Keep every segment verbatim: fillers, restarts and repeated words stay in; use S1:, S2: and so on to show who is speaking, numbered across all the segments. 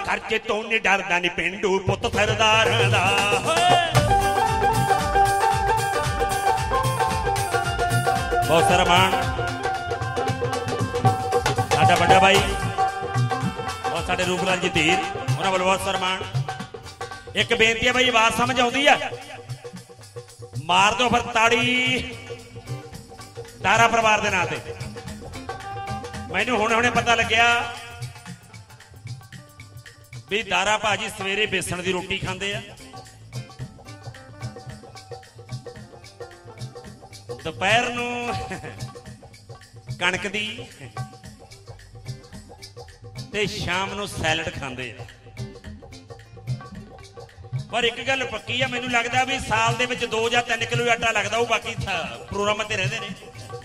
S1: खर्चे तो नहीं डरदा नहीं पेंडू पुत सरदार दा। बहुत सारा मान साडा बड़ा भाई और साडे रूपलाल जी धीर उन्होंने वालों बहुत सारा मान। एक बेनती है भाई आवाज समझ आती है मार दो फिर ताड़ी दारा परिवार के नाते। मैनू हुणे हुणे पता लग्या भी दारा भाजी सवेरे बेसन की रोटी खाते हैं, दोपहर नूं कणक दी ते शाम नूं सैलड खाते हैं। पर एक गल पक्की है मैनू लगता भी साल दे विच दो या तीन किलो आटा लगता वो बाकी प्रोग्राम ते रहंदे ने।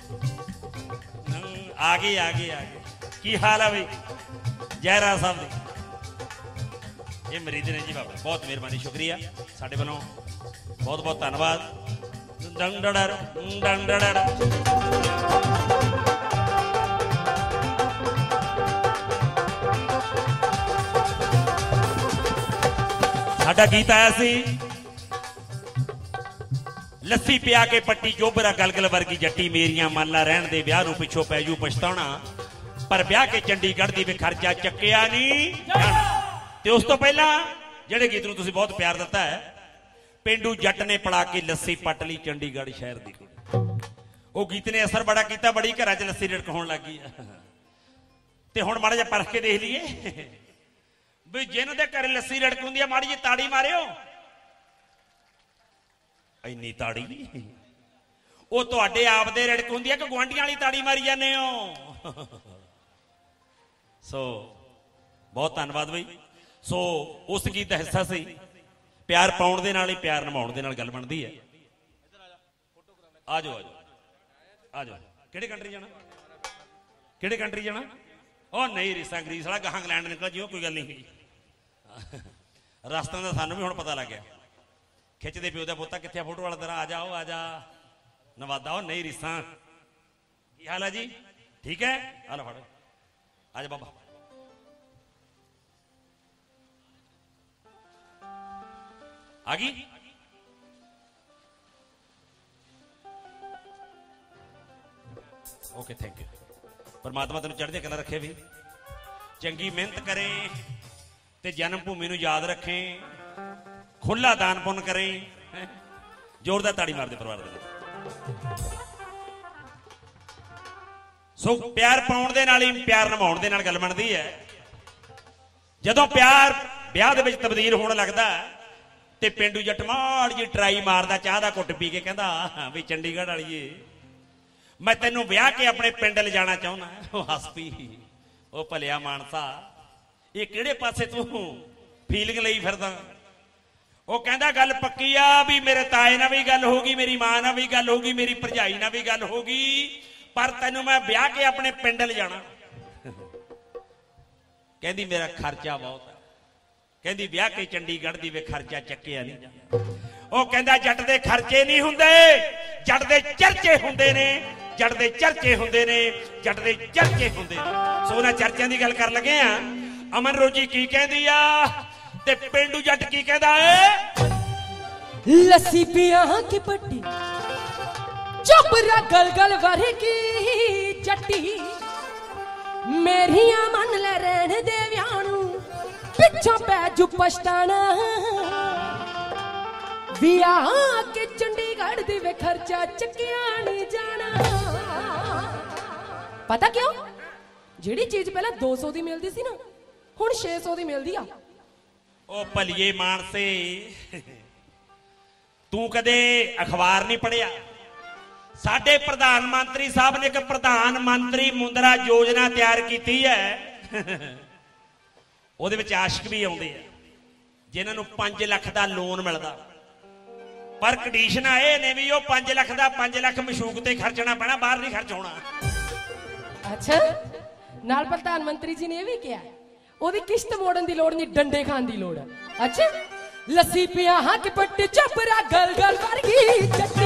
S1: आ गए आ गए आ गए की हाल है भाई जयराज साहब जी ये मरीज ने जी बाबा बहुत मेहरबानी शुक्रिया साडे वालों बहुत बहुत धन्यवाद। साडा गीत आया सी लस्सी पिया के पट्टी चोबरा गलगल वर्गी जट्टी मेरिया माला रहन दे ब्याह नूं पिछों पै जू पछताउणा पर ब्याह के चंडीगढ़ दी वे खर्चा चक्किया नहीं। ते उस तो पहला जेड़े गीत नूं तुसीं बहुत प्यार दिता है पेंडू जट ने पड़ा के लस्सी पट ली चंडीगढ़ शहर दी। वो गीत ने असर बड़ा किया बड़ी घरां च लस्सी रिड़क होण लग गई। ते हुण माड़ा जिहा परख के देख लीए भी जिन्हां दे घर लस्सी रिड़क हुंदी है माड़ी जी ताड़ी मारियो इन्नी ताड़ी वो तुहाडे आप दे रिड़क हुंदी है कि गुआंढियां वाली ताड़ी मारी जाने हो। सो बहुत धन्यवाद भाई। सो उस गीत का हिस्सा से प्यार पाउण दे नाल ही प्यार निभाउण दे नाल गल बनदी है। आ जाओ आ जाओ आ जाओ किहड़े कंट्री जाना किहड़े कंट्री जाना ओ नहीं रिसा ग्रीस वाला गां इंग्लैंड निकल जियो कोई गल नहीं। रास्तां दा सानूं भी हुण पता लग गया खिचदे पिओ दा पोता कित्थे फोटो वाला तरह आ जाओ आ जा नवादा हो नहीं रिसा की हाल है जी ठीक है हाल फड़ो आ जा बाबा आ गई। ओके थैंक यू परमात्मा तेन चढ़दे कला रखे भी चंगी मेहनत करें ते जन्म भूमि नूं याद रखें खुला दान पुण्य करें। जोरदार ताड़ी मार दे परिवार दे। सो प्यार पाउण दे नाल ही प्यार निभाउण दे नाल गल बनदी है। जदों प्यार ब्याह दे विच तब्दील होण लगदा ते पेंडू जट माड़ जी ट्राई मारदा चाह दा घुट पी के कहंदा भी चंडीगढ़ वालीए मैं तेनों ब्याह के अपने पिंड ले जाना चाहुंदा। हस पी ओ भलिया मानसा ये किहड़े पासे तू फीलिंग लई फिरदा। वो कहंदा गल पक्की आ भी मेरे ताए नाल भी गल होगी मेरी मां नाल भी गल होगी मेरी भरजाई नाल भी गल होगी पर तेनों मैं ब्याह के अपने पिंड ले जाना। कहंदी मेरा खर्चा बहुत है कहंदी ब्याह के चंडीगढ़ दी वे खर्चा चक्किया नहीं जांदा। वो कहंदा जट दे खर्चे नहीं हुंदे जट दे चर्चे हुंदे ने जट दे चर्चे हुंदे ने जट दे चर्चे हुंदे ने। सो उन्हां चर्चियां दी गल कर लगे आ। अमन रोजी की कहंदी आ ते पेंडू जट की कहदा है
S2: लस्सी पिया की पट्टी चोबरा गलगल वर्गी जट्टी मेरिया मन ले रहन दे व्याह नूं पिछों पै जू पछताना ब्याह के चंडीगढ़ दी वे खर्चा चक्किया नहीं जाना। पता क्यों जिहड़ी चीज पहला दो सौ दी मिलदी सी ना हुण छे सौ दी मिलदी आ।
S1: ओ भलिए मानसे तू कदे अखबार नहीं पढ़िया साडे प्रधानमंत्री साहब ने एक प्रधानमंत्री मुद्रा योजना तैयार की है। ਉਹਦੇ ਵਿੱਚ ਆਸ਼ਕ ਵੀ ਆਉਂਦੇ ਆ ਜਿਨ੍ਹਾਂ ਨੂੰ पांच ਲੱਖ ਦਾ ਲੋਨ ਮਿਲਦਾ ਪਰ ਕੰਡੀਸ਼ਨ ਆਏ ਨੇ ਵੀ ਉਹ पांच ਲੱਖ ਦਾ पांच ਲੱਖ ਮਸ਼ੂਕ ਤੇ ਖਰਚਣਾ ਪੈਣਾ ਬਾਹਰ ਨਹੀਂ ਖਰਚ ਹੋਣਾ।
S2: ਅੱਛਾ ਨਾਲ ਪ੍ਰਧਾਨ ਮੰਤਰੀ ਜੀ ਨੇ ਇਹ ਵੀ ਕਿਹਾ ਉਹਦੀ ਕਿਸ਼ਤ ਮੋੜਨ ਦੀ ਲੋੜ ਨਹੀਂ ਡੰਡੇ ਖਾਣ ਦੀ ਲੋੜ ਹੈ। ਅੱਛਾ ਲੱਸੀ ਪਿਆ ਹੱਕ ਪੱਟੀ ਚਪਰਾ ਗਲ ਗਲ ਵਰਗੀ ਚੱਟੀ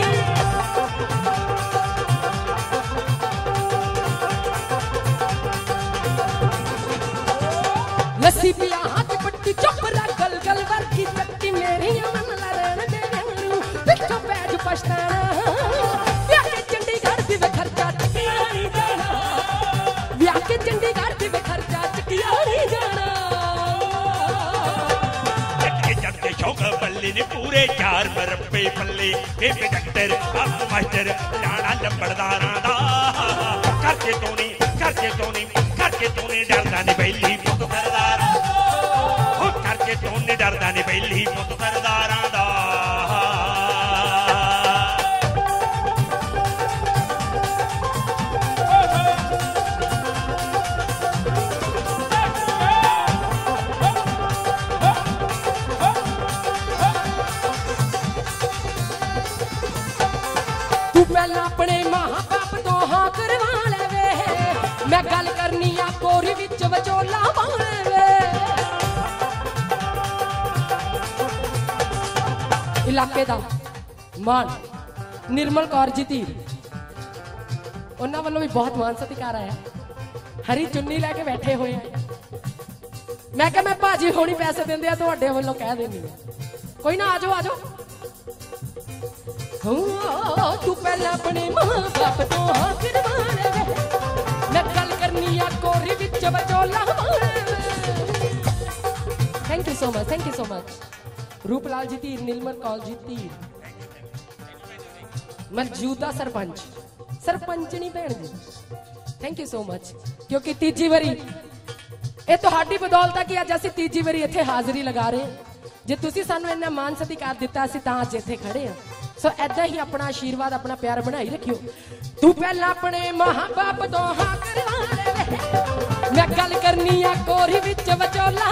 S2: लस्सी पिया हाथ पट्टी चोपरा गल गल वर्गी चक्की मेरी मन लरण दे गणू पिछो पैज पछताना ब्याह के चंडीगढ़ दी वे खर्चा चकिया नहीं जाना ब्याह के चंडीगढ़ दी वे खर्चा चकिया नहीं जाना
S1: चटके चटके शौक बल्ले ने पूरे चार मरब्बे पल्ले बेबे डॉक्टर बाप मास्टर लाना लंबड़दारा दा करके तोनी करके तोनी करके तोनी डरदा नहीं बैली पुत सरदार हो करके तोनी डरदा नहीं बैली पुत सरदारा दा
S2: तू पहला अपने मां बाप तो हाँ करवा ले वे मैं गल करनी आ कोरी विच विचोला पाने वे इलाके दा मान निर्मल कौर जी धीर उन्हां वालों भी बहुत मान सत्कार आया हरी चुन्नी लैके बैठे हुए हैं मैं क्या मैं भाजी होनी पैसे देंदे आ तुहाडे वालों कह देनी कोई ना आजो आजो तू पहला अपने मां बाप तो हाँ करवा ले मैं गल करनी आ कोरी विच विचोला thank you so much thank you so much Ruplal ji Dhir Nirmal Kaur ji Dhir मौजूदा सरपंच सरपंचनी भैन जी थैंक यू सो मच क्योंकि तीजी बारी ये तुहाडी बदौलत कि अज असीं तीजी बारी इत्थे हाज़री लगा रहे जे तुसीं सानूं इन्ना मान सत्कार दिता असीं तां अज इत्थे खड़े हां सो ऐदा ही अपना आशीर्वाद अपना प्यार बनाई रखियो तू पहला अपने मां बाप तो हाँ करवा ले मैं गल करनी आ कोरी विच विचोला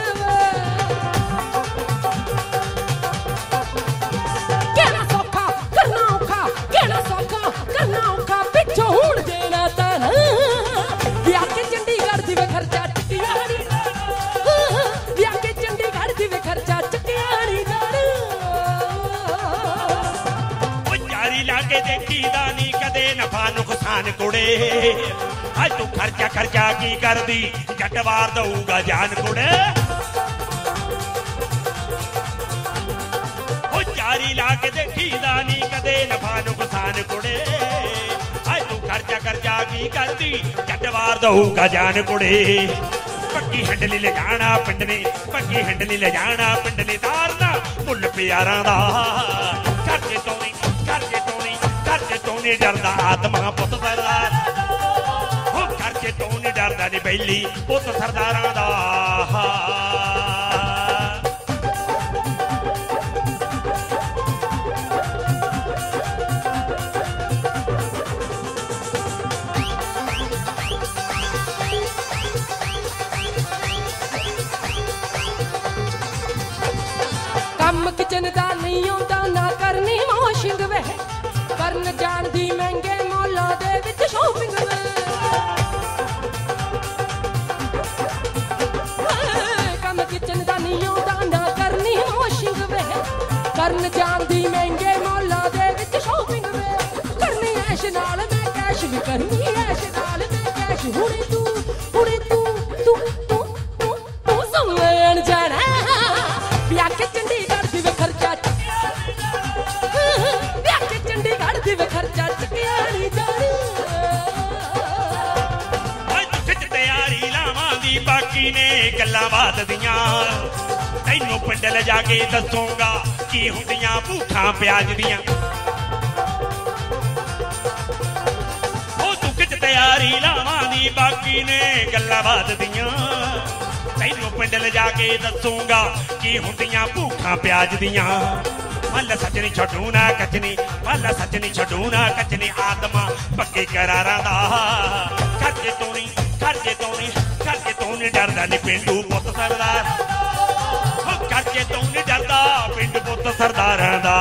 S2: कहना सौखा करना औखा कहना सौखा करना औखा पिछो हुण देना ताना ब्याह के चंडीगढ़ दी वे खर्चा चकिया नहीं ब्याह के चंडीगढ़ दी वे खर्चा चकिया नहीं
S1: लागे देखी दानी कदे नफा नुकसान कुड़े आज तू खर्चा खर्चा की कर दी जटवार दऊगा जान कुड़े ओ चारी लागे देखी दानी कदे नफा नुकसान कुड़े आज तू खर्चा खर्चा की कर दी जटवार दऊगा जान कुड़े पक्की हंडली ले जाना पिंड ने पक्की हंडली ले जाना पिंड ने तारना मुल प्यारा दा करके तोनी करके तोनी करके तोनी डरदा आत्मा पुत सरदार हो करके तोनी डरदा नहीं बैली पुत सरदारां दा
S2: कम किचन दा नहीं आंदा ना करनी वॉशिंग वे करन जान दी महंगे मॉलां दे विच शॉपिंग वे कम किचन दा नहीं आंदा ना करनी वॉशिंग वे करन जान दी महंगे मॉलां दे विच शॉपिंग वे करनी ऐश नाल मैं कैश भी करनी ऐश नाल मैं कैश हुणे तू हुणे तू तू तू तू तू समझण जाना ब्याह के चंडीगढ़ दी वे खर्चा ब्याह के चंडीगढ़ दी वे खर्चा चकिया नहीं जानी
S1: तैयारी लावां दी बाकी ने गल्लां बात दियां तैनू पिंड ले जाके दसूंगा की हुंदियां भूखां प्याज दियां ओ तू किच तैयारी लावां दी बाकी ने गल्लां बात दियां तैनू पिंड ले जाके दसूंगा की हुंदियां भूखां प्याज दियां मल सचनी छड्डू ना कचनी मल सचनी छड्डू ना कचनी आत्मा पक्के करारां दा करके तोनी करके तोनी करके तोनी डरदा नहीं पिंडू पुत सरदार करके तोनी डरदा पिंड पुत सरदारां दा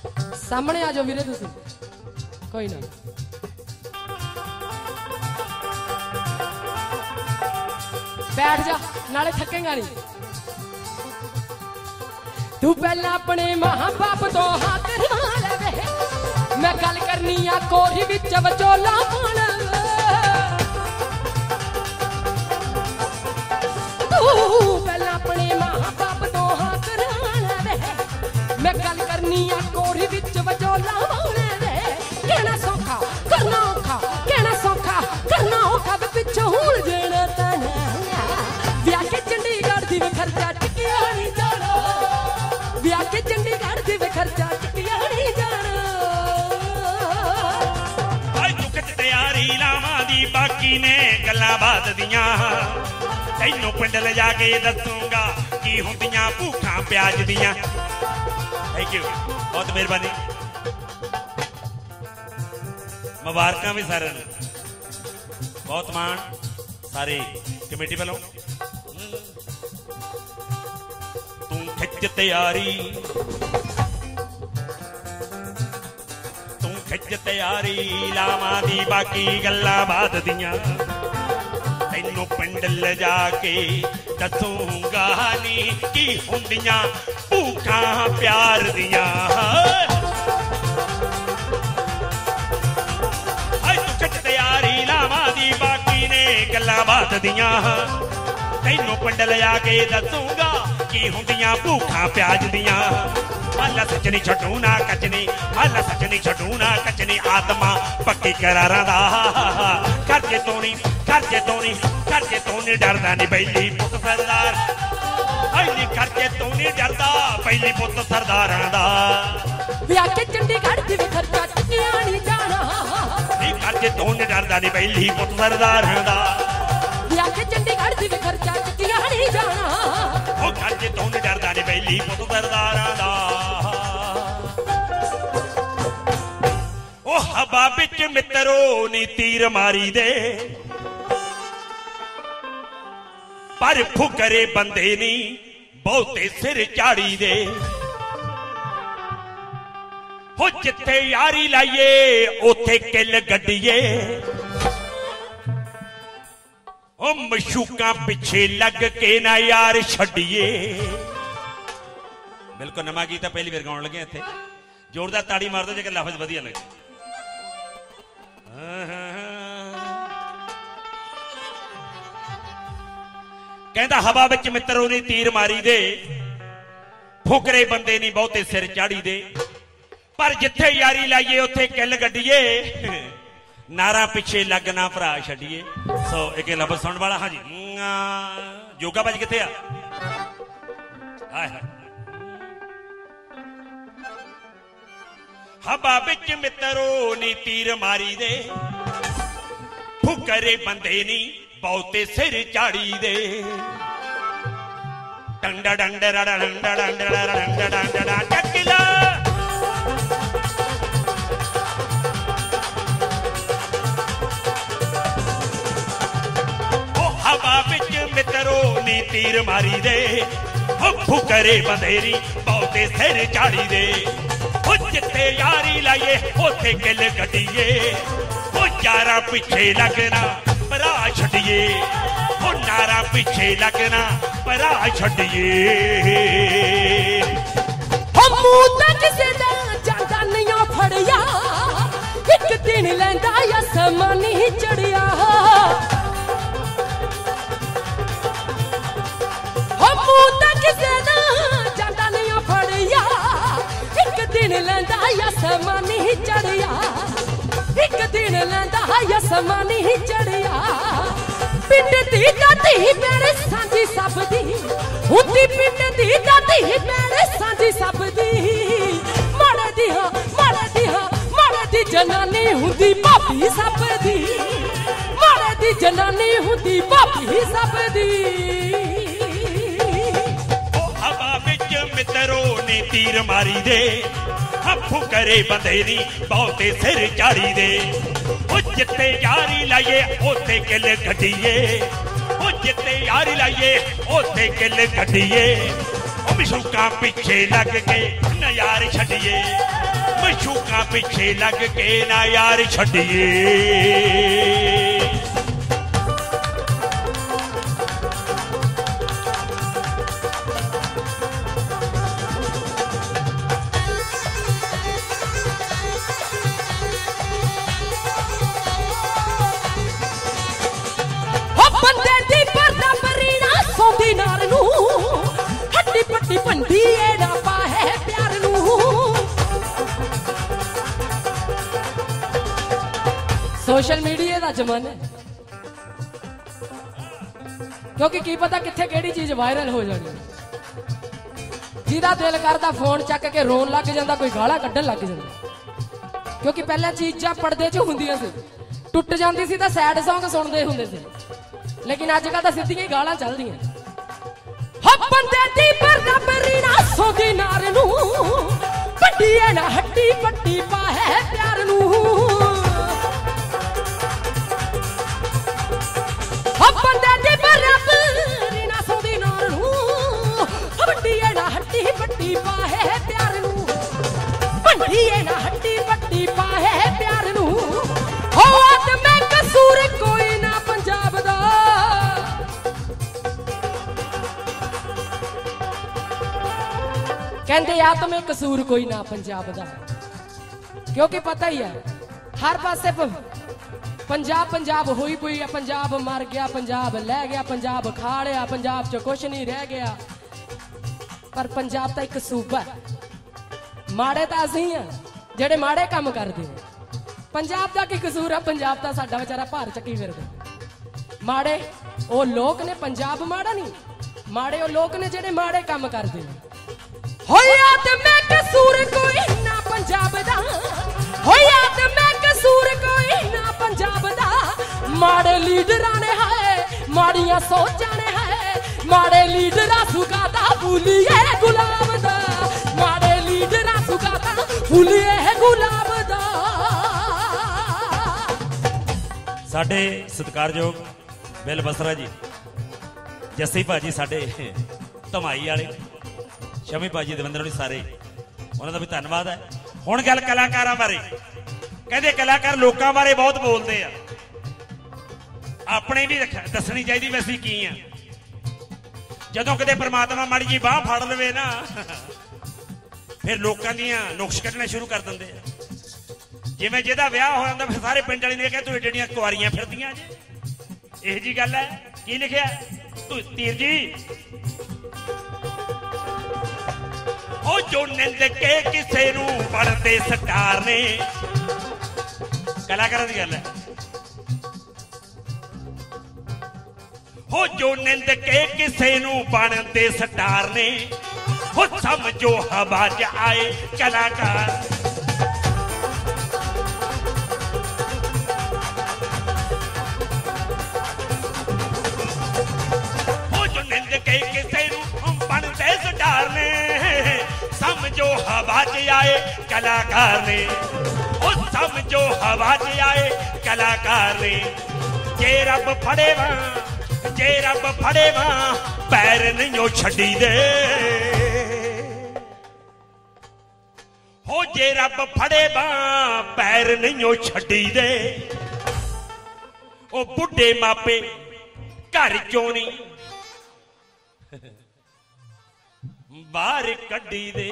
S2: सामने आ जाओ वीरे तुसी कोई ना बैठ जा नाले थकेगा नहीं। तू पहला अपने मां बाप तो हाँ करवा ले, मैं गल करनी आ कोरी विच वचोला पाना। तू पहला अपने मां बाप तो हाँ करवा ले, मैं गल करनी आ कोरी विच वचोला पाना। कहना सौखा करना औखा, कहना सौखा करना औखा, पिछों हुण जेना ताना। ब्याह के चंडीगढ़ दी खर्चा टिकिया नहीं जाना, ब्याह के चंडीगढ़ दी खर्चा टिकिया नहीं जाना।
S1: भाई दुख तैयारी लावां दी बाकी ने गल्लां बात दियां, तैनूं पिंड ले जाके दसूंगा की हुंदियां भूखां प्याज दियां। थैंक यू, बहुत मेहरबानी, मुबारकां भी सारे बहुत मान सारी कमेटी वालों। तू खिच तैयारी, तू खिच तैयारी लावां दी बाकी गल्लां बात दियां, तैनूं पिंड ले जाके दसूंगा नी की हुंदियां भूखां प्यार दियां। गल्लां बात दियां तैनूं पिंड ले जाके दसूंगा की हुंदियां भूखां प्याज दियां। हल्ला सचनी छड्डू ना कचनी, हल्ला सचनी छड्डू ना कचनी, आत्मा पक्की करारां दा। खर्चे तो नहीं, खर्चे तो नहीं, खर्चे तो नहीं डरदा नी बैली पुत्त सरदार, ऐनी खर्चे तो नहीं डरदा बैली पुत्त सरदारां दा।
S2: ब्याह के चंडीगढ़ दी खर्चा टिकिया नहीं जाना,
S1: खर्चे तो नहीं डरदा नी बैली पुत्त सरदारां दा।
S2: ब्याह के चंडीगढ़ दी खर्चा टिकिया नहीं जाना,
S1: ओ खर्चे तो नहीं डरदा नी बैली पुत्त सरदारां दा। ओ हवा विच मित्रो नी तीर मारी दे, पर फुकरे बंदे नी बहुते सिर चाड़ी दे। हो जिथे यारी लाइए उथे किल गड्डिए, ओ मशूका पिछे लग के ना यार छड्डिए। बिल्कुल नवा गीत पहली बार गाउण लगे इत्थे, जोरदार ताड़ी मार दो जेकर लफ्ज वधिया लगे। कहंदा हवा विच मित्रों ने तीर मारी दे, फुकरे बंदे नहीं बहुते सिर चाड़ी दे, पर जिथे यारी लाइए उथे किल गड्डिए, नारा पिछे लगना भरा छड्डिए। सो एक लफ्ज सुनने वाला। हाँ जी, जोगा भाजी किथे आ? हाय हाय। हवा विच मित्रों ने तीर मारी दे, फुकरे बंदे नहीं बहुते सिर चाड़ी दे। डंडा डंडा डंडा डंडा डंडा डंडा टकला मित्रों नी तीर मारी दे, फुकरे बंदेरी बहुते सिर चाड़ी दे। जिथे यारी लाइए उथे किल गड्डिए, यारा पिछे लगना भरा छड्डिए, नारा पिछे लगना भरा छड्डिए।
S2: किसे दा जांदा नहीं फड़िया, एक दिन लैंदा आसमानी चढ़िया। किसे दा जांदा नहीं फड़िया, एक दिन लैंदा आसमानी चढ़िया, एक दिन लैंदा आसमानी चढ़िया। पिंड दी दाती मेरे सांझी सब दी, हुंदी पिंड दी दाती मेरे सांझी सब दी। माड़े दी हाँ माड़े दी हाँ माड़े दी जनानी हुंदी भाभी सब दी, माड़े दी जनानी हुंदी भाभी सब दी।
S1: मित्रों ने तीर मारी दे, फुकरे बंदेरी बहुते सिर चाड़ी दे। जिथे यारी लाइए उथे किल गड्डिए, जिथे यारी लाइए उथे किल गड्डिए। मशूका पिछे लग के न यार छड्डिए, मशूका पिछे लग के न यार छड्डिए।
S2: सोशल मीडिया का जमाना है, क्योंकि की पता किथे केड़ी चीज वायरल हो जानी। जिहदा दिल करदा फोन चक के रोन लग जाता, कोई गाला कड्ढन लग जाता, क्योंकि पहले चीज़ां पर्दे च हुंदियां सी, टुट जाती सी तां सैड सॉन्ग सुनते हुंदे सी, लेकिन अजकल तां सिद्धियां ही गालां चलदियां। हो बंदे दी बराबरी ना सोदी नार नूं, पट्टी है ना हड्डी पट्टी पा है प्यार नूं। हो बंदे दी बराबरी ना सोदी नार नूं, पट्टी है ना हड्डी पट्टी पा है प्यार नूं, पट्टी है ना हड्डी पट्टी पा है प्यार नूं। हो आत्मे कसूर कोई ना पंजाब दा, कहते आत्मे कसूर कोई ना पंजाब दा, क्योंकि पता ही है हर पासे पंजाब पंजाब होई पई है। पंजाब मर गया, पंजाब लै गया, पंजाब खा लिया, पंजाब च कुछ नहीं रह गया। पर पंजाब तो एक सूबा है, माड़े तो असी हैं जेड़े माड़े काम करते हैं। पंजाब का की कसूर है, पंजाब का साडा बेचारा भार चक्की फिरदा। माड़े वो लोग ने, पंजाब माड़ा नहीं, माड़े वो लोग ने जेड़े माड़े काम करते हैं। होया ते मैं कसूर कोई ना पंजाब दा, होया ते मैं कसूर कोई ना पंजाब दा। माड़े लीडरां ने है माड़ियां सोचां ने है, माड़े लीडरां सुगाता भूलिए गुलाम दा, माड़े लीडरां सुगाता भूलिए गुलाम दा।
S1: साडे सत्कारयोग बिल बसरा जी, जस्सी भाजी साडे धमाई वाले, शमी भाजी दविंदर जी, सारे उन्होंने भी धन्यवाद है। हुण गल कलाकारां बारे, कहते कलाकार लोकां बारे बहुत बोलते हैं, अपने भी दसनी चाहिए भी असीं की हैं। जदों किते परमात्मा माड़ी जी बाह फड़ लवे ना, फिर लोकां दीयां नुक्स कढने शुरू कर दिंदे आ। जिवें जिहदा विआह हो जांदा फिर सारे पिंड वाले ने कहा तूं एड्डियां कुआरियां फिरदियां जे, इहो जी गल है। की लिखिआ तू तीर जी, ओ जो निंद के किसे नूं पढ़दे स्टार ने, कलाकारां दी गल है। हो जो निंद के किसे नूं बनदे स्टार ने, हो समझो हवा च आए कलाकार। हो जो निंद के किसे नूं बनदे स्टार ने, समझो हवा च आए कलाकार ने, ओ समझो हवा च आए कलाकार ने। जे रब फड़े वा, जे रब फड़े वा पैर नहीं छड्डी दे, हो जे रब फड़े वा पैर नहीं छड्डी दे। ओ बुढ़े मापे घर चों नहीं बाहर कड्डी दे।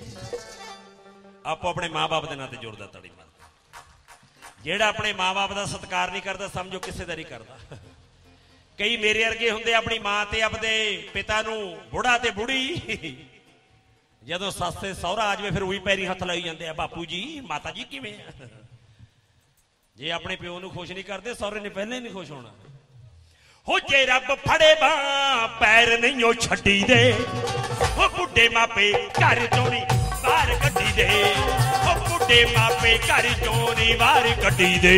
S1: आपो अपने माँ बाप के नाते जोड़दा ताड़ी मार, जेड़ा अपने माँ बाप का सत्कार नहीं करता समझो किसी का नहीं करता। कई मेरे वर्गे होंगे अपनी माँ ते अपने पिता नूं बुढ़ा ते बुढ़ी, जदों सस ते सहुरा आ जाए फिर उही पैरी हथ लाई जाते हैं, बापू जी माता जी किवें आ। जे अपने प्यो नूं खुश नहीं करते सहुरे ने पहले नहीं खुश होना। हो जे रब फड़े बा पैर नहीं छड्डी दे, हो बुढ़े मापे घर चों नहीं बाहर कड्डी दे, हो बुढ़े मापे घर चों नहीं बाहर कड्डी दे।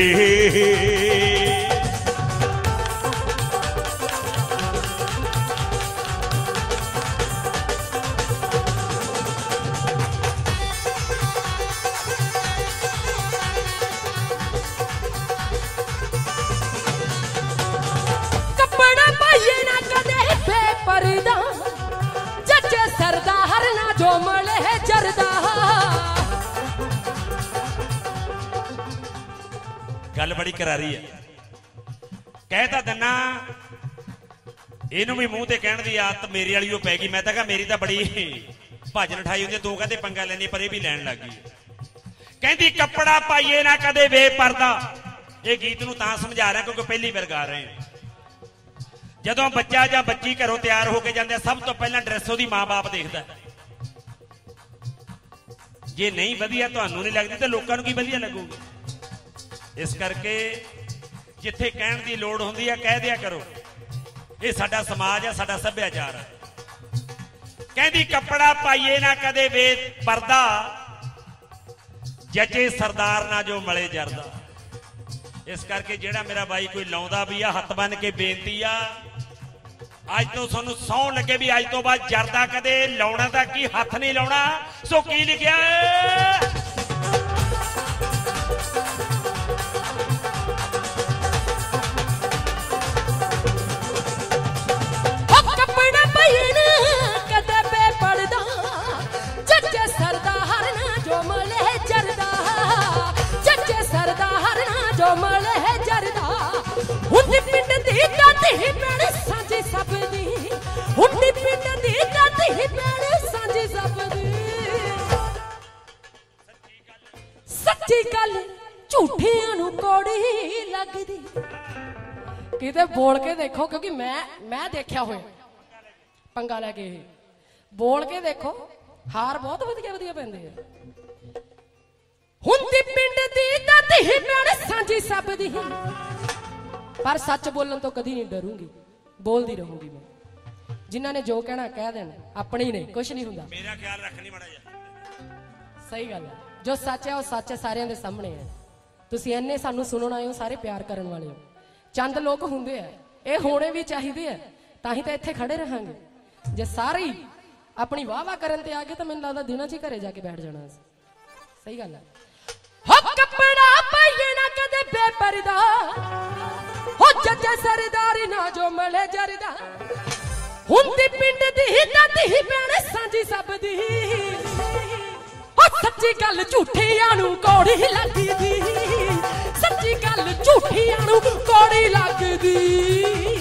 S2: परदा जचे सरदा हर ना जो मले है जरदा।
S1: गल बड़ी करारी है, कहता दन्ना इनू भी मुंह ते कहण दी आदत मेरी वाली पै गई। मैं तो कहा मेरी तो बड़ी भजन उठाई होंदी, दो कहते पंगा लेनी पर ये भी लैन लग गई। कहती कपड़ा पाइए ना कदे बेपरदा। ये गीत नूं तां समझा रहा क्योंकि पहली बार गा रहे हैं। जदों बच्चा या बच्ची घरों तैयार होके जाते सब तो पहला ड्रेस उसदी मां बाप देखता। जे नहीं वधिया तुहानूं नहीं लगती तो लोकां नूं की वधिया लगूगी। इस करके ਜਿੱਥੇ ਕਹਿਣ ਦੀ ਲੋੜ ਹੁੰਦੀ ਹੈ ਕਹਿ ਦਿਆ ਕਰੋ। ਇਹ ਸਾਡਾ ਸਮਾਜ ਹੈ, ਸਾਡਾ ਸੱਭਿਆਚਾਰ ਹੈ। ਕਹਿੰਦੀ ਕੱਪੜਾ ਪਾਈਏ ਨਾ ਕਦੇ ਵੇਤ ਪਰਦਾ, ਜੱਜੇ ਸਰਦਾਰ ਨਾ ਜੋ ਮਲੇ ਜਰਦਾ। ਇਸ ਕਰਕੇ ਜਿਹੜਾ ਮੇਰਾ ਬਾਈ ਕੋਈ ਲਾਉਂਦਾ ਵੀ ਆ, ਹੱਥ ਬੰਨ ਕੇ ਬੇਨਤੀ ਆ, ਅੱਜ ਤੋਂ ਤੁਹਾਨੂੰ ਸਹੁੰ ਲੱਗੇ ਵੀ ਅੱਜ ਤੋਂ ਬਾਅਦ ਜਰਦਾ ਕਦੇ ਲਾਉਣਾ ਤਾਂ ਕੀ ਹੱਥ ਨਹੀਂ ਲਾਉਣਾ। ਸੋ ਕੀ ਲਿਖਿਆ
S2: ਕੱਪੜਾ ਪਾਈਏ ਨਾ ਕਦੇ ਬੇ ਪੜਦਾ, ਜੱਜੇ ਸਰਦਾਰ ਨਾ ਜੋ ਮਲੇ ਜਰਦਾ, ਜੱਜੇ ਸਰਦਾਰ ਨਾ ਜੋ ਮਲੇ ਜਰਦਾ। ਹੁੰਦੀ ਪਿੰਡ ਦੀ ਦਾਦੀ ਭੈਣ ਸਾਂਝੀ ਸਭ ਦੀ, ਹੁੰਦੀ ਪਿੰਡ ਦੀ ਦਾਦੀ ਭੈਣ ਸਾਂਝੀ ਸਭ ਦੀ। ਸੱਚੀ ਗੱਲ ਝੂਠਿਆਂ ਨੂੰ ਕੌੜੀ ਲੱਗਦੀ। ਕਿਤੇ ਬੋਲ ਕੇ ਦੇਖੋ, ਕਿਉਂਕਿ ਮੈਂ ਮੈਂ ਦੇਖਿਆ ਹੋਇਆ ਪੰਗਾ ਲੈ ਕੇ। ਇਹ ਬੋਲ ਕੇ ਦੇਖੋ, ਹਾਰ ਬਹੁਤ ਵਧੀਆ ਵਧੀਆ ਪੈਂਦੇ ਆ। ਹੁੰਦੀ ਪਿੰਡ ਦੀ ਦਾਦੀ ਭੈਣ ਸਾਂਝੀ ਸਭ ਦੀ, ਪਰ ਸੱਚ ਬੋਲਣ ਤੋਂ ਕਦੀ ਨਹੀਂ ਡਰੂੰਗੀ, ਬੋਲਦੀ ਰਹੂੰਗੀ ਮੈਂ। ਜਿਨ੍ਹਾਂ ਨੇ ਜੋ ਕਹਿਣਾ ਕਹਿ ਦੇਣ, ਆਪਣੀ ਨੇ ਕੁਝ ਨਹੀਂ ਹੁੰਦਾ।
S1: ਮੇਰਾ ਖਿਆਲ ਰੱਖਣੀ ਮਾੜਾ ਜਿਹਾ।
S2: ਸਹੀ ਗੱਲ ਹੈ, ਜੋ ਸੱਚ ਹੈ ਉਹ ਸੱਚ ਹੈ, ਸਾਰਿਆਂ ਦੇ ਸਾਹਮਣੇ ਹੈ। ਤੁਸੀਂ ਇੰਨੇ ਸਾਨੂੰ ਸੁਣਨ ਆਏ ਹੋ, ਸਾਰੇ ਪਿਆਰ ਕਰਨ ਵਾਲੇ ਹੋ। ਚੰਦ ਲੋਕ ਹੁੰਦੇ ਆ, ਇਹ ਹੋਣੇ ਵੀ ਚਾਹੀਦੇ ਆ, ਤਾਂ ਹੀ ਤਾਂ ਇੱਥੇ ਖੜੇ ਰਹਾਂਗੇ। ਜੇ ਸਾਰੇ ਆਪਣੀ ਵਾਹ ਵਾਹ ਕਰਨ ਤੇ ਆ ਗਏ ਤਾਂ ਮੈਨੂੰ ਲੱਗਦਾ ਦਿਨਾਂ 'ਚ ਹੀ ਘਰੇ ਜਾ ਕੇ ਬੈਠ ਜਾਣਾ ਸੀ। ਸਹੀ ਗੱਲ ਹੈ। ਹੋ ਕੱਪੜਾ ਪਾਈਏ ਨਾ ਕਦੇ ਬੇਪਰਦਾ, ਹੋ ਜੱਜੇ ਸਰਦਾਰ ਨਾ ਜੋ ਮਲੇ ਜਰਦਾ। ਹੁੰਦੀ ਪਿੰਡ ਦੀ ਦਾਦੀ ਭੈਣ ਸਾਂਝੀ ਸਭ ਦੀ, ਹੋ ਸੱਚੀ ਗੱਲ ਝੂਠਿਆਂ ਨੂੰ ਕੌੜੀ ਲੱਗਦੀ, ਸੱਚੀ ਗੱਲ ਝੂਠਿਆਂ ਨੂੰ ਕੌੜੀ ਲੱਗਦੀ।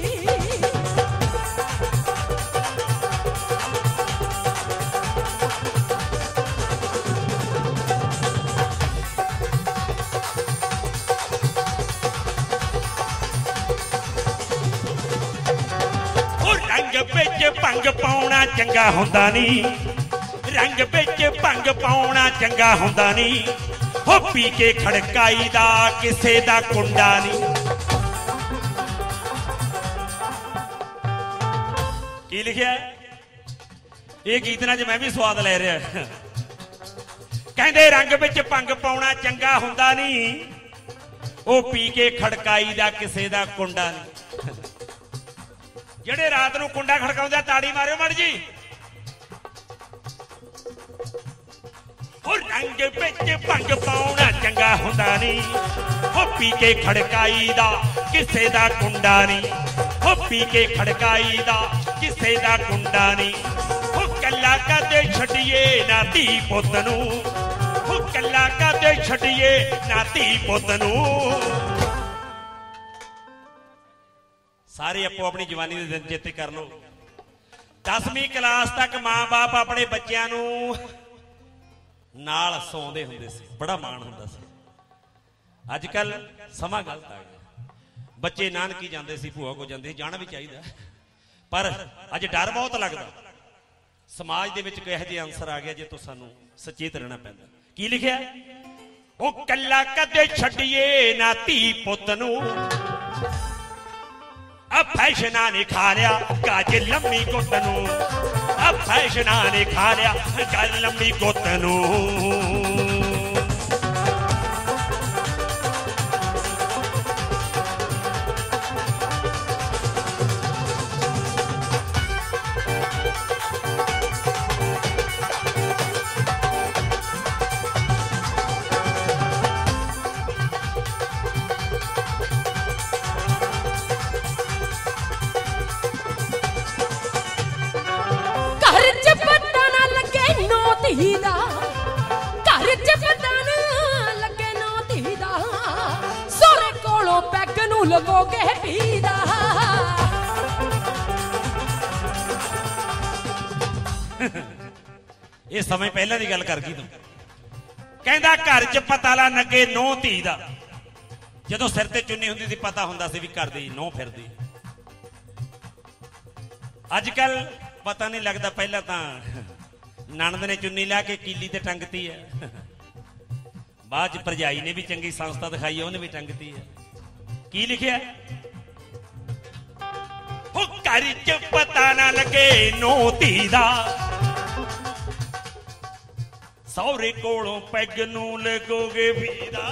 S1: ਰੰਗ ਵਿੱਚ ਭੰਗ ਪਾਉਣਾ ਚੰਗਾ ਹੁੰਦਾ ਨਹੀਂ, ਰੰਗ ਵਿੱਚ ਭੰਗ ਪਾਉਣਾ ਚੰਗਾ ਹੁੰਦਾ ਨਹੀਂ। ਹੋ ਪੀ ਕੇ ਖੜਕਾਈ ਦਾ ਕਿਸੇ ਦਾ ਕੁੰਡਾ ਨਹੀਂ। ਕੀ ਲਿਖਿਆ ਇਹ ਗੀਤ ਨਾਲ? ਜੇ ਮੈਂ ਵੀ ਸਵਾਦ ਲੈ ਰਿਹਾ। ਕਹਿੰਦੇ ਰੰਗ ਵਿੱਚ ਭੰਗ ਪਾਉਣਾ ਚੰਗਾ ਹੁੰਦਾ ਨਹੀਂ, ਉਹ ਪੀ ਕੇ ਖੜਕਾਈ ਦਾ ਕਿਸੇ ਦਾ ਕੁੰਡਾ ਨਹੀਂ। ਜਿਹੜੇ ਰਾਤ ਨੂੰ ਕੁੰਡਾ ਖੜਕਾਉਂਦੇ ਤਾੜੀ ਮਾਰਿਓ ਮੜ ਜੀ। ਉਹ ਰੰਗ ਵਿੱਚ ਭੰਗ ਪਾਉਣਾ ਚੰਗਾ ਹੁੰਦਾ ਨਹੀਂ, ਉਹ ਪੀ ਕੇ ਖੜਕਾਈ ਦਾ ਕਿਸੇ ਦਾ ਕੁੰਡਾ ਨਹੀਂ। ਉਹ ਪੀ ਕੇ ਖੜਕਾਈ ਦਾ ਕਿਸੇ ਦਾ ਕੁੰਡਾ ਨਹੀਂ। ਉਹ ਕੱਲਾ ਕਦੇ ਛੱਡੀਏ ਨਾ ਧੀ ਪੁੱਤ ਨੂੰ, ਉਹ ਕੱਲਾ ਕਦੇ ਛੱਡੀਏ ਨਾ ਧੀ ਪੁੱਤ ਨੂੰ। ਸਾਰੇ ਆਪੋ ਆਪਣੀ ਜਵਾਨੀ ਦੇ ਦਿਨ ਚੇਤੇ ਕਰ ਲਓ। ਦਸਵੀਂ ਕਲਾਸ ਤੱਕ ਮਾਂ-ਬਾਪ ਆਪਣੇ ਬੱਚਿਆਂ ਨੂੰ ਨਾਲ ਸੌਂਦੇ ਹੁੰਦੇ ਸੀ, ਬੜਾ ਮਾਣ ਹੁੰਦਾ ਸੀ। ਅੱਜ ਕੱਲ ਸਮਾਂ ਗਲਤ ਆ ਗਿਆ। ਬੱਚੇ ਨਾਨਕੀ ਜਾਂਦੇ ਸੀ, ਭੂਆ ਕੋ ਜਾਂਦੇ ਸੀ, ਜਾਣਾ ਵੀ ਚਾਹੀਦਾ, ਪਰ ਅੱਜ ਡਰ ਬਹੁਤ ਲੱਗਦਾ। ਸਮਾਜ ਦੇ ਵਿੱਚ ਕਿਹੋ ਜਿਹੇ ਅਨਸਰ ਆ ਗਿਆ ਜੇ ਤੋਂ ਸਾਨੂੰ ਸੁਚੇਤ ਰਹਿਣਾ ਪੈਂਦਾ। ਕੀ ਲਿਖਿਆ? ਉਹ ਕੱਲਾ ਕਦੇ ਛੱਡੀਏ ਨਾ ਧੀ ਪੁੱਤ ਨੂੰ, ਆ ਫੈਸ਼ਨਾਂ ਨੇ ਖਾ ਲਿਆ ਗੱਜ ਲੰਮੀ ਗੁੱਤ ਨੂੰ। ਆ ਫੈਸ਼ਨਾਂ ਨੇ ਖਾ ਲਿਆ ਗੱਜ ਲੰਮੀ ਗੁੱਤ ਨੂੰ।
S2: ਘਰ ਚ ਪਤਾ ਨਾ ਲੱਗੇ ਨਾ ਧੀ ਦਾ, ਸੋਹਰੇ ਕੋਲੋਂ ਪੈਗ ਨੂੰ ਲਗੋ ਕੇ ਪੀਦਾ।
S1: ਇਹ ਸਮੇਂ ਪਹਿਲਾਂ ਦੀ ਗੱਲ ਕਰ ਗਈ ਤੂੰ। ਕਹਿੰਦਾ ਘਰ ਚ ਪਤਾ ਲਾ ਲੱਗੇ ਨੋ ਧੀ ਦਾ। ਜਦੋਂ ਸਿਰ ਤੇ ਚੁੰਨੀ ਹੁੰਦੀ ਸੀ ਪਤਾ ਹੁੰਦਾ ਸੀ ਵੀ ਘਰ ਦੀ ਨੋ ਫਿਰਦੀ। ਅੱਜ ਕੱਲ ਪਤਾ ਨਹੀਂ ਲੱਗਦਾ। ਪਹਿਲਾਂ ਤਾਂ ਨਣਦ ਨੇ ਚੁੰਨੀ ਲਾ ਕੇ ਕੀਲੀ ਤੇ ਟੰਗਤੀ ਹੈ, ਬਾਅਦ ਚ ਭਰਜਾਈ ਨੇ ਵੀ ਚੰਗੀ ਸੰਸਥਾ ਦਿਖਾਈ, ਉਹਨੇ ਵੀ ਟੰਗਤੀ ਹੈ। की लिखिया हो घर च पता ना लगे नो धी दा सौरे कोलों पैग नू लगोगे भीदा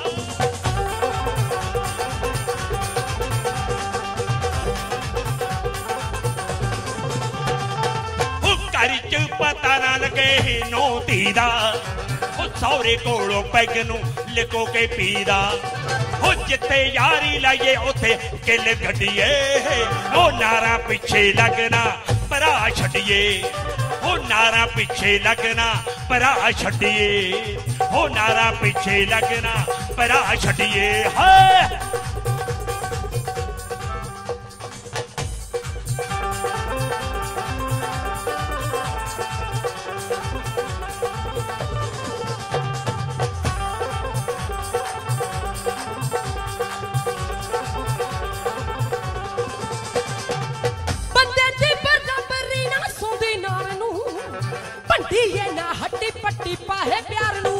S1: घर च पता ना लगे नो धी दा सौरे कोलों पैग नू लिखो के पीदा हो जिथे यारी लाइए उथे किल गड्डिए हो नारा पिछे लगना भरा छड्डिए हो नारा पिछे लगना भरा छड्डिए हो नारा पिछे लगना भरा छड्डिए हाय
S2: पट्टी पाहे प्यार नू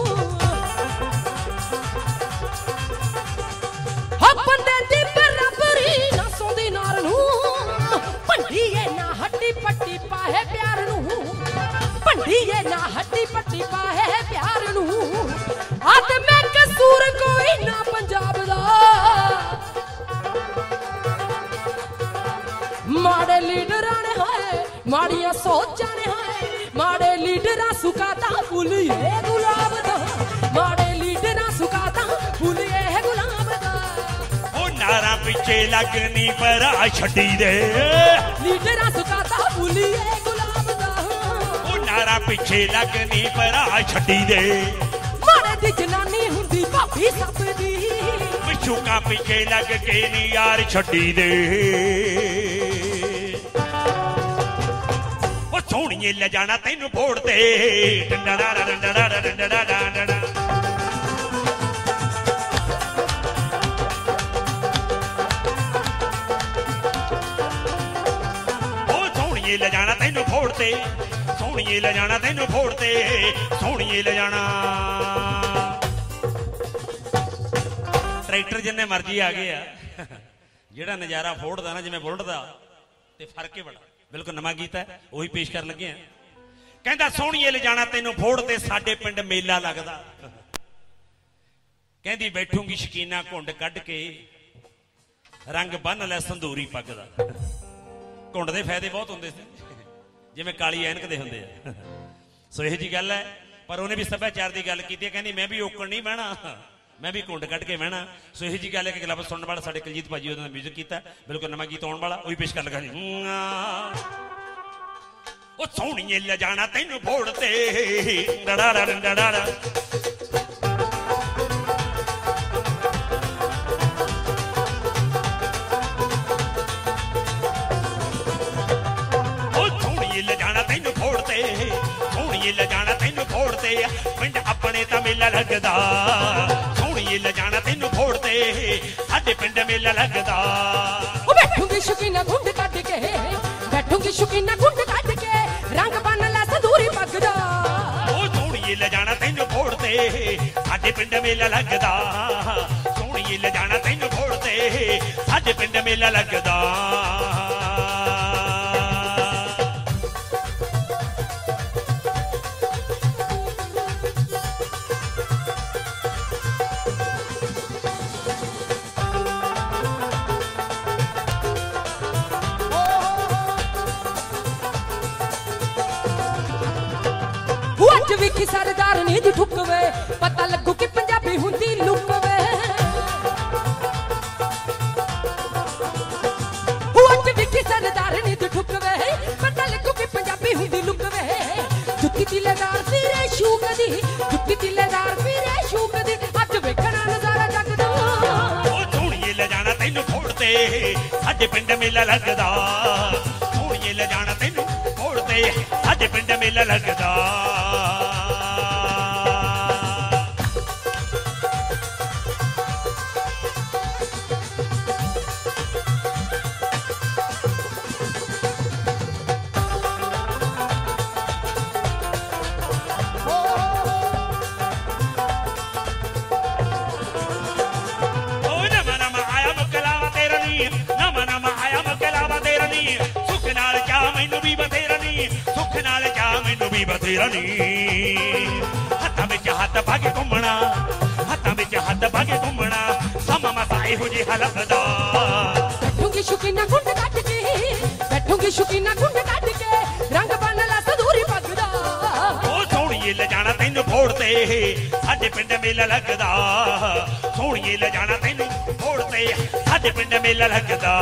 S2: हो बंदे दी बराबरी ना सोंदी नार नू भंडीए ना हड्डी पट्टी पाहे प्यार नू भंडीए ना हड्डी पट्टी पाहे प्यार नू आत मैं कसूर कोई ना पंजाब दा माड़े लीडरां ने हाय माड़ियां सोचां ने हाय माड़े लीडरा सुकाता फुलिए गुलाब दा माड़े लीडरा सुकाता फुलिए गुलाब दा
S1: ओ नारा पिछे लगनी परा छड्डी दे
S2: लीडरा सुकाता फुलिए गुलाब दा
S1: ओ नारा पिछे लगनी परा छड्डी दे
S2: माड़े दी जनानी हुंदी भाभी सब दी
S1: विछुका पिछे लग के नी यार छड्डी दे सोहणीए ले जाना तैनू फोड़ ते डंडा डा डंडा डा डंडा डा डंडा ओ सोहणीए ले जाना तैनू फोड़ ते सोहणीए ले जाना तैनू फोड़ ते सोहणीए ले जाना ट्रैक्टर जिन्ने मर्जी आ गए आ जेड़ा नजारा फोड़दा ना जिवें बुलट दा ते फर्क ही बड़ा बिल्कुल नवा गीत है वही पेश कर लगे हैं कहता सोहणीए ले जाना तेनू फोड़ ते साडे पिंड मेला लगदा कहंदी बैठूंगी शकीना घुंड कढ के रंग बन लै संधूरी पग दा घुंड दे फायदे बहुत हुंदे सी जिवें काली ऐनक दे हुंदे आ सो इह जी गल है पर उन्हें भी सभ्याचार की गल की कहंदी मैं भी ओकड़ नहीं बहना मैं भी घुंड कढ़ के बहना सो यही जी गल है कि क्लब सुनने वाला साडे कुलजीत भाजी उन्होंने म्यूजिक किया बिल्कुल नवा गीत आने वाला वही पेश कर लगा जी ओ सोहणीए ले जाना तैनू फोड़ ते डड़ा डड़ा ओ सोहणीए ले जाना तैनू फोड़ ते सोहणीए ले जाना तैनू फोड़ ते पिंड अपने ता मेला लगदा सोहणीए ले जाना तैनू फोड़ ते साडे पिंड मेला लगदा
S2: ओ बैठूंगी शकीना घुंड कट के बैठूंगी शकीना घुंड कट के रंग बन लै संधूरी पग दा
S1: ओ सोहणीए ले जाना तैनू फोड़ ते साडे पिंड मेला लगदा सोहणीए ले जाना तैनू फोड़ ते साडे पिंड मेला लगदा
S2: विखी सरदार नी दी ठुकवे पता लगू कि पंजाबी हुंदी लुकवे हुट विखी सरदार नी दी ठुकवे पता लगू कि पंजाबी हुंदी लुकवे जुत्ती तिलेदार फिरे शूक दी जुत्ती तिलेदार फिरे शूक दी अज वेखना नजारा जगदा
S1: ओ सोहणीए ले जाना तैनू फोड़ ते साडे पिंड मेला लगदा सोहणीए ले जाना तैनू फोड़ ते साडे पिंड मेला लगदा ਵੀ ਬਥੇਰਾ ਨੀ ਹੱਥਾਂ ਵਿੱਚ ਹੱਥ ਪਾ ਕੇ ਘੁੰਮਣਾ ਹੱਥਾਂ ਵਿੱਚ ਹੱਥ ਪਾ ਕੇ ਘੁੰਮਣਾ ਸਮਾਂ ਮਸਾ ਇਹੋ ਜਿਹਾ ਲੱਭਦਾ
S2: ਬੈਠੂਗੀ ਸ਼ੁਕੀਨਾ ਗੁੰਡ ਕੱਢ ਕੇ ਬੈਠੂਗੀ ਸ਼ੁਕੀਨਾ ਗੁੰਡ ਕੱਢ ਕੇ ਰੰਗ ਬੰਨ ਲਾ ਸੰਦੂਰੀ ਪੱਗ ਦਾ
S1: ਉਹ ਸੋਹਣੀਏ ਲੈ ਜਾਣਾ ਤੈਨੂੰ ਫੋੜ ਤੇ ਸਾਡੇ ਪਿੰਡ ਮੇਲਾ ਲੱਗਦਾ ਸੋਹਣੀਏ ਲੈ ਜਾਣਾ ਤੈਨੂੰ ਫੋੜ ਤੇ ਸਾਡੇ ਪਿੰਡ ਮੇਲਾ ਲੱਗਦਾ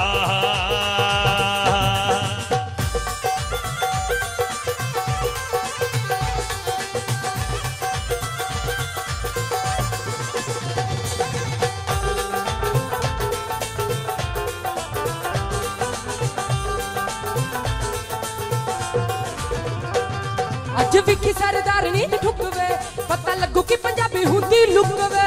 S2: ਅੱਜ ਵਿਕੀ ਸਰਦਾਰਨੀ ਦੀ ਠੁੱਕ ਵੇ ਪਤਾ ਲੱਗੂ ਕਿ ਪੰਜਾਬੀ ਹੁੰਦੀ ਲੁੱਕ ਵੇ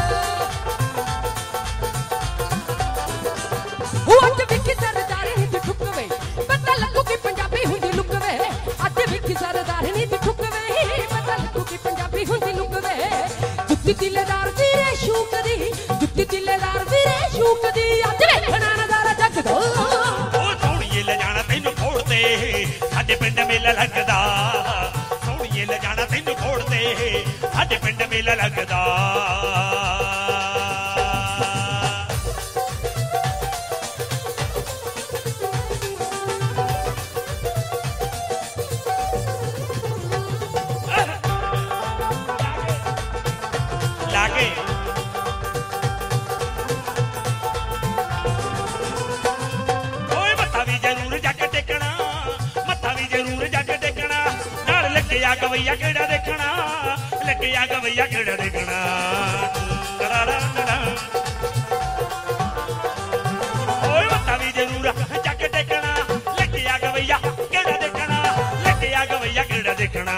S2: ਉਹ ਅੱਜ ਵਿਕੀ ਸਰਦਾਰਨੀ ਦੀ ਠੁੱਕ ਵੇ ਪਤਾ ਲੱਗੂ ਕਿ ਪੰਜਾਬੀ ਹੁੰਦੀ ਲੁੱਕ ਵੇ ਅੱਜ ਵਿਕੀ ਸਰਦਾਰਨੀ ਦੀ ਠੁੱਕ ਵੇ ਪਤਾ ਲੱਗੂ ਕਿ ਪੰਜਾਬੀ ਹੁੰਦੀ ਲੁੱਕ ਵੇ ਜੁੱਤੀ ਤਿੱਲੇਦਾਰ ਵੀਰੇ ਸ਼ੂਕਦੀ ਜੁੱਤੀ ਤਿੱਲੇਦਾਰ ਵੀਰੇ ਸ਼ੂਕਦੀ ਅੱਜ ਵੇਖਣਾ ਨਜ਼ਾਰਾ ਜੱਗ ਦਾ
S1: ਉਹ ਸੋਹਣੀਏ ਲੈ ਜਾਣਾ ਤੈਨੂੰ ਫੋੜ ਤੇ ਸਾਡੇ ਪਿੰਡ ਮੇਲਾ ਲੱਗਦਾ ਸੋਹਣੀਏ ਲੈ ਜਾਣਾ ਤੈਨੂੰ ਫੋੜ ਤੇ ਸਾਡੇ ਪਿੰਡ ਮੇਲਾ ਲੱਗਦਾ ਲਾਗੇ ਓਏ ਮੱਥਾ ਵੀ ਜ਼ਰੂਰ ਜੱਗ ਟੇਕਣਾ ਮੱਥਾ ਵੀ ਜ਼ਰੂਰ ਜੱਗ ਟੇਕਣਾ ਨਾਲ ਲੱਗਿਆ ਗਵਈਆ ਕਿਹੜਾ ਦੇਖਣਾ ਲੱਗਿਆ ਗਵਈਆ ਕਿਹੜਾ ਦੇਖਣਾ ਓਏ ਮੱਥਾ ਵੀ ਜ਼ਰੂਰ ਜੱਗ ਟੇਕਣਾ ਲੱਗਿਆ ਗਵਈਆ ਕਿਹੜਾ ਦੇਖਣਾ ਲੱਗਿਆ ਗਵਈਆ ਕਿਹੜਾ ਦੇਖਣਾ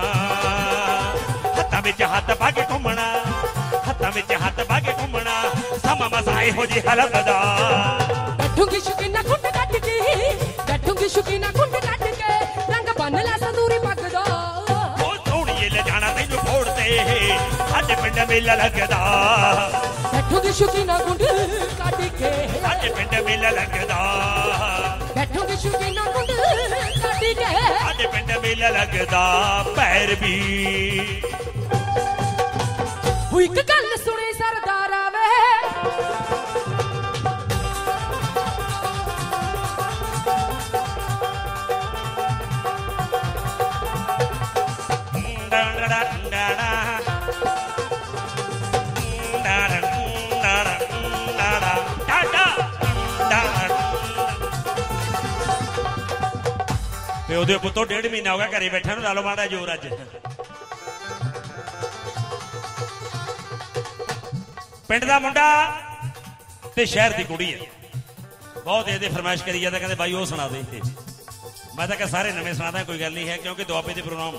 S1: ਹੱਥਾਂ ਵਿੱਚ ਹੱਥ ਪਾ ਕੇ ਘੁੰਮਣਾ ਹੱਥਾਂ ਵਿੱਚ ਹੱਥ ਪਾ ਕੇ ਘੁੰਮਣਾ ਸਮਾਂ ਮਸਾ ਇਹੋ ਜਿਹਾ ਲੱਭਦਾ
S2: ਬੈਠੂਗੀ ਸ਼ੁਕੀਨਾ ਗੁੰਡ ਕੱਢ ਕੇ ਬੈਠੂਗੀ ਸ਼ੁਕੀਨਾ ਗੁੰਡ ਕੱਢ ਕੇ ਰੰਗ ਬੰਨ ਲੈ ਸੰਦੂਰੀ ਪੱਗ ਦਾ
S1: ਉਹ ਸੋਹਣੀਏ ਲੈ ਜਾਣਾ ਤੈਨੂੰ ਫੋੜ ਤੇ ਸਾਡੇ ਪਿੰਡ ਮੇਲਾ ਲੱਗਦਾ
S2: ਬੈਠੂਗੀ ਸ਼ੁਕੀਨਾ ਗੁੰਡ ਕੱਢ ਕੇ
S1: ਸਾਡੇ ਪਿੰਡ ਮੇਲਾ ਲੱਗਦਾ
S2: ਬੈਠੂਗੀ ਸ਼ੁਕੀਨਾ ਗੁੰਡ ਕੱਢ ਕੇ
S1: ਸਾਡੇ ਪਿੰਡ ਮੇਲਾ ਲੱਗਦਾ ਪੈਰ ਵੀ
S2: ਉਹ ਇੱਕ ਗੱਲ ਸੁਣੇ ਸਰਦਾਰਾ ਵੇ ਪਿਓ ਦੇ ਪੁੱਤੋਂ ਡੇਢ ਮਹੀਨਾ ਹੋ ਗਿਆ ਘਰੇ ਬੈਠਾ ਨੂੰ ਲਾ ਲਓ ਮਾੜਾ ਜ਼ੋਰ ਅੱਜ ਪਿੰਡ ਦਾ ਮੁੰਡਾ ਤੇ ਸ਼ਹਿਰ ਦੀ ਕੁੜੀ ਹੈ ਬਹੁਤ ਇਹਦੇ ਫਰਮਾਇਸ਼ ਕਰੀ ਜਾਂਦਾ ਕਹਿੰਦੇ ਬਾਈ ਉਹ ਸੁਣਾ ਦੇ ਮੈਂ ਤਾਂ ਕਿ ਸਾਰੇ ਨਵੇਂ ਸੁਣਾਦਾ ਕੋਈ ਗੱਲ ਨਹੀਂ ਹੈ ਕਿਉਂਕਿ ਦੁਆਬੇ ਦੇ ਪ੍ਰੋਗਰਾਮ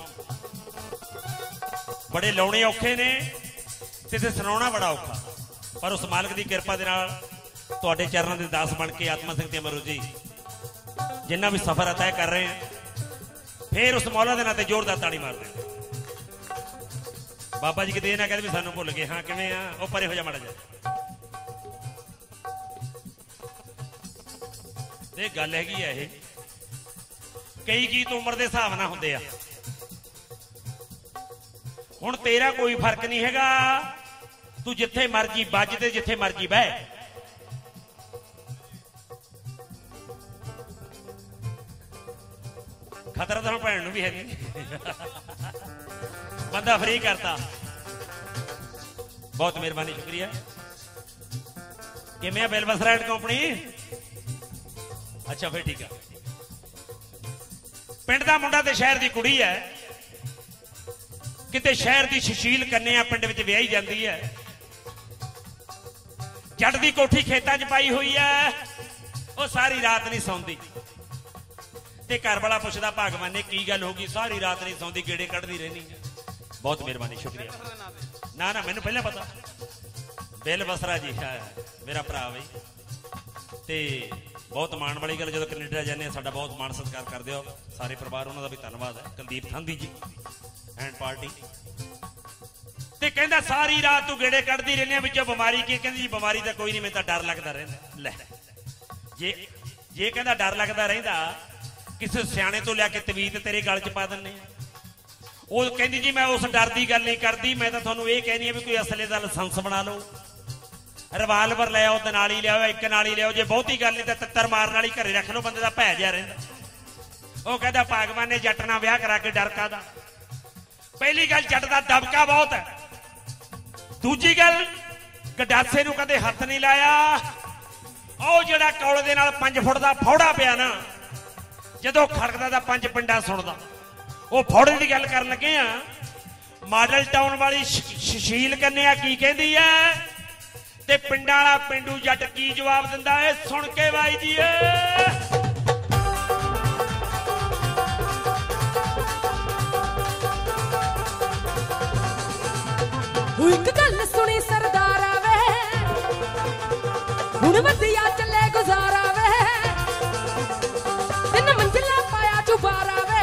S2: ਬੜੇ ਲਾਉਣੇ ਔਖੇ ਨੇ ਤੇ ਤੇ ਸੁਣਾਉਣਾ ਬੜਾ ਔਖਾ ਪਰ ਉਸ ਮਾਲਕ ਦੀ ਕਿਰਪਾ ਦੇ ਨਾਲ ਤੁਹਾਡੇ ਚਰਨਾਂ ਦੇ ਦਾਸ ਬਣ ਕੇ ਆਤਮਾ ਸਿੰਘ ਤੇ ਅਮਰੂ ਜੀ ਜਿੰਨਾ ਵੀ ਸਫ਼ਰ ਤੈਅ ਕਰ ਰਹੇ हैं फिर उस मौला दे नां ते जोरदार ताड़ी मारते बाबा जी किते ना कहते भी सानू भुल गए हाँ किवें आ ओ परे हो जा माड़ा जा ते गल हैगी है ये कई गीत उम्र दे हिसाब नाल हुंदे आ हुण तेरा कोई फर्क नहीं हैगा तू जिथे मर्जी बज ते जिथे मर्जी बह खतरा तो भैन भी है बंदा फ्री करता बहुत मेहरबानी शुक्रिया कि मैं बेल बसरा एंड कंपनी अच्छा फिर ठीक है पिंड दा मुंडा ते शहर दी कुड़ी है किते शहर दी सुशील कन्या पिंड विच विआही जांदी है जट दी कोठी खेतां च पाई हुई है वो सारी रात नहीं सौंदी ते घर वाला पुछदा भागवाने की गल होगी सारी रात नहीं सौंदी गेड़े कढ़दी रहनी बहुत मेहरबानी शुक्रिया ना ना मैनू पहले पता बेल बसरा जी है मेरा भरा बई ते बहुत मान वाली गल जो कनेडा जाने साडा बहुत मान सत्कार करदे हो सारे परिवार उन्हां दा भी धन्नवाद है कुलदीप थांदी जी एंड पार्टी ते कहंदा सारी रात तू गेड़े कढ़दी रहनी विचों बीमारी की कहंदी जी बीमारी दा कोई नहीं मैं तां डर लगदा रहिंदा लै जे जे कहंदा डर लगदा रहिंदा किसी सियाने तो लिया के तवीत तेरे गल च पा दिंदे
S1: ਉਹ ਕਹਿੰਦੀ ਜੀ ਮੈਂ ਉਸ ਡਰ ਦੀ ਗੱਲ ਨਹੀਂ ਕਰਦੀ, ਮੈਂ ਤਾਂ ਤੁਹਾਨੂੰ ਇਹ ਕਹਿੰਦੀ ਆ ਵੀ ਕੋਈ ਅਸਲੇ ਦਾ ਲਾਇਸੈਂਸ ਬਣਾ ਲਓ, ਰਿਵਾਲਵਰ ਲੈ ਆਓ, ਦਨਾਲੀ ਲਿਆਓ, ਇੱਕ ਨਾਲੀ ਲਿਆਓ, ਜੇ ਬਹੁਤੀ ਗੱਲ ਨਹੀਂ ਤਾਂ ਤਿੱਤਰ ਮਾਰਨ ਵਾਲੀ ਘਰੇ ਰੱਖ ਲਓ, ਬੰਦੇ ਦਾ ਭੈ ਜਿਹਾ ਰਹਿੰਦਾ। ਉਹ ਕਹਿੰਦਾ ਭਗਵਾਨ ਨੇ ਜੱਟ ਨਾਲ ਵਿਆਹ ਕਰਾ ਕੇ ਡਰ ਕਾਹਦਾ। ਪਹਿਲੀ ਗੱਲ ਜੱਟ ਦਾ ਦਬਕਾ ਬਹੁਤ ਹੈ, ਦੂਜੀ ਗੱਲ ਗੰਡਾਸੇ ਨੂੰ ਕਦੇ ਹੱਥ ਨਹੀਂ ਲਾਇਆ। ਉਹ ਜਿਹੜਾ ਕੌਲੇ ਦੇ ਨਾਲ ਪੰਜ ਫੁੱਟ ਦਾ ਫੌੜਾ ਪਿਆ ਨਾ, ਜਦੋਂ ਖੜਕਦਾ ਤਾਂ ਪੰਜ ਪਿੰਡਾਂ ਸੁਣਦਾ। ਉਹ ਫੌੜੇ ਦੀ ਗੱਲ ਕਰਨ ਲੱਗੇ ਆ, ਮਾਡਲ ਟਾਊਨ ਵਾਲੀ ਸੁਸ਼ੀਲ ਕੰਨਿਆ ਕੀ ਕਹਿੰਦੀ ਐ ਤੇ ਪਿੰਡਾਂ ਵਾਲਾ ਪਿੰਡੂ ਜੱਟ ਕੀ ਜਵਾਬ ਦਿੰਦਾ ਏ, ਸੁਣ ਕੇ ਬਾਈ ਜੀ
S2: ਉਹ ਇੱਕ ਗੱਲ ਸੁਣੀ ਸਰਦਾਰਾ ਵੇ, ਹੁਣ ਵਧੀਆ ਚੱਲੇ ਗੁਜ਼ਾਰਾ ਵੇ, ਤਿੰਨ ਮੰਜ਼ਿਲਾਂ ਪਾਇਆ ਚੁਬਾਰਾ ਵੇ,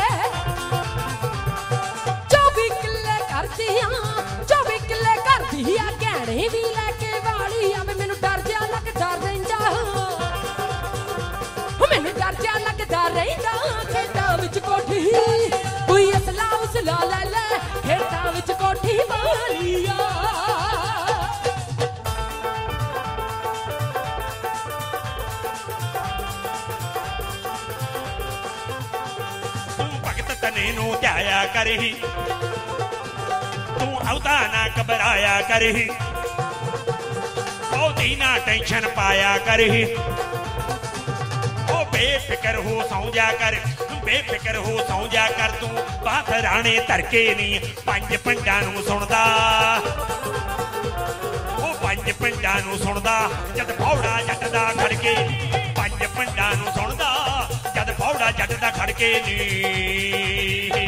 S2: ਚੌਵੀ ਕਿੱਲੇ ਕਰਦੀਆਂ, ਚੌਵੀ ਕਿੱਲੇ ਕਰਦੀਆਂ, ਗਹਿਣੇ ਵੀ ਲੈ ਕੇ ਵਾਲੀ ਆ। ਮੈਨੂੰ ਡਰ ਜਿਹਾ ਲੱਗਦਾ ਰਹਿੰਦਾ, ਮੈਨੂੰ ਡਰ ਜਿਹਾ ਲੱਗਦਾ ਰਹਿੰਦਾ, ਖੇਤਾਂ ਵਿੱਚ ਕੋਠੀ ਕੋਈ ਅਸਲਾ ਉਸਲਾ ਲੈ ਲੈ, ਖੇਤਾਂ ਵਿੱਚ ਕੋਠੀ ਵਾਲੀ ਆ।
S1: ਤਨੇ ਨੂੰ ਧਿਆਇਆ ਕਰੀ, ਤੂੰ ਆਉਦਾ ਨਾ ਘਬਰਾਇਆ ਕਰੀ, ਬਹੁਤੀ ਨਾ ਟੈਨਸ਼ਨ ਪਾਇਆ ਕਰੀ, ਉਹ ਬੇਫਿਕਰ ਹੋ ਸੌਂ ਜਾ ਕਰ, ਬੇਫਿਕਰ ਹੋ ਸੌਂ ਜਾ ਕਰ, ਤੂੰ ਬਾਤ ਰਾਣੇ ਧਰਕੇ ਨਹੀਂ ਪੰਜ ਪਿੰਡਾਂ ਨੂੰ ਸੁਣਦਾ, ਉਹ ਪੰਜ ਪਿੰਡਾਂ ਨੂੰ ਸੁਣਦਾ, ਜਦ ਫੌੜਾ ਜੱਟ ਦਾ ਖੜਕੇ, ਪੰਜ ਪਿੰਡਾਂ ਨੂੰ ਸੁਣਦਾ, ਜਦ ਫੌੜਾ ਜੱਟ ਦਾ ਖੜਕੇ ਨੀ।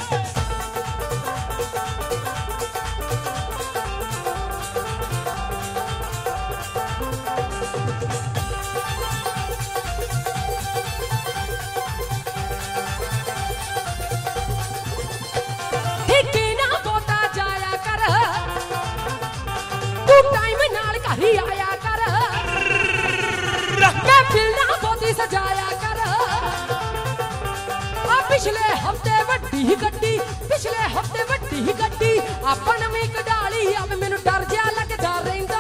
S2: ਠੇਕੇ ਨਾ ਬੋਤਾ ਜਾਇਆ ਕਰ, ਤੂੰ ਟਾਈਮ ਨਾਲ ਘਰ ਹੀ ਆਇਆ ਕਰ, ਮੈਂ ਫਿਲਨਾ ਬੋਤੀ ਸਜਾਇਆ ਕਰ। ਆ ਪਿਛਲੇ ਹਫਤੇ ਵੱਡੀ ਗੱਡੀ, ਪਿਛਲੇ ਹਫਤੇ ਵੱਡੀ ਗੱਡੀ ਆਪਾਂ ਨਵੀਂ ਕਢਾਲੀ ਆ। ਮੈਨੂੰ ਡਰ ਜਿਹਾ ਲੱਗਦਾ ਰਹਿੰਦਾ,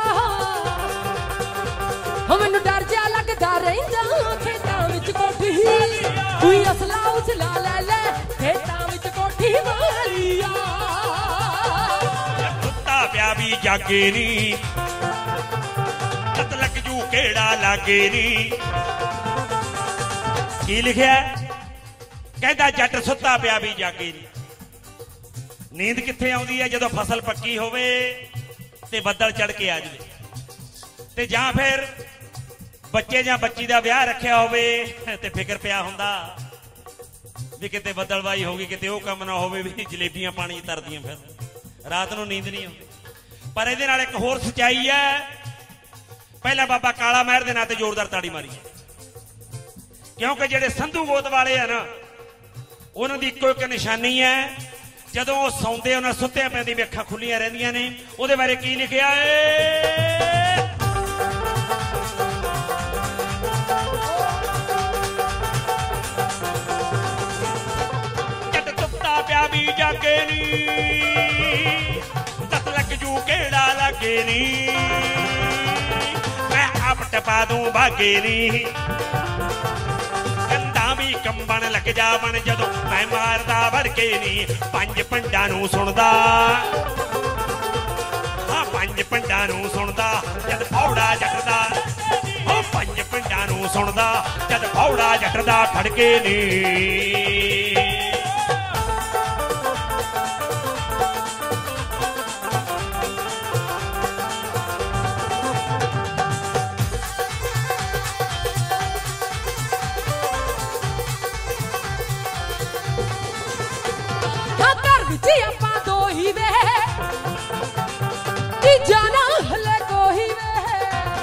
S2: ਮੈਨੂੰ ਡਰ ਜਿਹਾ ਲੱਗਦਾ ਰਹਿੰਦਾ, ਖੇਤਾਂ ਵਿੱਚ ਕੋਠੀ ਕੋਈ ਅਸਲਾ ਉਸਲਾ ਲੈ ਲੈ, ਖੇਤਾਂ ਵਿੱਚ ਕੋਠੀ ਵਾਲੀ ਆ।
S1: ਸੁੱਤਾ ਪਿਆ ਵੀ ਜਾਗੇ ਨੀ, ਲੱਗ ਜੂ ਕਿਹੜਾ ਲਾਗੇ ਨੀ। ਕੀ ਲਿਖਿਆ? ਕਹਿੰਦਾ ਜੱਟ ਸੁੱਤਾ ਪਿਆ ਵੀ ਜਾਗੇ ਨੀ। ਨੀਂਦ ਕਿੱਥੇ ਆਉਂਦੀ ਹੈ? ਜਦੋਂ ਫਸਲ ਪੱਕੀ ਹੋਵੇ ਤੇ ਬੱਦਲ ਚੜ ਕੇ ਆ ਜਾਵੇ, ਤੇ ਜਾਂ ਫਿਰ ਬੱਚੇ ਜਾਂ ਬੱਚੀ ਦਾ ਵਿਆਹ ਰੱਖਿਆ ਹੋਵੇ ਤੇ ਫਿਕਰ ਪਿਆ ਹੁੰਦਾ ਵੀ ਕਿਤੇ ਬੱਦਲਬਾਈ ਹੋ ਗਈ, ਕਿਤੇ ਉਹ ਕੰਮ ਨਾ ਹੋਵੇ ਵੀ ਜਲੇਬੀਆਂ ਪਾਣੀ ਤਰਦੀਆਂ ਫਿਰ ਰਾਤ ਨੂੰ ਨੀਂਦ ਨਹੀਂ ਆਉਂਦੀ। ਪਰ ਇਹਦੇ ਨਾਲ ਇੱਕ ਹੋਰ ਸੱਚਾਈ ਹੈ। ਪਹਿਲਾਂ ਬਾਬਾ ਕਾਲਾ ਮਹਿਰ ਦੇ ਨਾਂ ਤੇ ਜ਼ੋਰਦਾਰ ਤਾੜੀ ਮਾਰੀ, ਕਿਉਂਕਿ ਜਿਹੜੇ ਸੰਧੂ ਗੋਤ ਵਾਲੇ ਆ ਨਾ, ਉਹਨਾਂ ਦੀ ਇੱਕੋ ਇੱਕ ਨਿਸ਼ਾਨੀ ਹੈ, ਜਦੋਂ ਉਹ ਸੌਂਦੇ ਉਹਨਾਂ ਸੁੱਤਿਆਂ ਪਿਆਂ ਦੀ ਅੱਖਾਂ ਖੁੱਲੀਆਂ ਰਹਿੰਦੀਆਂ ਨੇ। ਉਹਦੇ ਬਾਰੇ ਕੀ ਲਿਖਿਆ ਏ? ਜੱਟ ਸੁੱਤਾ ਪਿਆ ਵੀ ਜਾਗੇ ਨੀ, ਤਤ ਲੱਗ ਜੂ ਕਿਹੜਾ ਲਾਗੇ ਨੀ, ਮੈਂ ਆਪ ਟਪਾ ਦੂੰ ਬਾਗੇ ਨੀ, ਕੰਧਾਂ ਵੀ ਕੰਬਣ ਲੱਗ ਜਾਵਣ ਜਦੋਂ ਮੈਂ ਮਾਰਦਾ ਵਰਕੇ ਨੀ। ਪੰਜ ਪਿੰਡਾਂ ਨੂੰ ਸੁਣਦਾ, ਹਾਂ ਪੰਜ ਪਿੰਡਾਂ ਨੂੰ ਸੁਣਦਾ, ਜਦ ਫੌੜਾ ਜੱਟ ਦਾ, ਉਹ ਪੰਜ ਪਿੰਡਾਂ ਨੂੰ ਸੁਣਦਾ, ਜਦ ਫੌੜਾ ਜੱਟ ਦਾ ਖੜਕੇ ਨੀ।
S2: जी ਆਪਾਂ ਦੋ ਹੀ ਵੇ, ਕੀ ਜਾਣਾ ਹਲੇ ਕੋਈ ਵੇ।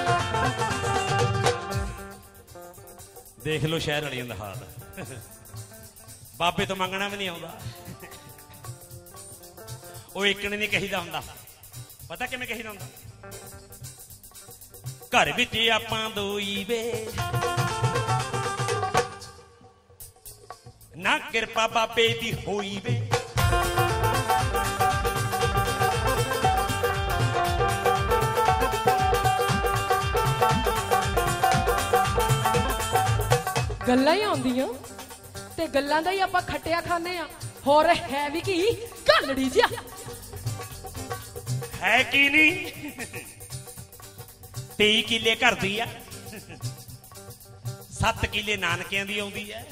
S1: ਦੇਖ ਲੋ ਸ਼ਹਿਰ ਵਾਲੀਆਂ ਦਾ ਹਾਲ, ਬਾਬੇ ਤੋਂ ਮੰਗਣਾ ਵੀ ਨਹੀਂ ਆਉਂਦਾ। ਉਹ ਇੱਕ ਨੇ ਨਹੀਂ ਕਹੀਦਾ ਹੁੰਦਾ, ਪਤਾ ਕਿਵੇਂ ਕਹੀਦਾ ਹੁੰਦਾ? ਘਰ ਵਿੱਚ ਆਪਾਂ ਦੋ ਹੀ ਵੇ, ਨਾ ਕਿਰਪਾ ਬਾਬੇ ਦੀ ਹੋਈ ਵੇ,
S2: ਗੱਲਾਂ ਹੀ ਆਉਂਦੀਆਂ ਤੇ ਗੱਲਾਂ ਦਾ ਹੀ ਆਪਾਂ ਖੱਟਿਆ ਖਾਂਦੇ ਆ। ਹੋਰ ਹੈ ਵੀ ਕੀ ਘਾਲੜੀ ਜਿਹਾ
S1: ਹੈ ਕੀ ਨਹੀਂ ਤੇਈ ਕਿੱਲੇ ਘਰ ਦੀ ਆ, ਸੱਤ ਕਿੱਲੇ ਨਾਨਕਿਆਂ ਦੀ ਆਉਂਦੀ ਐ,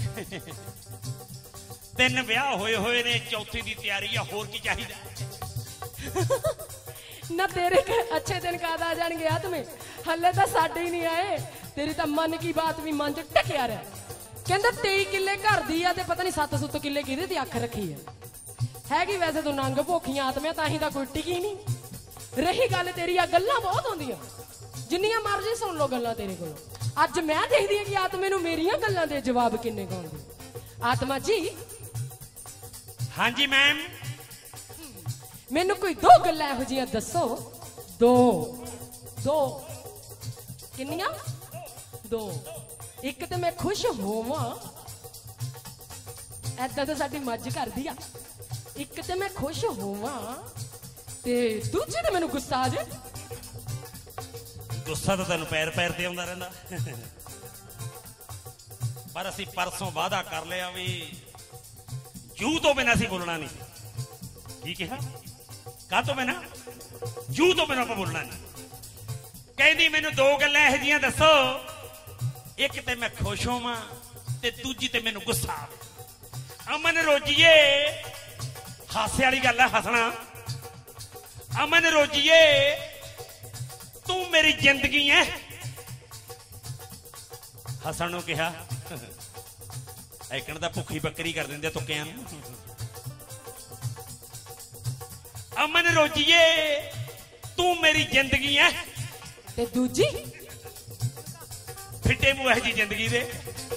S1: ਤਿੰਨ ਵਿਆਹ ਹੋਏ ਹੋਏ ਨੇ, ਚੌਥੀ ਦੀ ਤਿਆਰੀ ਆ, ਹੋਰ ਕੀ ਚਾਹੀਦਾ।
S2: ਨਾ ਤੇਰੇ ਅੱਛੇ ਦਿਨ ਕਦ ਆ ਜਾਣਗੇ ਆ ਤੁਮੇ, ਹੱਲੇ ਤਾਂ ਸਾਡੇ ਹੀ ਨਹੀਂ ਆਏ। ਤੇਰੀ ਤਾਂ ਮਨ ਕੀ ਬਾਤ ਵੀ ਮਨ ਚ ਟਕਿਆ ਰਿਹਾ। ਕਹਿੰਦਾ ਤੇਈ ਕਿੱਲੇ ਘਰ ਦੀ ਆ ਤੇ ਪਤਾ ਨਹੀਂ ਸੱਤ ਸੁੱਤ ਕਿੱਲੇ ਕਿਹਦੇ ਤੇ ਅੱਖ ਰੱਖੀ ਆ। ਹੈਗੀ ਵੈਸੇ ਤੂੰ ਨੰਗ ਭੁੱਖੀਆਂ ਆਤਮਿਆ, ਤਾਂ ਹੀ ਤਾਂ ਕੋਈ ਟਿਕੀ ਨਹੀਂ। ਰਹੀ ਗੱਲ ਤੇਰੀ ਆ ਗੱਲਾਂ ਬਹੁਤ ਆਉਂਦੀਆਂ, ਜਿੰਨੀਆਂ ਮਰਜ਼ੀ ਸੁਣ ਲਓ ਗੱਲਾਂ ਤੇਰੇ ਕੋਲੋਂ। ਅੱਜ ਮੈਂ ਦੇਖਦੀ ਆ ਕਿ ਆਤਮੇ ਨੂੰ ਮੇਰੀਆਂ ਗੱਲਾਂ ਦੇ ਜਵਾਬ ਕਿੰਨੇ ਕਹਾਉਂਦੇ। ਆਤਮਾ ਜੀ।
S1: ਹਾਂਜੀ ਮੈਮ।
S2: ਮੈਨੂੰ ਕੋਈ ਦੋ ਗੱਲਾਂ ਇਹੋ ਜਿਹੀਆਂ ਦੱਸੋ। ਦੋ ਦੋ ਕਿੰਨੀਆਂ? ਦੋ। ਇੱਕ ਤੇ ਮੈਂ ਖੁਸ਼ ਹੋਵਾਂ, ਐਦਾਂ ਤਾਂ ਸਾਡੀ ਮੱਝ ਕਰਦੀ ਆ। ਇੱਕ ਤੇ ਮੈਂ ਖੁਸ਼ ਹੋਵਾਂ ਤੇ ਦੂਜੀ ਤੇ ਮੈਨੂੰ ਗੁੱਸਾ ਆ ਜਾਏ।
S1: ਗੁੱਸਾ ਤਾਂ ਤੈਨੂੰ ਪੈਰ ਪੈਰ ਤੇ ਆਉਂਦਾ ਰਹਿੰਦਾ, ਪਰ ਅਸੀਂ ਪਰਸੋਂ ਵਾਅਦਾ ਕਰ ਲਿਆ ਵੀ ਜੂ ਤੋਂ ਬਿਨਾਂ ਅਸੀਂ ਬੋਲਣਾ ਨਹੀਂ। ਕੀ ਕਿਹਾ? ਕਾਹ ਤੋਂ ਬਿਨਾਂ? ਜੂ ਤੋਂ ਬਿਨਾਂ ਆਪਾਂ ਬੋਲਣਾ ਨਹੀਂ। ਕਹਿੰਦੀ ਮੈਨੂੰ ਦੋ ਗੱਲਾਂ ਇਹੋ ਜਿਹੀਆਂ ਦੱਸੋ, ਇੱਕ ਤੇ ਮੈਂ ਖੁਸ਼ ਹੋਵਾਂ ਤੇ ਦੂਜੀ ਤੇ ਮੈਨੂੰ ਗੁੱਸਾ ਆਵੇ। ਅਮਨ ਰੋਜੀਏ, ਹਾਸੇ ਵਾਲੀ ਗੱਲ ਹੈ ਹੱਸਣਾ। ਅਮਨ ਰੋਜੀਏ ਤੂੰ ਮੇਰੀ ਜ਼ਿੰਦਗੀ ਐ। ਹੱਸਣ ਨੂੰ ਕਿਹਾ, ਐਕਣ ਦਾ ਭੁੱਖੀ ਬੱਕਰੀ ਕਰ ਦਿੰਦੇ ਤੁੱਕਿਆਂ ਨੂੰ। ਅਮਨ ਰੋਜੀਏ ਤੂੰ ਮੇਰੀ ਜ਼ਿੰਦਗੀ ਐ
S2: ਤੇ ਦੂਜੀ
S1: ਫਿੱਟੇ ਮੂੰਹ ਇਹੋ ਜਿਹੀ ਜ਼ਿੰਦਗੀ ਦੇ।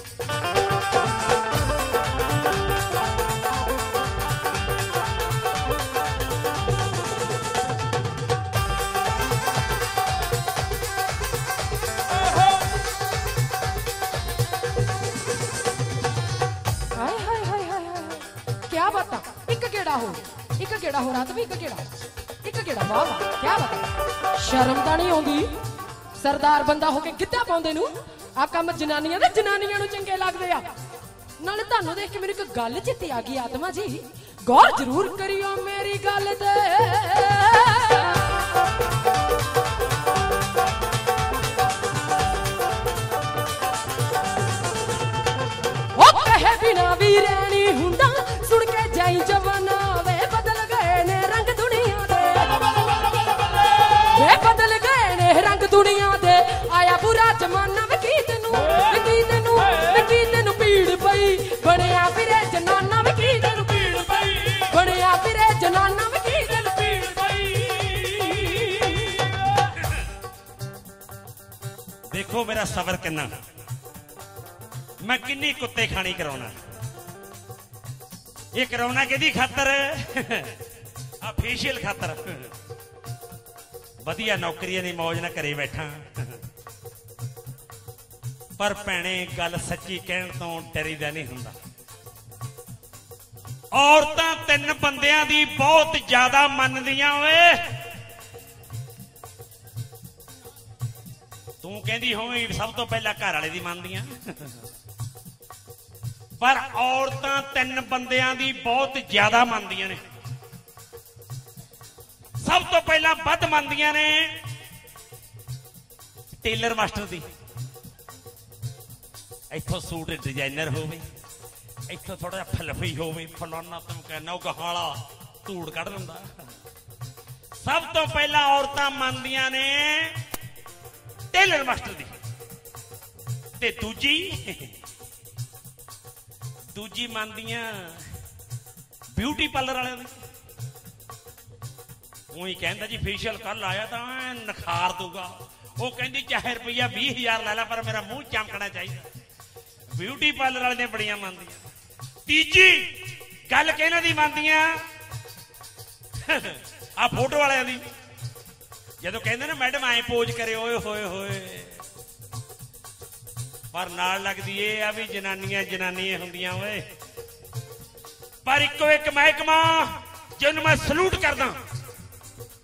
S2: ਇੱਕ ਕਿਹੜਾ ਹੋ ਇੱਕ ਕਿਹੜਾ ਹੋ ਰਾਤ ਵੀ ਇੱਕ ਕਿਹੜਾ ਇੱਕ ਕਿਹੜਾ ਵਾਹ ਵਾਹ ਕੀ ਬਾਤ। ਸ਼ਰਮ ਤਾਂ ਨਹੀਂ ਆਉਂਦੀ ਸਰਦਾਰ ਬੰਦਾ ਹੋ ਕੇ ਗਿੱਧਾ ਪਾਉਂਦੇ ਨੂੰ। ਆ ਕੰਮ ਜਨਾਨੀਆਂ ਦੇ ਜਨਾਨੀਆਂ ਨੂੰ ਚੰਗੇ ਲੱਗਦੇ ਆ। ਨਾਲੇ ਤੁਹਾਨੂੰ ਦੇਖ ਕੇ ਮੈਨੂੰ ਇੱਕ ਗੱਲ ਚਿੱਤੇ ਆ ਗਈ ਆਤਮਾ ਜੀ, ਗੌਰ ਜ਼ਰੂਰ ਕਰਿਓ ਮੇਰੀ ਗੱਲ ਤੇ। ਉਹ ਕਹੇ ਬਿਨਾ ਵੀ ਰਹਿਣੀ ਹੁੰਦਾ, ਸੁਣ ਕੇ ਜਾਈ ਜਵਾਨਾ ਵੇ ਬਦਲ ਗਏ ਨੇ ਰੰਗ ਦੁਨੀਆ ਦੇ। ਵੇ ਬਦਲ ਗਏ ਨੇ ਰੰਗ ਦੁਨੀਆ ਦੇ, ਆਇਆ ਬੁਰਾ ਜ਼ਮਾਨਾ ਵੇ ਕੀ ਤੈਨੂੰ ਵੇ ਕੀ ਤੈਨੂੰ ਵੇ ਕੀ ਤੈਨੂੰ ਪੀੜ ਪਈ, ਬਣਿਆ ਫਿਰੇ ਜਨਾਨਾ ਵੇ ਕੀ ਤੈਨੂੰ ਪੀੜ ਪਈ, ਬਣਿਆ ਫਿਰੇ ਜਨਾਨਾ ਵੇ ਕੀ ਤੈਨੂੰ ਪੀੜ ਪਈ।
S1: ਦੇਖੋ ਮੇਰਾ ਸਬਰ ਕਿੰਨਾ, ਮੈਂ ਕਿੰਨੀ ਕੁੱਤੇ ਖਾਣੀ ਕਰਾਉਣਾ। ਇਹ ਕਰਾਉਣਾ ਕਿਹਦੀ ਖਾਤਰ? ਆ ਫੇਸ਼ੀਅਲ ਖਾਤਰ। ਵਧੀਆ ਨੌਕਰੀਆਂ ਦੀ ਮੌਜ ਨਾਲ ਘਰੇ ਬੈਠਾ, ਪਰ ਭੈਣੇ ਗੱਲ ਸੱਚੀ ਕਹਿਣ ਤੋਂ ਡਰੀਦਾ ਨਹੀਂ ਹੁੰਦਾ। ਔਰਤਾਂ ਤਿੰਨ ਬੰਦਿਆਂ ਦੀ ਬਹੁਤ ਜ਼ਿਆਦਾ ਮੰਨਦੀਆਂ ਓਏ। ਤੂੰ ਕਹਿੰਦੀ ਹੋਵੇਂ ਸਭ ਤੋਂ ਪਹਿਲਾਂ ਘਰ ਵਾਲੇ ਦੀ ਮੰਨਦੀਆਂ, ਪਰ ਔਰਤਾਂ ਤਿੰਨ ਬੰਦਿਆਂ ਦੀ ਬਹੁਤ ਜ਼ਿਆਦਾ ਮੰਨਦੀਆਂ ਨੇ। ਸਭ ਤੋਂ ਪਹਿਲਾਂ ਵੱਧ ਮੰਨਦੀਆਂ ਨੇ ਟੇਲਰ ਮਾਸਟਰ ਦੀ। ਇੱਥੋਂ ਸੂਟ ਡਿਜ਼ਾਈਨਰ ਹੋਵੇ, ਇੱਥੋਂ ਥੋੜਾ ਜਿਹਾ ਫਲਫੀ ਹੋਵੇ, ਫਲਾਨਾ ਤੈਨੂੰ ਕਹਿਣਾ ਉਹ ਗਹਾਲਾ ਧੂੜ ਕੱਢ ਦਿੰਦਾ। ਸਭ ਤੋਂ ਪਹਿਲਾਂ ਔਰਤਾਂ ਮੰਨਦੀਆਂ ਨੇ ਟੇਲਰ ਮਾਸਟਰ ਦੀ, ਤੇ ਦੂਜੀ ਦੂਜੀ ਮੰਨਦੀਆਂ ਬਿਊਟੀ ਪਾਰਲਰ ਵਾਲਿਆਂ ਦੀ। ਉਹੀ ਕਹਿੰਦਾ ਜੀ ਫੇਸ਼ੀਅਲ ਕੱਲ ਆਇਆ ਤਾਂ ਨਖਾਰ ਦੂਗਾ। ਉਹ ਕਹਿੰਦੀ ਚਾਹੇ ਰੁਪਈਆ ਵੀਹ ਹਜ਼ਾਰ ਲੈ ਲਾ ਪਰ ਮੇਰਾ ਮੂੰਹ ਚਮਕਣਾ ਚਾਹੀਦਾ। ਬਿਊਟੀ ਪਾਰਲਰ ਵਾਲੇ ਨੇ ਬੜੀਆਂ ਮੰਨਦੀਆਂ। ਤੀਜੀ ਗੱਲ ਕਿਹਨਾਂ ਦੀ ਮੰਨਦੀਆਂ? ਆ ਫੋਟੋ ਵਾਲਿਆਂ ਦੀ। ਜਦੋਂ ਕਹਿੰਦੇ ਨਾ ਮੈਡਮ ਐ ਪੋਜ ਕਰੇ, ਓਏ ਹੋਏ ਹੋਏ, ਪਰ ਨਾਲ ਲੱਗਦੀ ਇਹ ਆ ਵੀ ਜਨਾਨੀਆਂ ਜਨਾਨੀਆਂ ਹੁੰਦੀਆਂ ਓਏ। ਪਰ ਇੱਕੋ ਇੱਕ ਮਹਿਕਮਾ ਜਿਹਨੂੰ ਮੈਂ ਸਲੂਟ ਕਰਦਾ,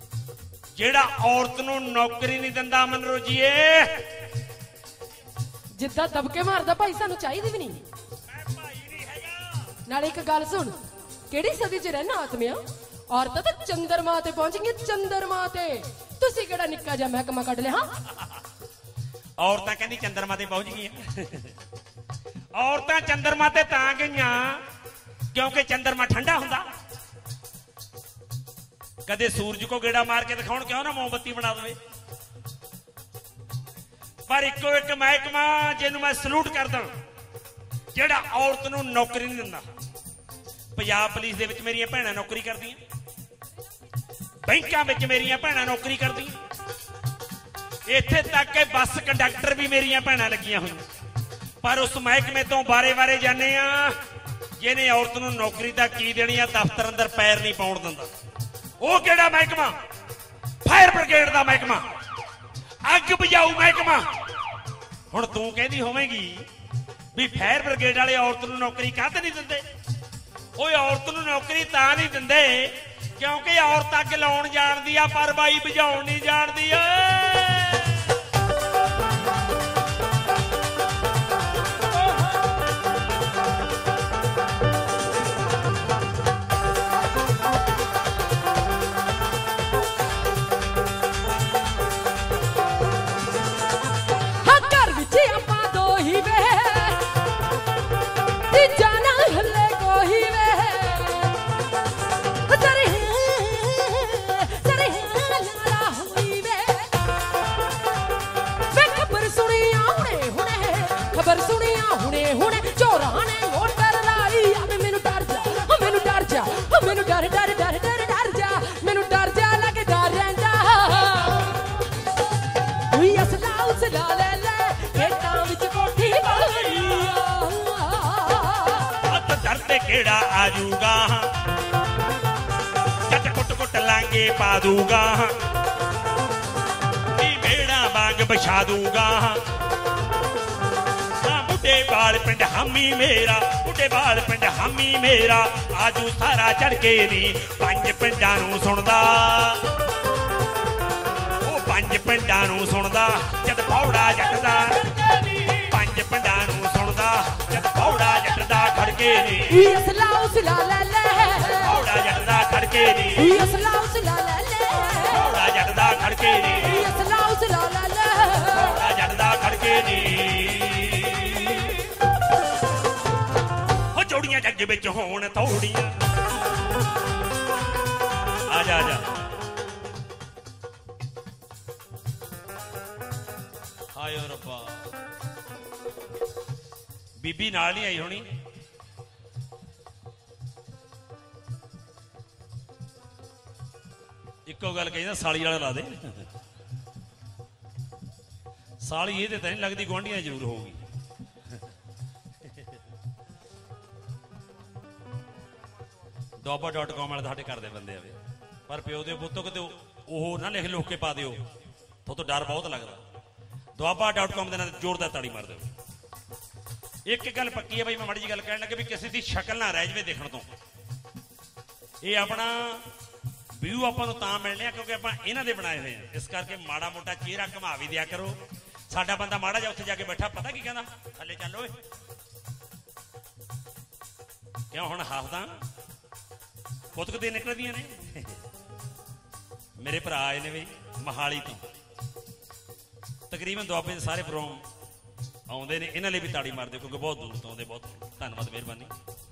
S1: ਜਿਹੜਾ ਔਰਤ ਨੂੰ ਨੌਕਰੀ ਨਹੀਂ ਦਿੰਦਾ ਅਮਨ ਰੋਜੀਏ,
S2: ਜਿੱਦਾਂ ਦਬਕੇ ਮਾਰਦਾ ਭਾਈ ਸਾਨੂੰ ਚਾਹੀਦੀ ਵੀ ਨਹੀਂ।
S1: ਮੈਂ ਭਾਈ ਨਹੀਂ ਹੈਗਾ।
S2: ਨਾਲੇ ਇੱਕ ਗੱਲ ਸੁਣ, ਕਿਹੜੀ ਸਦੀ 'ਚ ਰਹਿਣਾ ਆਤਮਿਆ? ਔਰਤਾਂ ਤਾਂ ਚੰਦਰਮਾ ਤੇ ਪਹੁੰਚ ਗਈਆਂ, ਚੰਦਰਮਾ ਤੇ। ਤੁਸੀਂ ਕਿਹੜਾ ਨਿੱਕਾ ਜਿਹਾ ਮਹਿਕਮਾ ਕੱਢ ਲਿਆ? ਹਾਂ,
S1: ਔਰਤਾਂ ਕਹਿੰਦੀ ਚੰਦਰਮਾ ਤੇ ਪਹੁੰਚ ਗਈਆਂ। ਔਰਤਾਂ ਚੰਦਰਮਾ ਤੇ ਤਾਂ ਗਈਆਂ ਕਿਉਂਕਿ ਚੰਦਰਮਾ ਠੰਡਾ ਹੁੰਦਾ। ਕਦੇ ਸੂਰਜ ਕੋ ਗੇੜਾ ਮਾਰ ਕੇ ਦਿਖਾਉਣ, ਕਿਉਂ ਨਾ ਮੋਮਬੱਤੀ ਬਣਾ ਦੇਵੇ। ਪਰ ਇੱਕੋ ਇੱਕ ਮਹਿਕਮਾ ਜਿਹਨੂੰ ਮੈਂ ਸਲੂਟ ਕਰਦਾ, ਜਿਹੜਾ ਔਰਤ ਨੂੰ ਨੌਕਰੀ ਨਹੀਂ ਦਿੰਦਾ। ਪੰਜਾਬ ਪੁਲਿਸ ਦੇ ਵਿੱਚ ਮੇਰੀਆਂ ਭੈਣਾਂ ਨੌਕਰੀ ਕਰਦੀਆਂ, ਬੈਂਕਾਂ ਵਿੱਚ ਮੇਰੀਆਂ ਭੈਣਾਂ ਨੌਕਰੀ ਕਰਦੀਆਂ, ਇੱਥੇ ਤੱਕ ਕਿ ਬੱਸ ਕੰਡਕਟਰ ਵੀ ਮੇਰੀਆਂ ਭੈਣਾਂ ਲੱਗੀਆਂ ਹੋਈਆਂ। ਪਰ ਉਸ ਮਹਿਕਮੇ ਤੋਂ ਬਾਰੇ ਬਾਰੇ ਜਾਣੇ ਆ ਜਿਹਨੇ ਔਰਤ ਨੂੰ ਨੌਕਰੀ ਤਾਂ ਕੀ ਦੇਣੀ ਆ, ਦਫ਼ਤਰ ਅੰਦਰ ਪੈਰ ਨਹੀਂ ਪਾਉਣ ਦਿੰਦਾ। ਉਹ ਕਿਹੜਾ ਮਹਿਕਮਾ? ਫਾਇਰ ਬ੍ਰਿਗੇਡ ਦਾ ਮਹਿਕਮਾ, ਅੱਗ ਬੁਝਾਊ ਮਹਿਕਮਾ। ਹੁਣ ਤੂੰ ਕਹਿੰਦੀ ਹੋਵੇਂਗੀ ਵੀ ਫਾਇਰ ਬ੍ਰਿਗੇਡ ਵਾਲੇ ਔਰਤ ਨੂੰ ਨੌਕਰੀ ਕਾਹਤੇ ਨਹੀਂ ਦਿੰਦੇ? ਉਹ ਔਰਤ ਨੂੰ ਨੌਕਰੀ ਤਾਂ ਨਹੀਂ ਦਿੰਦੇ ਕਿਉਂਕਿ ਔਰਤ ਅੱਗ ਲਾਉਣ ਜਾਣਦੀ ਆ ਪਰ ਬਾਈ ਬੁਝਾਉਣ ਨਹੀਂ ਜਾਣਦੀ। ਕਿਹੜਾ ਆਜੂਗਾ ਜੱਟ ਕੁੱਟ ਕੁੱਟ ਲਾਂਗੇ ਪਾ ਦੂਗਾ, ਨੀ ਮੇੜਾ ਵਾਂਗ ਵਿਛਾ ਦੂਗਾ। ਬੁੱਢੇ ਬਾਲ ਪਿੰਡ ਹਾਮੀ ਮੇਰਾ, ਬੁੱਢੇ ਬਾਲ ਪਿੰਡ ਹਾਮੀ ਮੇਰਾ, ਆਜੂ ਸਾਰਾ ਚੜ ਕੇ ਨੀ ਪੰਜ ਪਿੰਡਾਂ ਨੂੰ ਸੁਣਦਾ। ਉਹ ਪੰਜ ਪਿੰਡਾਂ ਨੂੰ ਸੁਣਦਾ ਜਦ ਪੌੜਾ ਜੱਟ ਦਾ, ਪੰਜ ਪਿੰਡਾਂ ਨੂੰ ਸੁਣਦਾ ਜਦ ਪੌੜਾ ਜੱਟ ਦਾ ਖੜਕੇ ਨੀ। ਪੌੜਾ ਜੱਟ ਦਾ ਖੜਕੇ ਨੀ, ਪੌੜਾ ਜੱਟ ਦਾ ਖੜਕੇ ਨੀ, ਪੌੜਾ ਜੱਟ ਦਾ ਖੜਕੇ ਨੀ। ਉਹ ਜੋੜੀਆਂ ਜੱਗ ਵਿੱਚ ਹੋਣ ਥੋੜੀਆਂ, ਆ ਜਾ ਆ ਜਾ। ਹਾਏ ਓ ਰੱਬਾ, ਬੀਬੀ ਨਾਲ ਨਹੀਂ ਆਈ ਹੋਣੀ। ਇੱਕੋ ਗੱਲ ਕਹਿੰਦਾ ਸਾਲੀ ਵਾਲਾ ਲਾ ਦੇ। ਸਾਲੀ ਇਹਦੇ ਤਾਂ ਨਹੀਂ ਲੱਗਦੀ, ਗੁਆਂਢੀਆਂ ਜ਼ਰੂਰ ਹੋਊਗੀ। ਦੁਆਬਾ ਡਾਟ ਕਾਮ ਵਾਲੇ ਸਾਡੇ ਘਰ ਦੇ ਬੰਦੇ ਆਵੇ, ਪਰ ਪਿਓ ਦੇ ਪੁੱਤੋ ਕਿਤੇ ਉਹ ਨਾ ਲਿਖ ਲੁੱਕ ਕੇ ਪਾ ਦਿਓ, ਤੁਹਾਨੂੰ ਡਰ ਬਹੁਤ ਲੱਗਦਾ। ਦੁਆਬਾ ਡਾਟ ਕਾਮ ਦੇ ਨਾਲ ਜ਼ੋਰਦਾਰ ਤਾੜੀ ਮਾਰ ਦਿਓ। ਇੱਕ ਗੱਲ ਪੱਕੀ ਹੈ ਬਈ, ਮੈਂ ਮਾੜੀ ਜਿਹੀ ਗੱਲ ਕਹਿਣ ਲੱਗੇ ਵੀ ਕਿਸੇ ਦੀ ਸ਼ਕਲ ਨਾ ਰਹਿ ਜਾਵੇ ਦੇਖਣ ਤੋਂ। ਇਹ ਆਪਣਾ ਵਿਊ ਆਪਾਂ ਨੂੰ ਤਾਂ ਮਿਲਣੇ ਆ ਕਿਉਂਕਿ ਆਪਾਂ ਇਹਨਾਂ ਦੇ ਬਣਾਏ ਹੋਏ ਆ, ਇਸ ਕਰਕੇ ਮਾੜਾ ਮੋਟਾ ਚਿਹਰਾ ਘੁਮਾ ਵੀ ਦਿਆ ਕਰੋ। ਸਾਡਾ ਬੰਦਾ ਮਾੜਾ ਜਿਹਾ ਉੱਥੇ ਜਾ ਕੇ ਬੈਠਾ, ਪਤਾ ਕੀ ਕਹਿੰਦਾ? ਥੱਲੇ ਚੱਲ ਓਏ। ਕਿਉਂ ਹੁਣ ਹੱਸਦਾ? ਕੁੱਤਕ ਦੇ ਨਿਕਲਦੀਆਂ ਨੇ। ਮੇਰੇ ਭਰਾ ਆਏ ਨੇ ਬਈ ਮਹਾਲੀ ਤੋਂ, ਤਕਰੀਬਨ ਦੁਆਬੇ ਦੇ ਸਾਰੇ ਪ੍ਰੋਗਰਾਮ ਆਉਂਦੇ ਨੇ, ਇਹਨਾਂ ਲਈ ਵੀ ਤਾੜੀ ਮਾਰ ਦਿਓ ਕਿਉਂਕਿ ਬਹੁਤ ਦੂਰ ਤੋਂ ਆਉਂਦੇ। ਬਹੁਤ ਧੰਨਵਾਦ, ਮਿਹਰਬਾਨੀ।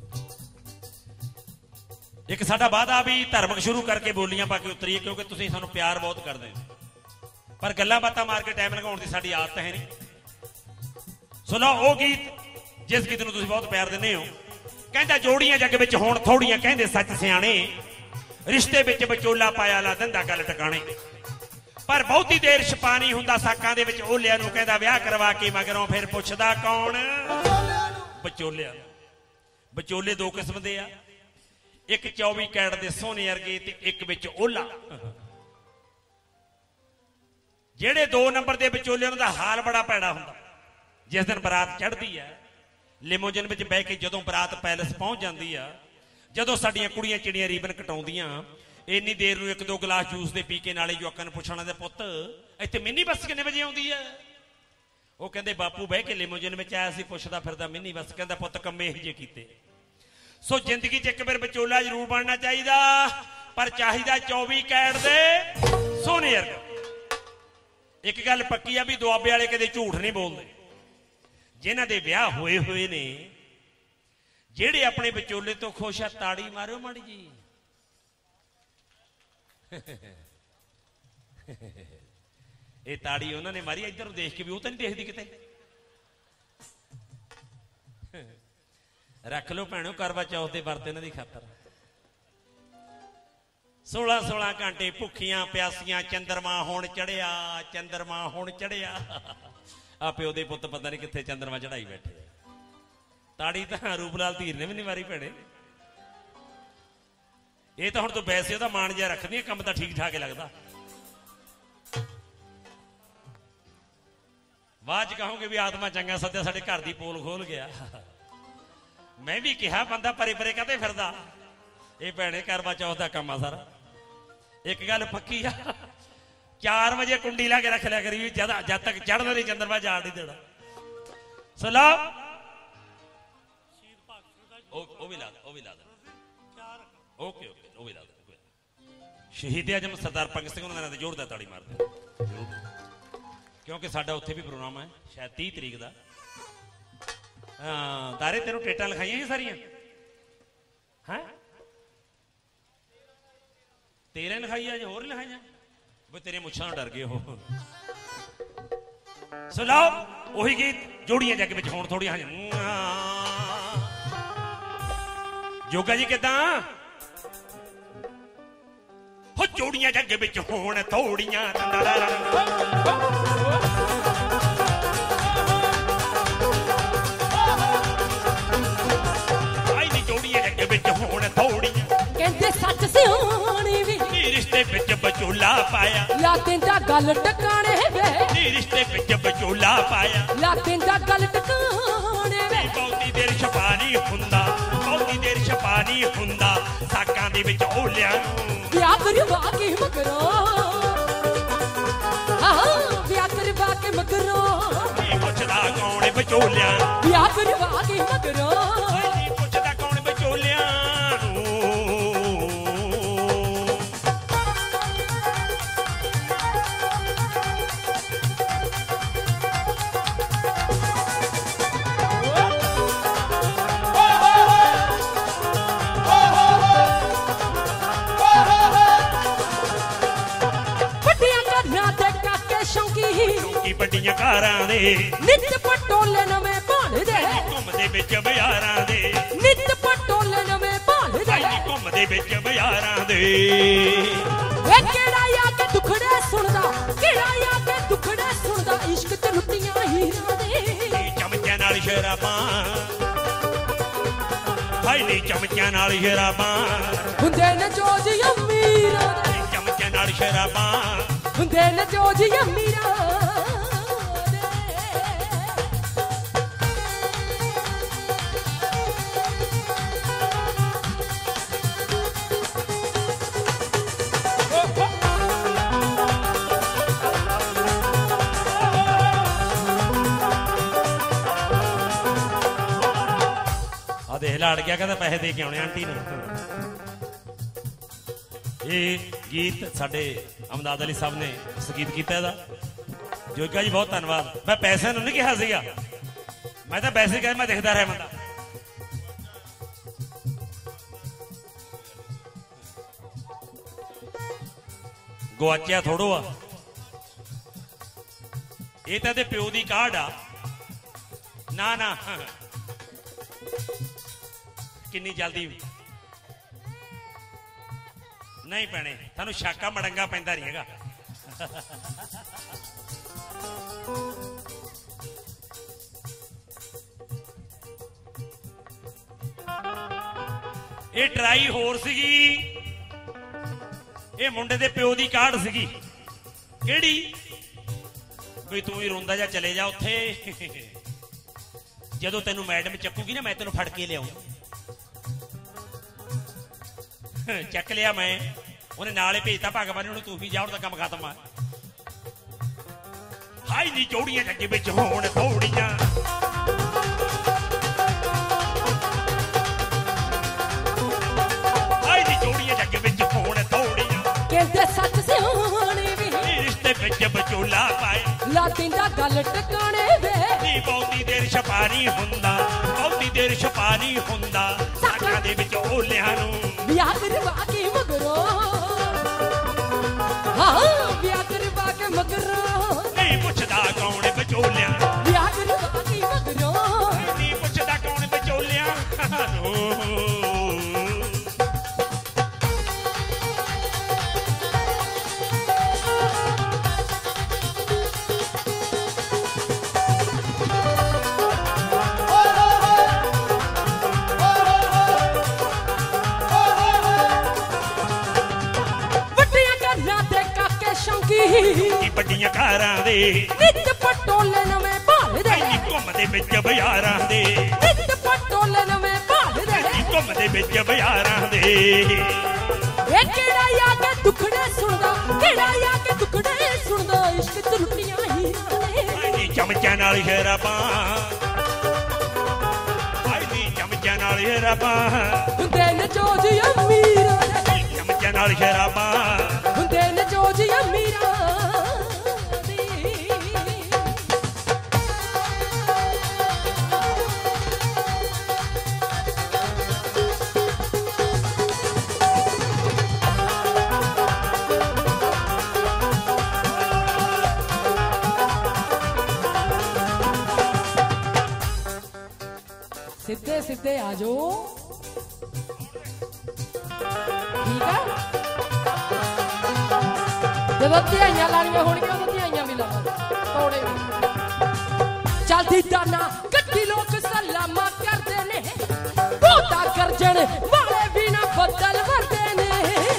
S1: ਇੱਕ ਸਾਡਾ ਵਾਅਦਾ ਵੀ ਧਾਰਮਿਕ ਸ਼ੁਰੂ ਕਰਕੇ ਬੋਲੀਆਂ ਪਾ ਕੇ ਉਤਰੀਏ ਕਿਉਂਕਿ ਤੁਸੀਂ ਸਾਨੂੰ ਪਿਆਰ ਬਹੁਤ ਕਰਦੇ ਹੋ, ਪਰ ਗੱਲਾਂ ਬਾਤਾਂ ਮਾਰ ਕੇ ਟਾਈਮ ਲਗਾਉਣ ਦੀ ਸਾਡੀ ਆਦਤ ਹੈ ਨਹੀਂ। ਸੁਣੋ ਉਹ ਗੀਤ ਜਿਸ ਗੀਤ ਨੂੰ ਤੁਸੀਂ ਬਹੁਤ ਪਿਆਰ ਦਿੰਦੇ ਹੋ। ਕਹਿੰਦਾ ਜੋੜੀਆਂ ਜੱਗ ਵਿੱਚ ਹੋਣ ਥੋੜੀਆਂ, ਕਹਿੰਦੇ ਸੱਚ ਸਿਆਣੇ, ਰਿਸ਼ਤੇ ਵਿੱਚ ਵਿਚੋਲਾ ਪਾਇਆ ਲਾ ਦਿੰਦਾ ਗੱਲ ਟਿਕਾਣੇ। ਪਰ ਬਹੁਤੀ ਦੇਰ ਛਪਾ ਨਹੀਂ ਹੁੰਦਾ ਸਾਕਾਂ ਦੇ ਵਿੱਚ ਓਲਿਆਂ ਨੂੰ, ਕਹਿੰਦਾ ਵਿਆਹ ਕਰਵਾ ਕੇ ਮਗਰੋਂ ਫਿਰ ਪੁੱਛਦਾ ਕੌਣ? ਵਿਚੋਲਿਆਂ। ਵਿਚੋਲੇ ਦੋ ਕਿਸਮ ਦੇ ਆ, ਇੱਕ ਚੌਵੀ ਕੈਰਟ ਦੇ ਸੋਨੇ ਵਰਗੇ ਤੇ ਇੱਕ ਵਿੱਚ ਓਲਾ। ਜਿਹੜੇ ਦੋ ਨੰਬਰ ਦੇ ਵਿਚੋਲੇ ਉਹਨਾਂ ਦਾ ਹਾਲ ਬੜਾ ਭੈੜਾ ਹੁੰਦਾ। ਜਿਸ ਦਿਨ ਬਰਾਤ ਚੜ੍ਹਦੀ ਹੈ ਲਿਮੋਜਨ ਵਿੱਚ ਬਹਿ ਕੇ, ਜਦੋਂ ਬਰਾਤ ਪੈਲਸ ਪਹੁੰਚ ਜਾਂਦੀ ਆ, ਜਦੋਂ ਸਾਡੀਆਂ ਕੁੜੀਆਂ ਚਿੜੀਆਂ ਰੀਬਨ ਕਟਾਉਂਦੀਆਂ, ਇੰਨੀ ਦੇਰ ਨੂੰ ਇੱਕ ਦੋ ਗਲਾਸ ਜੂਸ ਦੇ ਪੀ ਕੇ ਨਾਲੇ ਜਵਾਕਾਂ ਨੂੰ ਪੁੱਛਣਾ ਦੇ ਪੁੱਤ ਇੱਥੇ ਮਿੰਨੀ ਬੱਸ ਕਿੰਨੇ ਵਜੇ ਆਉਂਦੀ ਹੈ? ਉਹ ਕਹਿੰਦੇ ਬਾਪੂ ਬਹਿ ਕੇ ਲਿਮੋਜਨ ਵਿੱਚ ਆਇਆ ਸੀ, ਪੁੱਛਦਾ ਫਿਰਦਾ ਮਿੰਨੀ ਬਸ। ਕਹਿੰਦਾ ਪੁੱਤ ਕੰਮੇ ਇਹੋ ਜਿਹੇ ਕੀਤੇ। ਸੋ ਜ਼ਿੰਦਗੀ 'ਚ ਇੱਕ ਵਾਰ ਵਿਚੋਲਾ ਜ਼ਰੂਰ ਬਣਨਾ ਚਾਹੀਦਾ, ਪਰ ਚਾਹੀਦਾ ਚੌਵੀ ਕੈਰਟ ਦੇ ਸੋਨੇ ਵਰਗਾ। ਇੱਕ ਗੱਲ ਪੱਕੀ ਆ ਵੀ ਦੁਆਬੇ ਵਾਲੇ ਕਦੇ ਝੂਠ ਨਹੀਂ ਬੋਲਦੇ। ਜਿਨ੍ਹਾਂ ਦੇ ਵਿਆਹ ਹੋਏ ਹੋਏ ਨੇ, ਜਿਹੜੇ ਆਪਣੇ ਵਿਚੋਲੇ ਤੋਂ ਖੁਸ਼ ਆ, ਤਾੜੀ ਮਾਰਿਓ ਮਾੜੀ ਜੀ। ਇਹ ਤਾੜੀ ਉਹਨਾਂ ਨੇ ਮਾਰੀ ਇੱਧਰ ਨੂੰ ਦੇਖ ਕੇ ਵੀ ਉਹ ਤਾਂ ਨਹੀਂ ਦੇਖਦੀ ਕਿਤੇ। ਰੱਖ ਲਓ ਭੈਣੋ ਕਰਵਾ ਚੌਥ ਦੇ ਵਰਤ ਇਹਨਾਂ ਦੀ ਖਾਤਰ। ਸੋਲਾਂ ਸੋਲਾਂ ਘੰਟੇ ਭੁੱਖੀਆਂ ਪਿਆਸੀਆਂ, ਚੰਦਰਮਾ ਹੁਣ ਚੜਿਆ, ਚੰਦਰਮਾ ਹੁਣ ਚੜਿਆ। ਆ ਪਿਓ ਦੇ ਪੁੱਤ ਪਤਾ ਨਹੀਂ ਕਿੱਥੇ ਚੰਦਰਮਾ ਚੜਾਈ ਬੈਠੇ। ਤਾੜੀ ਤਾਂ ਰੂਪ ਲਾਲ ਧੀਰ ਨੇ ਵੀ ਨਹੀਂ ਮਾਰੀ ਭੈਣੇ। ਇਹ ਤਾਂ ਹੁਣ ਤੂੰ ਵੈਸੇ ਉਹਦਾ ਮਾਣ ਜਿਹਾ ਰੱਖਦੀ, ਕੰਮ ਤਾਂ ਠੀਕ ਠਾਕ ਲੱਗਦਾ। ਬਾਅਦ ਚ ਕਹੋਗੇ ਵੀ ਆਤਮਾ ਚੰਗਾ ਸੱਦਿਆ, ਸਾਡੇ ਘਰ ਦੀ ਪੋਲ ਖੋਲ ਗਿਆ। ਮੈਂ ਵੀ ਕਿਹਾ ਬੰਦਾ ਪਰੇ ਪਰੇ ਕਾਹਤੇ ਫਿਰਦਾ। ਇਹ ਭੈਣੇ ਕਰਵਾ ਚੌਥ ਦਾ ਕੰਮ ਆ ਸਾਰਾ। ਇੱਕ ਗੱਲ ਪੱਕੀ ਆ, ਚਾਰ ਵਜੇ ਕੁੰਡੀ ਲਾ ਕੇ ਰੱਖ ਲਿਆ ਕਰੀ, ਜਦ ਜਦ ਤੱਕ ਚੜ੍ਹਦਾ ਨਹੀਂ ਚੰਦਰਮਾ ਜਾਣ ਨਹੀਂ ਦੇਣਾ। ਸਲਾ ਉਹ ਵੀ ਲਾ ਦੇ, ਉਹ ਵੀ ਲਾ ਦੇ। ਓਕੇ ਓਕੇ, ਉਹ ਵੀ ਲਾ ਦੇ। ਸ਼ਹੀਦ ਆਜਮ ਸਰਦਾਰ ਭਗਤ ਸਿੰਘ ਉਹਨਾਂ ਦੇ ਜ਼ੋਰਦਾਰ ਤਾੜੀ ਮਾਰਦੇ ਜ਼ਰੂਰ, ਕਿਉਂਕਿ ਸਾਡਾ ਉੱਥੇ ਵੀ ਪ੍ਰੋਗਰਾਮ ਹੈ ਸ਼ਾਇਦ ਤੀਹ ਤਰੀਕ ਦਾ। ਹਾਂ ਤਾਰੇ ਤੈਨੂੰ ਟੇਟਾਂ ਲਿਖਾਈਆਂ ਸੀ ਸਾਰੀਆਂ? ਹੈ ਤੇਰੇ ਲਿਖਾਈ ਆ ਜਾਂ ਹੋਰ ਲਿਖਾਈਆਂ? ਬਈ ਤੇਰੇ ਮੁੱਛਾਂ ਨਾਲ ਡਰ ਗਏ ਉਹ। ਸੋ ਲਾਓ ਉਹੀ ਗੀਤ ਜੋੜੀਆਂ ਜੱਗ ਵਿੱਚ ਹੋਣ ਥੋੜੀਆਂ। ਜੋਗਾ ਜੀ ਕਿਦਾਂ ਹੋ? ਜੋੜੀਆਂ ਜੱਗ ਵਿੱਚ ਹੋਣ ਥੋੜੀਆਂ। ਆਈ ਨੀ ਜੋੜੀਆਂ ਜੱਗ ਵਿੱਚ ਹੋਣ ਥੋੜੀਆਂ।
S2: ਕਹਿੰਦੇ ਸੱਚ ਸਿਆਣੀ ਵੀ
S1: ਰਿਸ਼ਤੇ ਵਿੱਚ ਵਿਚੋਲਾ ਪਾਇਆ,
S2: ਲਾ ਦਿੰਦਾ ਗੱਲ ਟਿਕਾਣੇ ਵੇ।
S1: ਰਿਸ਼ਤੇ ਵਿੱਚ ਵਿਚੋਲਾ ਪਾਇਆ,
S2: ਲਾ ਦਿੰਦਾ ਗੱਲ ਟਿਕਾਣੇ ਵੇ।
S1: ਬਹੁਤੀ ਦੇਰ ਛਪਾ ਨਹੀਂ ਹੁੰਦਾ, ਬਹੁਤੀ ਦੇਰ ਛਪਾ ਨਹੀਂ ਹੁੰਦਾ, ਸਾਕਾਂ ਦੇ ਵਿੱਚ ਓਲਿਆਂ ਨੂੰ
S2: ਵਿਆਹ ਕਰਵਾ ਕੇ ਮਗਰੋਂ। ਆਹ ਵਿਆਹ ਕਰਵਾ ਕੇ ਮਗਰੋਂ
S1: ਨਹੀਂ ਪੁੱਛਦਾ ਕੌਣ ਵਿਚੋਲਿਆਂ।
S2: ਵਿਆਹ ਕਰਵਾ ਕੇ ਮਗਰੋਂ
S1: ਨਹੀਂ ਪੁੱਛਦਾ ਕੌਣ ਵਿਚੋਲਿਆਂ ਨੂੰ। ਸ਼ੌਂਕੀ ਵੱਡੀਆਂ ਕਾਰਾਂ ਦੇ,
S2: ਨਿੱਤ ਪਟੋਲੇ ਨਵੇਂ ਭਾਲਦੇ,
S1: ਘੁੰਮਦੇ ਵਿੱਚ ਬਾਜ਼ਾਰਾਂ ਦੇ।
S2: ਨਿੱਤ ਪਟੋਲੇ ਨਵੇਂ ਭਾਲਦੇ,
S1: ਘੁੰਮਦੇ ਵਿੱਚ ਬਾਜ਼ਾਰਾਂ ਦੇ।
S2: ਵੇ ਕਿਹੜਾ ਆ ਕੇ ਦੁਖੜੇ ਸੁਣਦਾ, ਕਿਹੜਾ ਆ ਕੇ ਦੁਖੜੇ ਸੁਣਦਾ, ਇਸ਼ਕ ਤੇ ਲੁੱਟੀਆਂ ਹੀਰਾਂ ਦੇ।
S1: ਚਮਚਿਆਂ ਨਾਲ ਸ਼ਰਾਬਾਂ, ਹਾਏ ਨੀ ਚਮਚਿਆਂ ਨਾਲ ਸ਼ਰਾਬਾਂ
S2: ਹੁੰਦੇ ਨੇ ਜੋਜ ਅਮੀਰਾਂ ਦੇ।
S1: ਚਮਚਿਆਂ ਨਾਲ ਸ਼ਰਾਬਾਂ
S2: ਹੁੰਦੇ ਨੇ ਜੋਜ ਅਮੀਰਾਂ ਦੇ।
S1: ਆ ਦੇਖ ਲਾ ਅੜ ਗਿਆ, ਕਹਿੰਦਾ ਪੈਸੇ ਦੇ ਕੇ ਆਉਣੇ ਆਂਟੀ ਨੂੰ। ਇਹ ਗੀਤ ਸਾਡੇ ਅਮਦਾਦ ਅਲੀ ਸਾਹਿਬ ਨੇ ਸੰਗੀਤ ਕੀਤਾ ਇਹਦਾ। ਜੋਗਾ ਜੀ ਬਹੁਤ ਧੰਨਵਾਦ। ਮੈਂ ਪੈਸਿਆਂ ਨੂੰ ਨਹੀਂ ਕਿਹਾ ਸੀਗਾ, ਮੈਂ ਤਾਂ ਵੈਸੇ ਕਿਹਾ ਮੈਂ ਦਿਖਦਾ ਰਿਹਾ ਬੰਦਾ। ਗਵਾਚਿਆ ਥੋੜੋ ਆ, ਇਹ ਤਾਂ ਇਹਦੇ ਪਿਓ ਦੀ ਕਾਢ ਆ। ਨਾ ਨਾ ਕਿੰਨੀ ਜਲਦੀ ਨਹੀਂ ਪੈਣੇ, ਤੁਹਾਨੂੰ ਸ਼ਾਕਾ ਮੜੰਗਾ ਪੈਂਦਾ ਨਹੀਂ ਹੈਗਾ। ਇਹ ਟਰਾਈ ਹੋਰ ਸੀਗੀ, ਇਹ ਮੁੰਡੇ ਦੇ ਪਿਓ ਦੀ ਕਾਢ ਸੀਗੀ। ਕਿਹੜੀ? ਵੀ ਤੂੰ ਹੀ ਰੋਂਦਾ ਜਾ ਚਲੇ ਜਾ ਉੱਥੇ, ਜਦੋਂ ਤੈਨੂੰ ਮੈਡਮ ਚੱਕੂਗੀ ਨਾ ਮੈਂ ਤੈਨੂੰ ਫੜ ਕੇ ਲਿਆਉਂ। ਚੱਕ ਲਿਆ ਮੈਂ, ਉਹਨੇ ਨਾਲੇ ਭੇਜਤਾ ਭਗਵਾਨ ਨੂੰ, ਤੂੰ ਵੀ ਜਾ, ਹੁਣ ਤਾਂ ਕੰਮ ਖਤਮ ਆ। ਆਈ ਨੀ ਜੋੜੀਆਂ ਜੱਗ ਵਿੱਚ ਹੋਣ ਥੋੜੀਆਂ ਆਈ ਨੀ ਜੋੜੀਆਂ ਜੱਗ ਵਿੱਚ ਹੋਣ ਥੋੜੀਆਂ
S2: ਕਹਿੰਦੇ ਸੱਚ ਸਿਆਣੇ ਵੀ
S1: ਰਿਸ਼ਤੇ ਵਿੱਚ ਵਿਚੋਲਾ ਪਾਏ
S2: ਲਾ ਦਿੰਦਾ ਗੱਲ ਟਿਕਾਣੇ ਵੇ
S1: ਨੀ ਬਹੁਤੀ ਦੇਰ ਛਪਾ ਨਹੀਂ ਹੁੰਦਾ ਬਹੁਤੀ ਦੇਰ ਛਪਾ ਨਹੀਂ ਹੁੰਦਾ ਸਾਕਾਂ ਦੇ ਵਿੱਚ ਓਲਿਆਂ ਨੂੰ
S2: ਵਿਆਹ ਕਰਵਾ ਕੇ ਮਗਰੋਂ ਹਾਂ ਵਿਆਹ ਕਰਵਾ ਕੇ ਮਗਰੋਂ
S1: ਨਹੀਂ ਪੁੱਛਦਾ ਕੌਣ ਵਿਚੋਲਿਆਂ
S2: ਵਿਆਹ ਕਰਵਾ ਕੇ ਮਗਰੋਂ
S1: ਨਹੀਂ ਪੁੱਛਦਾ ਕੌਣ ਵਿਚੋਲਿਆਂ ਨੂੰ ਕੀ ਵੱਡੀਆਂ ਕਾਰਾਂ ਦੇ
S2: ਨਿੱਤ ਪਟੋਲੇ ਨਵੇਂ ਭਾਲਦੇ
S1: ਐਨੀ ਘੁੰਮਦੇ ਵਿੱਚ ਬਾਜ਼ਾਰਾਂ ਦੇ
S2: ਨਿੱਤ ਪਟੋਲੇ ਨਵੇਂ ਭਾਲਦੇ
S1: ਐਨੀ ਘੁੰਮਦੇ ਵਿੱਚ ਬਾਜ਼ਾਰਾਂ ਦੇ
S2: ਇਹ ਕਿਹੜਾ ਆ ਕੇ ਦੁੱਖੜੇ ਸੁਣਦਾ ਕਿਹੜਾ ਆ ਕੇ ਦੁੱਖੜੇ ਸੁਣਦਾ ਇਸ਼ਕ ਚ ਲੁੱਟੀਆਂ ਹੀਰਾਂ ਨੇ
S1: ਐਨੀ ਚਮਚਿਆਂ ਨਾਲ ਸ਼ਰਾਬਾਂ ਐਨੀ ਚਮਚਿਆਂ ਨਾਲ ਸ਼ਰਾਬਾਂ
S2: ਹੁੰਦੇ ਨੇ ਜੋ ਜੀ ਅਮੀਰਾਂ ਦੇ
S1: ਚਮਚਿਆਂ ਨਾਲ ਸ਼ਰਾਬਾਂ
S2: ਹੁੰਦੇ ਨੇ ਜੋ ਜੀ ਅਮੀਰਾਂ ਸਿੱਧੇ ਸਿੱਧੇ ਆ ਜਾਓ ਠੀਕ ਆ ਜਦੋਂ ਧਿਆਈਆਂ ਲਾਣੀਆਂ ਹੋਣਗੀਆਂ ਉਦੋਂ ਧਿਆਈਆਂ ਵੀ ਲਾਵਾਂਗੇ ਤੋੜੇ ਵੀ ਚਲਦੀ ਦਾਨਾ ਗੱਡੀ ਲੋਕ ਸਲਾਮਾ ਕਰਦੇ ਨੇ ਬਹੁਤਾ ਗਰਜਣ ਵਾਲੇ ਵੀ ਨਾ ਬੱਦਲ ਵਰਦੇ ਨੇ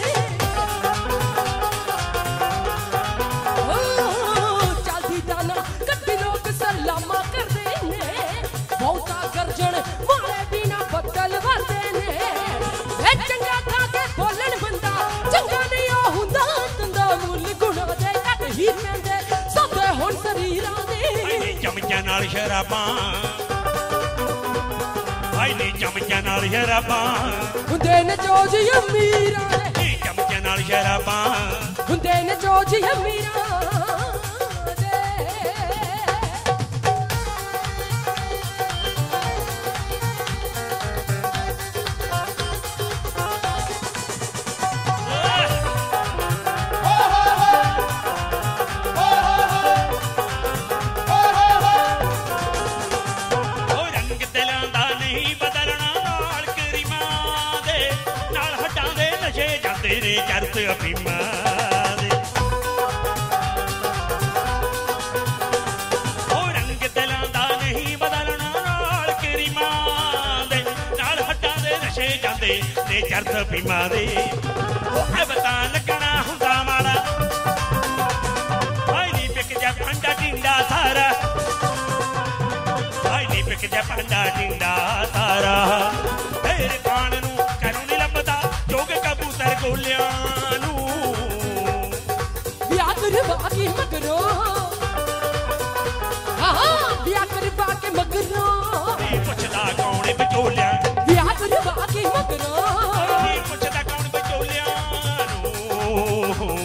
S2: ਚਲਦੀ ਦਾਨਾ ਗੱਡੀ ਲੋਕ ਸਲਾਮਾ ਕਰਦੇ ਨੇ ਬਹੁਤਾ ਗਰਜਣ ਵਾਲੇ ਵੀ ਨਾ ਬੱਦਲ ਵਰਦੇ ਨੇ ਇਹ ਚੰਗਾ ਖਾ ਕੇ ਬੋਲਣ ਬੰਦਾ ਚੰਗਾ ਨਹੀਂ ਉਹ ਹੁੰਦਾ ਤੰਦਾ ਮੁੱਲ ਗੁਣਾ ਦੇ ਘੱਟ ਹੀ ਪੈਂਦੇ ਸਭੇ ਹੁਣ ਸਰੀਰਾਂ ਦੇ
S1: ਚਮਚਿਆਂ ਨਾਲ ਸ਼ਰਾਬਾਂ ਆਈ ਨੀ ਚਮਚਿਆਂ ਨਾਲ ਸ਼ਰਾਬਾਂ
S2: ਹੁੰਦੇ ਨੇ ਜੋ ਜੀ ਅਮੀਰਾਂ ਦੇ
S1: ਚਮਚਿਆਂ ਨਾਲ ਸ਼ਰਾਬਾਂ
S2: ਹੁੰਦੇ ਨੇ ਜੋ ਜੀ ਅਮੀਰਾਂ
S1: ਤੇਰੇ ਚਰਤ ਅਫੀਮਾਂ ਦੇ ਉਹ ਰੰਗ ਦਿਲਾਂ ਦਾ ਨਹੀਂ ਬਦਲਣਾ ਨਾਲ ਕਰੀਮਾਂ ਦੇ ਨਾਲ ਹੱਟਾਂ ਦੇ ਨਸ਼ੇ ਜਾਂਦੇ ਨੇ ਚਰਤ ਅਫੀਮਾਂ ਦੇ ਉਹ ਅਬਤਾ ਲੱਗਣਾ ਹੁੰਦਾ ਮਾੜਾ ਆਈ ਨੀ ਪਿਕ ਜਾ ਪੰਡਾ ਟਿੰਡਾ ਸਾਰਾ ਆਈ ਨੀ ਪਿਕ ਜਾ ਪੰਡਾ ਟਿੰਡਾ ਸਾਰਾ ਤੇਰੇ ਖਾਣ ਨੂੰ ਕਰੂ ਨੀ ਲੱਭਦਾ ਜੋਗ ਕਬੂਤਰ ਗੋਲਿਆਂ ਨੂੰ
S2: ਵਿਆਹ ਕਰਵਾ ਕੇ ਮਗਰੋਂ ਹਾਂ ਵਿਆਹ ਕਰਵਾ ਕੇ ਮਗਰੋਂ
S1: ਨਹੀਂ ਪੁੱਛਦਾ ਕੌਣ ਵਿਚੋਲਿਆਂ
S2: ਵਿਆਹ ਕਰਵਾ ਕੇ ਮਗਰੋਂ
S1: ਨਹੀਂ ਪੁੱਛਦਾ ਕੌਣ ਵਿਚੋਲਿਆਂ ਨੂੰ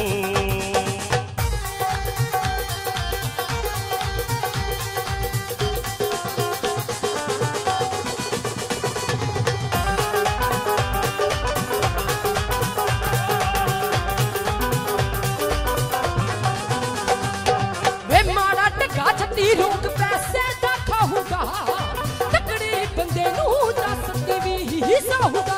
S2: ਛੱਤੀ ਲੋਕ ਪੈਸੇ ਦਾ ਖਾਊਗਾ ਤਕੜੇ ਬੰਦੇ ਨੂੰ ਦੱਸਦੀ ਵੀ ਹਿੱਸਾ ਹੁੰਦਾ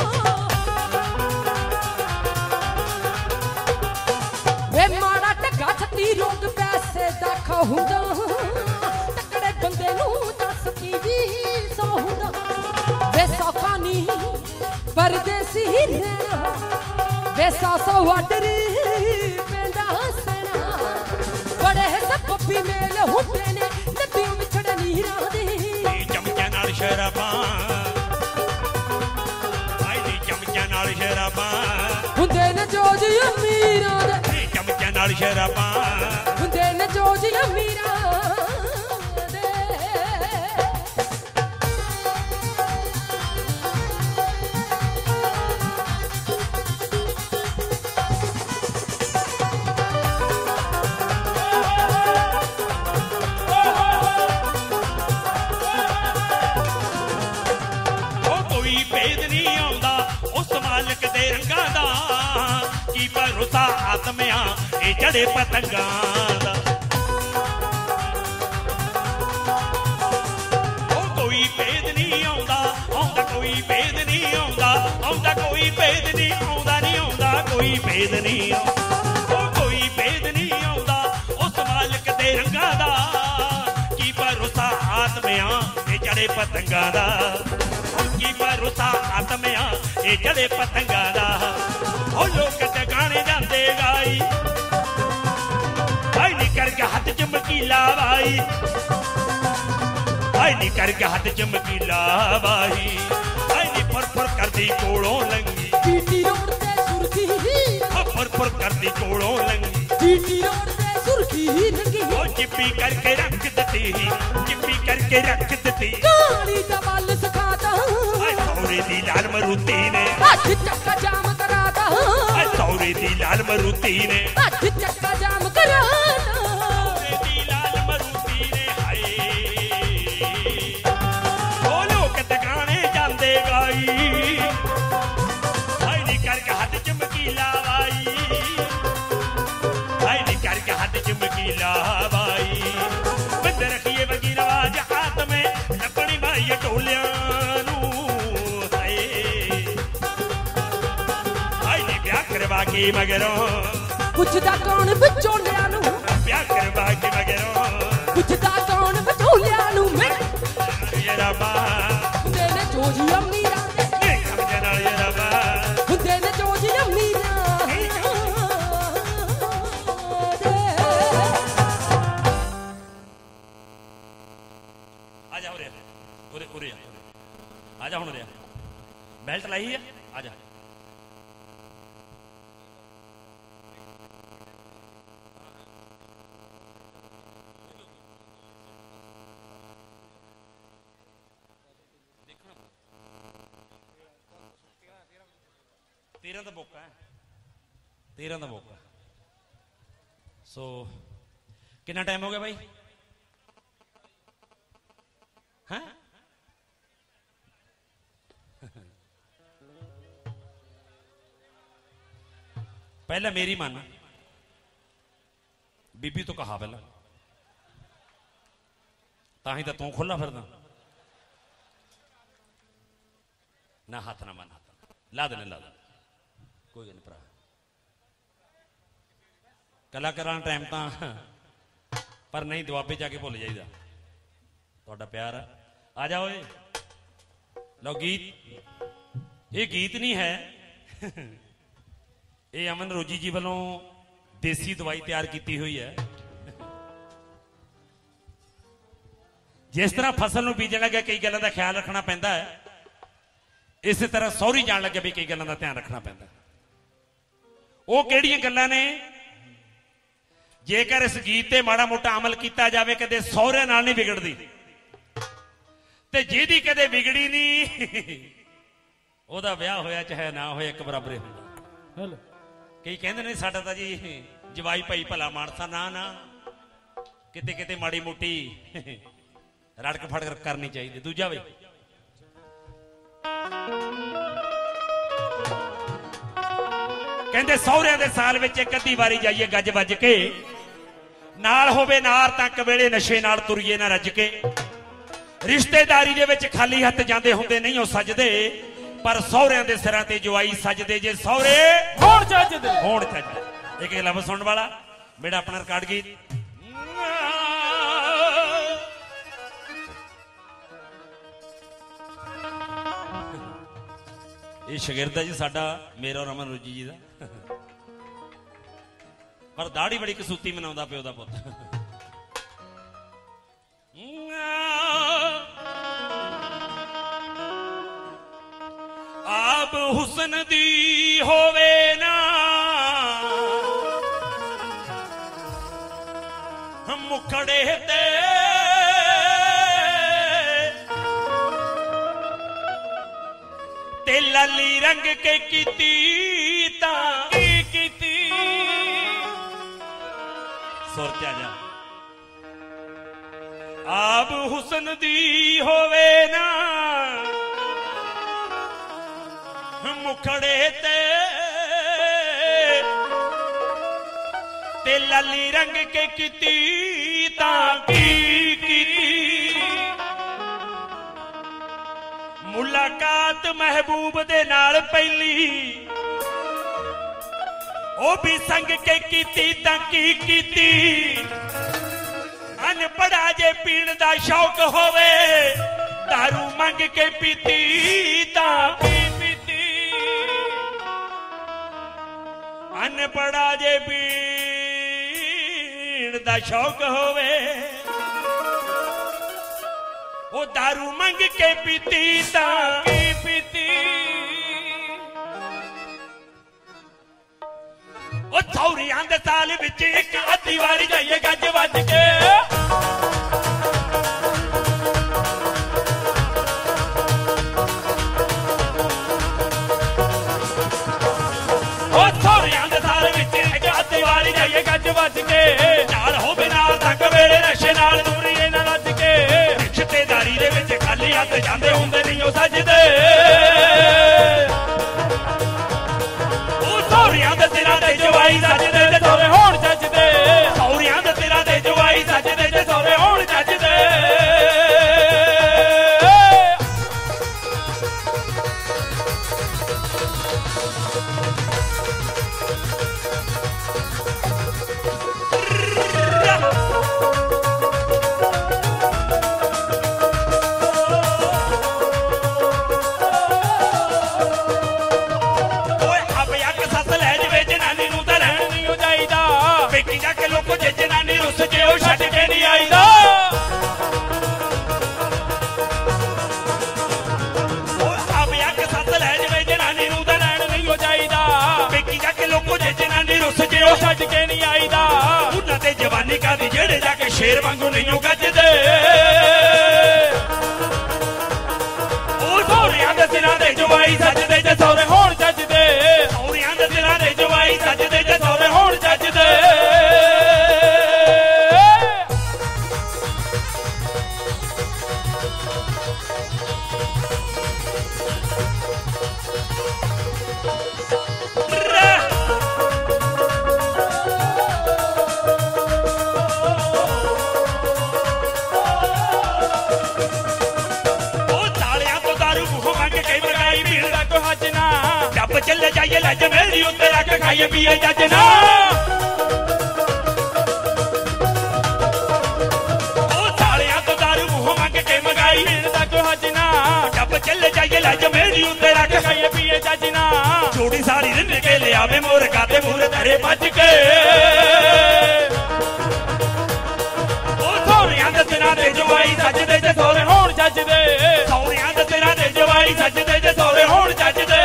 S2: ਵੇ ਮਾੜਾ ਟੱਗਾ ਛੱਤੀ ਲੋਕ ਪੈਸੇ ਦਾ ਖਾਊਗਾ ਤਕੜੇ ਬੰਦੇ ਨੂੰ ਦੱਸਦੀ ਵੀ ਹਿੱਸਾ ਹੁੰਦਾ ਵੇ ਸੌਖਾ ਨਹੀਂ ਪਰਦੇਸੀ ਰਹਿਣਾ ਵੇ ਸੌ ਵਾਟਰੀ ਪੈਂਦਾ ਹੱਸਣਾ ਬੜੇ ਸੱਪੀ ਮੇਲ ਹੁੰਦੇ ਨੇ ਨਦੀਆਂ ਵਿਛੜ ਨੀਰਾਂ ਦੇ
S1: ਚਮਚਿਆਂ ਨਾਲ ਸ਼ਰਾਬਾਂ ਆਈ ਨੀ ਚਮਚਿਆਂ ਨਾਲ ਸ਼ਰਾਬਾਂ
S2: ਹੁੰਦੇ ਨੇ ਜੋ ਜੀ ਅਮੀਰਾਂ ਦੇ
S1: ਚਮਚਿਆਂ ਨਾਲ ਸ਼ਰਾਬਾਂ
S2: ਹੁੰਦੇ ਨੇ ਚੋਜ ਅਮੀਰਾਂ ਦੇ।
S1: ਮਾਲਕ ਦੇ ਰੰਗਾਂ ਦਾ ਕੀ ਭਰੋਸਾ ਆਤਮਿਆਂ ਇਹ ਚੜੇ ਪਤੰਗਾਂ ਦਾ। ਉਹ ਕੋਈ ਭੇਦ ਨਹੀਂ ਆਉਂਦਾ ਆਉਂਦਾ ਕੋਈ ਭੇਦ ਨਹੀਂ ਆਉਂਦਾ ਆਉਂਦਾ ਕੋਈ ਭੇਦ ਨਹੀਂ ਆਉਂਦਾ ਨਹੀਂ ਆਉਂਦਾ ਕੋਈ ਭੇਦ ਨਹੀਂ ਆਉਂਦਾ। ਉਹ ਕੋਈ ਭੇਦ ਨਹੀਂ ਆਉਂਦਾ ਉਸ ਮਾਲਕ ਦੇ ਰੰਗਾਂ ਦਾ ਕੀ ਭਰੋਸਾ ਆਤਮਿਆਂ ਇਹ ਚੜੇ ਪਤੰਗਾਂ ਦਾ। ਕੀ ਭਰੋਸਾ ਆਤਮਿਆਂ ਇਹ ਚੜੇ ਪਤੰਗਾਂ ਦਾ। ਉਹ ਲੋਕ ਜਗਾਣੇ ਜਾਂਦੇ ਗਾਈ ਆਈ ਨੀ ਕਰਕੇ ਹੱਥ ਚ ਮਕੀਲਾ ਵਾਈ ਆਈ ਨੀ ਕਰਕੇ ਹੱਥ ਚ ਮਕੀਲਾ ਵਾਈ ਆਈ ਨੀ ਫੁਰ ਫੁਰ ਕਰਦੀ ਕੋਲੋਂ ਲੰਗੀ
S2: ਜੀਟੀ ਰੋਡ ਤੇ ਸੁਰਖੀ
S1: ਫੁਰ ਫੁਰ ਕਰਦੀ ਕੋਲੋਂ ਲੰਗੀ
S2: ਜੀਟੀ ਰੋਡ ਤੇ ਸੁਰਖੀ ਲੰਗੀ।
S1: ਉਹ ਚਿੱਪੀ ਕਰਕੇ ਰੱਖ ਦਿੱਤੀ ਚਿੱਪੀ ਕਰਕੇ ਰੱਖ ਦਿੱਤੀ
S2: ਕਾਲੀ ਦਾ ਵੱਲ ਸਿਖਾਤਾ
S1: ਸੌਰੇ ਦੀ ਲਾਲ ਮਰੂਤੀ ਨੇ
S2: ਹੱਥ ਚੱਕਾ ਜਾਮ ਕਰਾਤਾ
S1: ਸੌਰੇ ਦੀ ਲਾਲ ਮਰੂਤੀ ਨੇ
S2: ਹੱਥ ਚੱਕਾ ਜਾਮ ਕਰਾਤਾ
S1: ਸੌਰੇ ਦੀ ਲਾਲ ਮਰੂਤੀ ਨੇ ਹਾਏ। ਉਹ ਲੋਕ ਟਿਕਾਣੇ ਜਾਂਦੇ ਗਾਈ ਹਾਏ ਨੀ ਕਰਕੇ ਹੱਥ ਚ ਮਕੀਲਾ ਵਾਈ ਹਾਏ ਨੀ ਕਰਕੇ ਹੱਥ ਚ ਮਕੀਲਾ ਵਾਈ। ਬੰਦ ਰੱਖੀਏ ਵਗੀ ਨਵਾਜ ਆਤਮੇ ਲੱਪਣੀ ਮਾਈ ਢੋਲਿਆਂ ਕਰਵਾ ਕੇ ਮਗਰੋਂ
S2: ਪੁੱਛਦਾ ਕੌਣ ਵਿਚੋਲਿਆਂ ਨੂੰ
S1: ਵਿਆਹ ਕਰਵਾ ਕੇ ਮਗਰੋਂ
S2: ਪੁੱਛਦਾ ਕੌਣ ਵਿਚੋਲਿਆਂ ਨੂੰ ਮੈਂ
S1: ਇਹ ਰੱਬਾ
S2: ਹੁੰਦੇ ਨੇ ਚੋਜ ਅਮੀਰਾਂ ਦੇ
S1: ਇਹ ਸਮਝ ਨਾਲ ਇਹ ਰੱਬਾ
S2: ਹੁੰਦੇ ਨੇ ਚੋਜ ਅਮੀਰਾਂ ਦੇ।
S1: ਆ ਜਾ ਉਰੇ ਉਰੇ ਉਰੇ ਆ ਜਾ ਹੁਣ ਉਰੇ ਬੈਲਟ ਲਾਈ ਆ ਆ ਜਾ। ਤੇਰਾਂ ਦਾ ਮੌਕਾ ਹੈ ਤੇਰਾਂ ਦਾ ਮੌਕਾ। ਸੋ ਕਿੰਨਾ ਟਾਈਮ ਹੋ ਗਿਆ ਬਾਈ ਹਾਂ ਪਹਿਲਾਂ ਮੇਰੀ ਮੰਨ ਬੀਬੀ ਤੋਂ ਕਹਾ ਪਹਿਲਾਂ ਤਾਂ ਹੀ ਤਾਂ ਤੂੰ ਖੁੱਲਾ ਫਿਰਦਾ ਨਾ ਹੱਥ ਨਾ ਮੰਨ ਹੱਥ ਲਾ ਦੇਣੇ ਲਾ ਦੇ ਕੋਈ ਗੱਲ ਨਹੀਂ ਭਰਾ ਕਲਾਕਾਰਾਂ ਟਾਈਮ ਤਾਂ ਪਰ ਨਹੀਂ ਦੁਆਬੇ ਜਾ ਕੇ ਭੁੱਲ ਜਾਈਦਾ ਤੁਹਾਡਾ ਪਿਆਰ ਆ ਜਾ ਓਏ ਲਓ ਗੀਤ ਇਹ ਗੀਤ ਨਹੀਂ ਹੈ ਇਹ ਅਮਨ ਰੋਜੀ ਜੀ ਵੱਲੋਂ ਦੇਸੀ ਦਵਾਈ ਤਿਆਰ ਕੀਤੀ ਹੋਈ ਹੈ। ਜਿਸ ਤਰ੍ਹਾਂ ਫਸਲ ਨੂੰ ਬੀਜਣ ਲੱਗਿਆ ਕਈ ਗੱਲਾਂ ਦਾ ਖਿਆਲ ਰੱਖਣਾ ਪੈਂਦਾ ਹੈ ਇਸੇ ਤਰ੍ਹਾਂ ਸਹੁਰੀ ਜਾਣ ਲੱਗਿਆ ਵੀ ਕਈ ਗੱਲਾਂ ਦਾ ਧਿਆਨ ਰੱਖਣਾ ਪੈਂਦਾ। ਉਹ ਕਿਹੜੀਆਂ ਗੱਲਾਂ ਨੇ ਜੇਕਰ ਇਸ ਗੀਤ ਤੇ ਮਾੜਾ ਮੋਟਾ ਅਮਲ ਕੀਤਾ ਜਾਵੇ ਕਦੇ ਸਹੁਰਿਆਂ ਨਾਲ ਨਹੀਂ ਵਿਗੜਦੀ ਤੇ ਜਿਹਦੀ ਕਦੇ ਵਿਗੜੀ ਨਹੀਂ ਉਹਦਾ ਵਿਆਹ ਹੋਇਆ ਚਾਹੇ ਨਾ ਹੋਇਆ ਇੱਕ ਬਰਾਬਰ ਹੁੰਦਾ। ਕਈ ਕਹਿੰਦੇ ਨੇ ਸਾਡਾ ਤਾਂ ਜੀ ਜਵਾਈ ਭਾਈ ਭਲਾ ਮਾਨਸਾ ਨਾ ਨਾ ਕਿਤੇ ਕਿਤੇ ਮਾੜੀ ਮੋਟੀ ਰੜਕ ਫੜਕ ਕਰਨੀ ਚਾਹੀਦੀ। ਦੂਜਾ ਵੇ ਕਹਿੰਦੇ ਸਹੁਰਿਆਂ ਦੇ ਸਾਲ ਵਿੱਚ ਇੱਕ ਅੱਧੀ ਵਾਰੀ ਜਾਈਏ ਗੱਜ ਵੱਜ ਕੇ ਨਾਲ ਹੋਵੇ ਨਾਰ ਤੱਕ ਵੇਲੇ ਨਸ਼ੇ ਨਾਲ ਤੁਰੀਏ ਨਾ ਰੱਜ ਕੇ। ਰਿਸ਼ਤੇਦਾਰੀ ਦੇ ਵਿੱਚ ਖਾਲੀ ਹੱਥ ਜਾਂਦੇ ਹੁੰਦੇ ਨਹੀਂ ਉਹ ਸੱਜਦੇ ਪਰ ਸਹੁਰਿਆਂ ਦੇ ਸਿਰਾਂ ਤੇ ਜਵਾਈ ਸੱਜਦੇ ਜੇ ਸਹੁਰੇ ਹੋਣ ਚੱਜਦੇ ਹੋਣ ਚੱਜਦੇ। ਇੱਕ ਲਫ਼ਜ਼ ਸੁਣਨ ਵਾਲਾ ਮੇਰਾ ਆਪਣਾ ਰਿਕਾਰਡ ਗੀਤ ਇਹ ਸ਼ਾਗਿਰਦ ਹੈ ਜੀ ਸਾਡਾ ਮੇਰਾ ਔਰ ਅਮਨ ਰੋਜੀ ਜੀ ਦਾ ਪਰ ਦਾੜੀ ਬੜੀ ਕਸੂਤੀ ਮਨਾਉਂਦਾ ਪਿਓ ਦਾ ਪੁੱਤ। ਆਪ ਹੁਸਨ ਦੀ ਹੋਵੇ ਨਾ मुखड़े ते ते लाली रंग के कीती तां की कीती सुर ते आ जा आब हुसन दी होवे ना मुखड़े ते ते लाली रंग के कीती तां की कीती मुलाकात महबूब दे नाल पहली ओ भी संग के कीती तां की कीती अनपढ़ा जे पीण दा शौक होवे दारू मंग के पीती तां की पीती अनपढ़ा जे पीण दा शौक होवे ओ दारू मंग के पीती तां की पीती ओ सौरियां दे साल विच इक अद्धी वारी जाइए गज वज के गज वज के नाल हो बिना तक वेले नशे नाल दूरी ना रज के रिश्तेदारी दे विच खाली हथ जांदे हुंदे नहीं ओ सजदे ओ सौरियां दे सिरां ते जवाई सजदे ते सौरे होण जजदे सौरियां दे सिरां ते जवाई सजदे ते सौरे होण जजदे जवानी का दी जेड़े जाके शेर वांगू नहीं गजदे ओ सौरियां दे सिरां ते जवाई सजदे जे सौरे होण जजदे सौरियां दे सिरां ते जवाई सजदे जे सौरे होण जजदे चले जाइए लज मेरी उत्ते रख खाइए पिए जजना ओ सालियां तो दारू मुंह मंग के मंगाई मिलदा को हजना जब चले जाइए लज मेरी उत्ते रख खाइए पिए जजना छोटी साड़ी रिन के ले आवे मोर काते मूरे धरे बज के ओ सौरियां दे सिरां ते जवाई सजदे जे सौरे होण जजदे सौरियां दे सिरां ते जवाई सजदे जे सौरे होण जजदे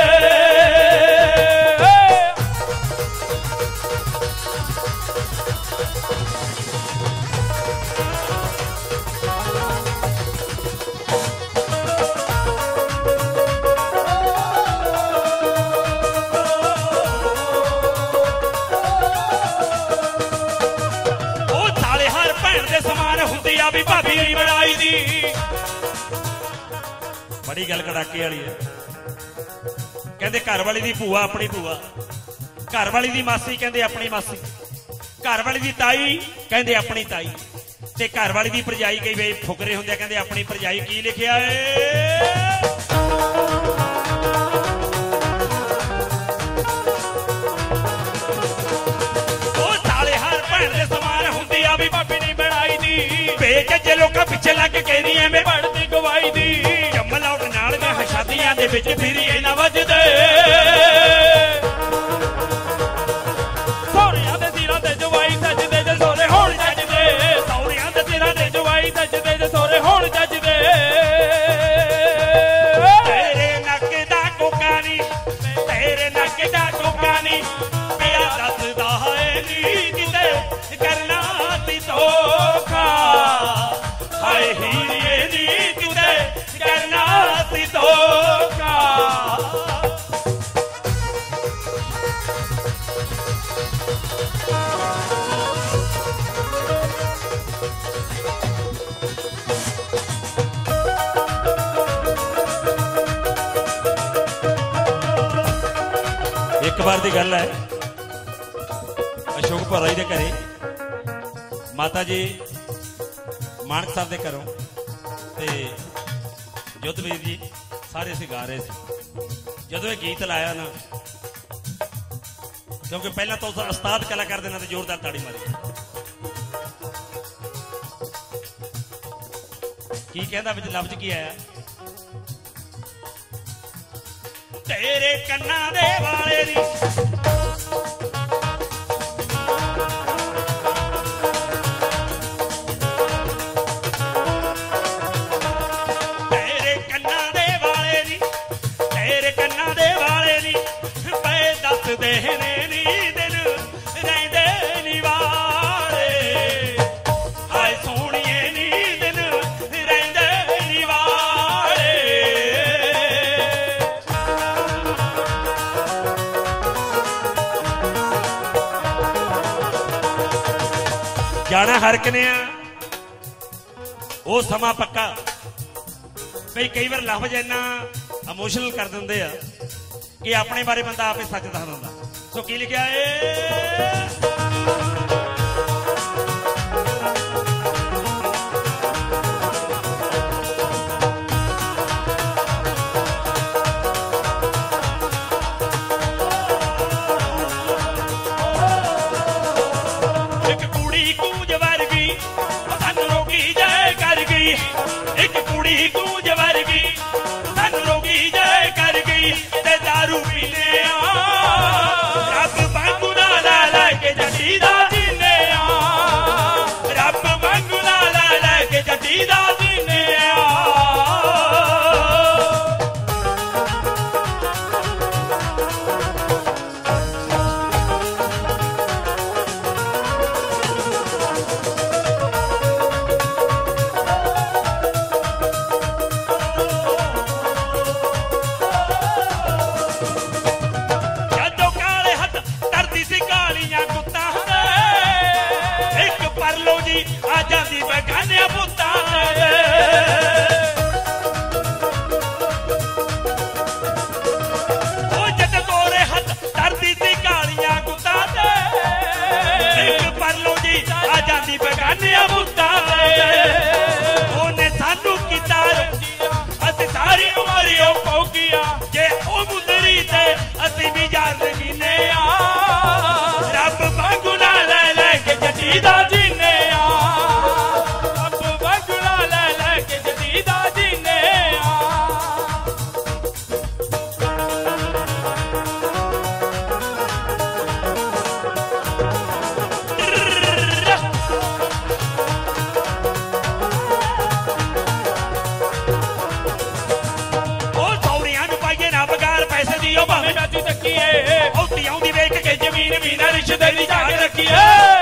S1: बड़ी गल कड़ाके वाली है कहते घर वाली दी भूआ अपनी भूआ घर वाली दी मासी कहते अपनी मासी घर वाली दी ताई कहते अपनी ताई ते घर वाली दी भरजाई कई वे फुकरे होंदे कहते अपनी भरजाई की लिखिया है ओ साले हर भैन दे समान हुंदी आ भी भाभी नहीं बनाई दी बेच लोकां पिछे लग के कहनी एवें बढ़दी गवाई दी शादियां दे विच फिर ये ना वजदे सौरियां दे सिरां ते जवाई सजदे जे सौरे होण जजदे सौरियां दे सिरां ते जवाई सजदे जे सौरे होण जजदे तेरे नक दा कोकानी तेरे नक दा कोकानी पिया दसदा है नी किते करना ती तो एक बार की गल है, अशोक भौरा जी के घरे माता जी मानक साहब के घरों ते युद्धवीर जी सारे असीं गा रहे थे। जदों ये गीत लाया ना, क्योंकि पहला तो उस्ताद कलाकार दे नाल ते जोरदार ताड़ी मारी। की कहंदा विच लफ्ज की आया, तेरे कन्ना दे वाले दी देने नी दिन रहिंदे नी वाले, हाय सोहणिए नी दिन रहिंदे नी वाले। जाना हर कने वो समा पक्का भाई, कई बार लफ्ज इन्ना इमोशनल कर देंगे आ कि अपने बारे बंदा आप ही सच दस दिंदा। सो की लिखा है, एक कुड़ी कूंज वर्गी सन रोगी जय कर गई, एक कुड़ी कूंज वर्गी सन रोगी जय कर गई, ते दारू पीने रब वांगू ना ला के जटीदा जीने, रब वांगू ना ला के जटीदा जीने। आ जाती बगाने पुता ओ जद तोरे हाथ धरती सी कालियां गुत्ता ते, एक परलो जी आ जाती बगाने पुता ओने सानू कीता असीं सारी उमर ओ पौकिया, जे ओ मुदरी ते असीं भी जान लगीने आ, रब वांगू ना ले ले के जटीदा जीने आ, रब वांगू ना ले ले के जटीदा जीने आ। ओ सौरियां नूं पाइए ना बगार पैसे दियो भावें बाजू तकीए, औती आउंदी वेख के जमीन भी ना रिश्ते दी जाग रखिए।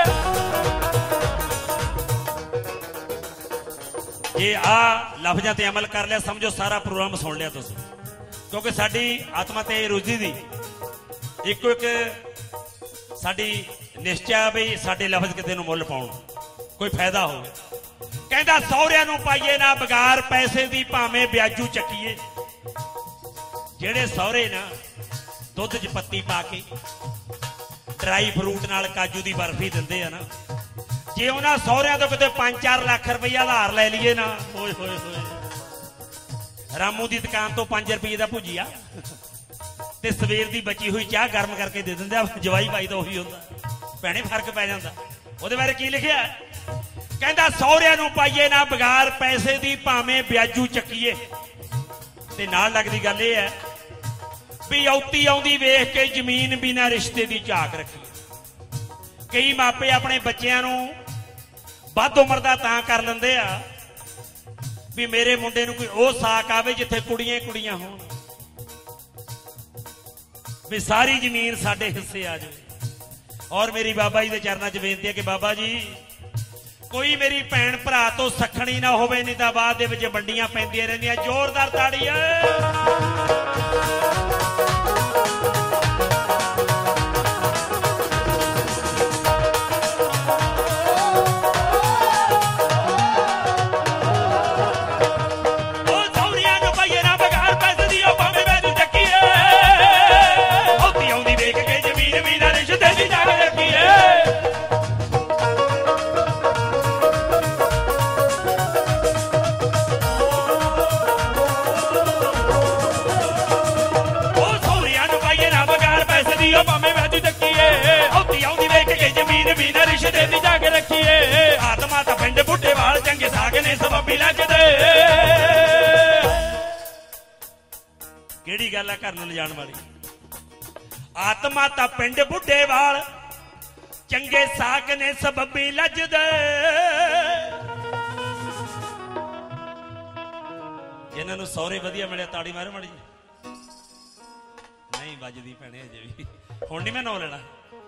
S1: ये आ लफ्जां ते अमल कर लिया, समझो सारा प्रोग्राम सुन लिया तुसीं, क्योंकि साडी आत्मा ते रुझी दी इको एक साडी निश्चय भी साडे लफ्ज किते नूं मुੱਲ पाउण कोई फायदा होवे। कहंदा सौरियां नूं पाइए ना बगार पैसे दी भावें ब्याजू चकीए, जेड़े सौरे ना दुध च पत्ती पा के ड्राई फ्रूट नाल काजू दी बर्फी दिंदे आ ना, जे उन्हां सौरियां तो किते पांच चार लाख रुपया उधार लै लईए ना, होए होए होए रामू दी दुकान तो पांच रुपये का भुजिया ते सवेर दी बची हुई चाह गर्म करके दे दिंदे, जवाई भाई तो उही हुंदा, भैणे फर्क पै जांदा। ਉਹਦੇ ਬਾਰੇ ਕੀ ਲਿਖਿਆ? ਕਹਿੰਦਾ ਸਹੁਰਿਆਂ ਨੂੰ ਪਾਈਏ ਨਾ ਬਗਾਰ ਪੈਸੇ ਦੀ ਭਾਵੇਂ ਵਿਆਜੂ ਚੱਕੀਏ। ਤੇ ਨਾਲ ਲੱਗਦੀ ਗੱਲ ਇਹ ਹੈ ਵੀ ਔਤੀ ਆਉਂਦੀ ਵੇਖ ਕੇ ਜ਼ਮੀਨ ਬਿਨਾਂ ਰਿਸ਼ਤੇ ਦੀ ਝਾਕ ਰੱਖੀਏ। ਕਈ ਮਾਪੇ ਆਪਣੇ ਬੱਚਿਆਂ ਨੂੰ ਵੱਧ ਉਮਰ ਦਾ ਤਾਂ ਕਰ ਲੈਂਦੇ ਆ ਵੀ ਮੇਰੇ ਮੁੰਡੇ ਨੂੰ ਕੋਈ ਉਹ ਸਾਕ ਆਵੇ ਜਿੱਥੇ ਕੁੜੀਆਂ ਕੁੜੀਆਂ ਹੋਣ, ਵੀ ਸਾਰੀ ਜ਼ਮੀਨ ਸਾਡੇ ਹਿੱਸੇ ਆ ਜਾਵੇ। और मेरी बाबा जी के चरणों च बेनती है कि बाबा जी कोई मेरी भैन भरा तो सखणी ना होवे, नहीं तो बाद दे विच वंडियां पैंदियां रहिंदियां। जोरदार ताड़ी औती आउंदी वेख के बिना रिश्ते दी जाग रखिए आत्मा ता पिंड बुढ़ेवाल चंगे साग ने सबबी लगदे केड़ी गल है घर नूं लिजाण वाली आत्मा ता पिंड बुढ़ेवाल चंगे साग ने सबबी लगदे इन्हां नूं सौरे वधिया मिले ताड़ी मारो माड़ी नहीं बजदी भैणे अजे भी हुण नहीं मैं नौ लेना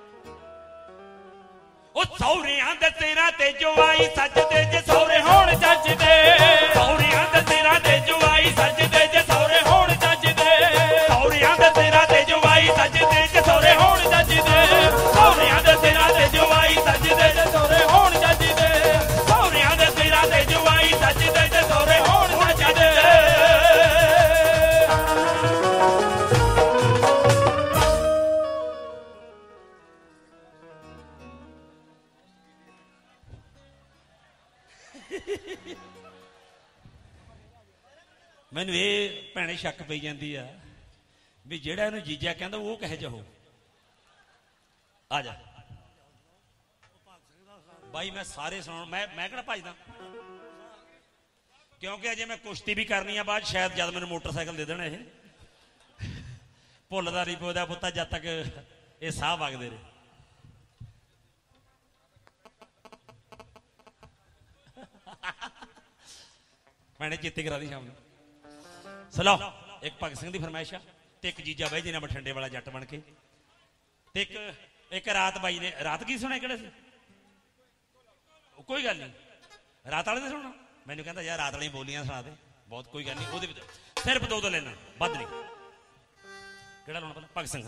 S1: ओ सौरियां दे तेरा ते जो आई सजदे जे सौरे होण जजदे सौरियां दे तेरा ते जो आई सजदे जे सौरे होण जजदे सौरियां दे तेरा ते जो आई सजदे जे सौरे होण जजदे सौरियां दे तेरा ते जो आई सजदे जे सौरे होण जजदे सौरियां दे तेरा ते जो आई सजदे जे सौरे होण जजदे मैनू ये भैणे शक पई जाती है भी जेड़ा इहनूं जीजा कहंदा वो कहे जा हो आ जा भाई मैं सारे सुना मैं मैं कहना भजदा क्योंकि अजे मैं कुश्ती भी करनी है बाद शायद जब मैंने मोटरसाइकिल दे देना ये भुलदा नहीं पोदा पुत्ता जद तक ये साह वगदे रहे मैंने चेते करा दी शाम को सलो एक भगत सिंह की फरमाइश है ते एक जीजा बाई जी ने बठिंडे वाला जट बन के ते एक एक रात बाई ने रात की सुने किहड़े से कोई गल नहीं रात वाले ने सुनना मैंने कहता यार रात वाली बोलियां सुना दे बहुत कोई गल नहीं वो सिर्फ दो दो लेना बद नहीं किहड़ा लाना पहले भगत सिंह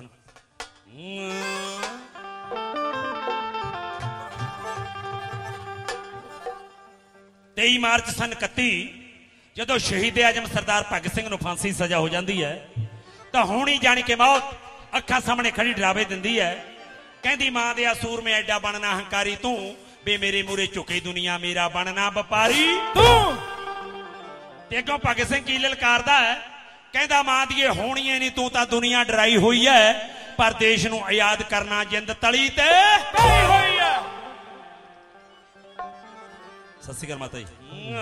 S1: तेई मार्च सन इकत्ती जदों शहीद आजम सरदार भगत सिंह नूं फांसी सजा हो जाती है तो हुण ही जानी कि मौत अखां सामने खड़ी डरावे दिंदी है कहंदी मां दे सूर में एडा बनना हंकारी तू बे मेरे मूरे झुके दुनिया मेरा बनना व्यापारी तू ते अगों भगत सिंह की ललकारदा है कहंदा मां दी होनी है नहीं तू तां दुनिया डराई हुई है पर देश नूं आजाद करना जिंद तली ते पई हुई है सत श्री अकाल माता जी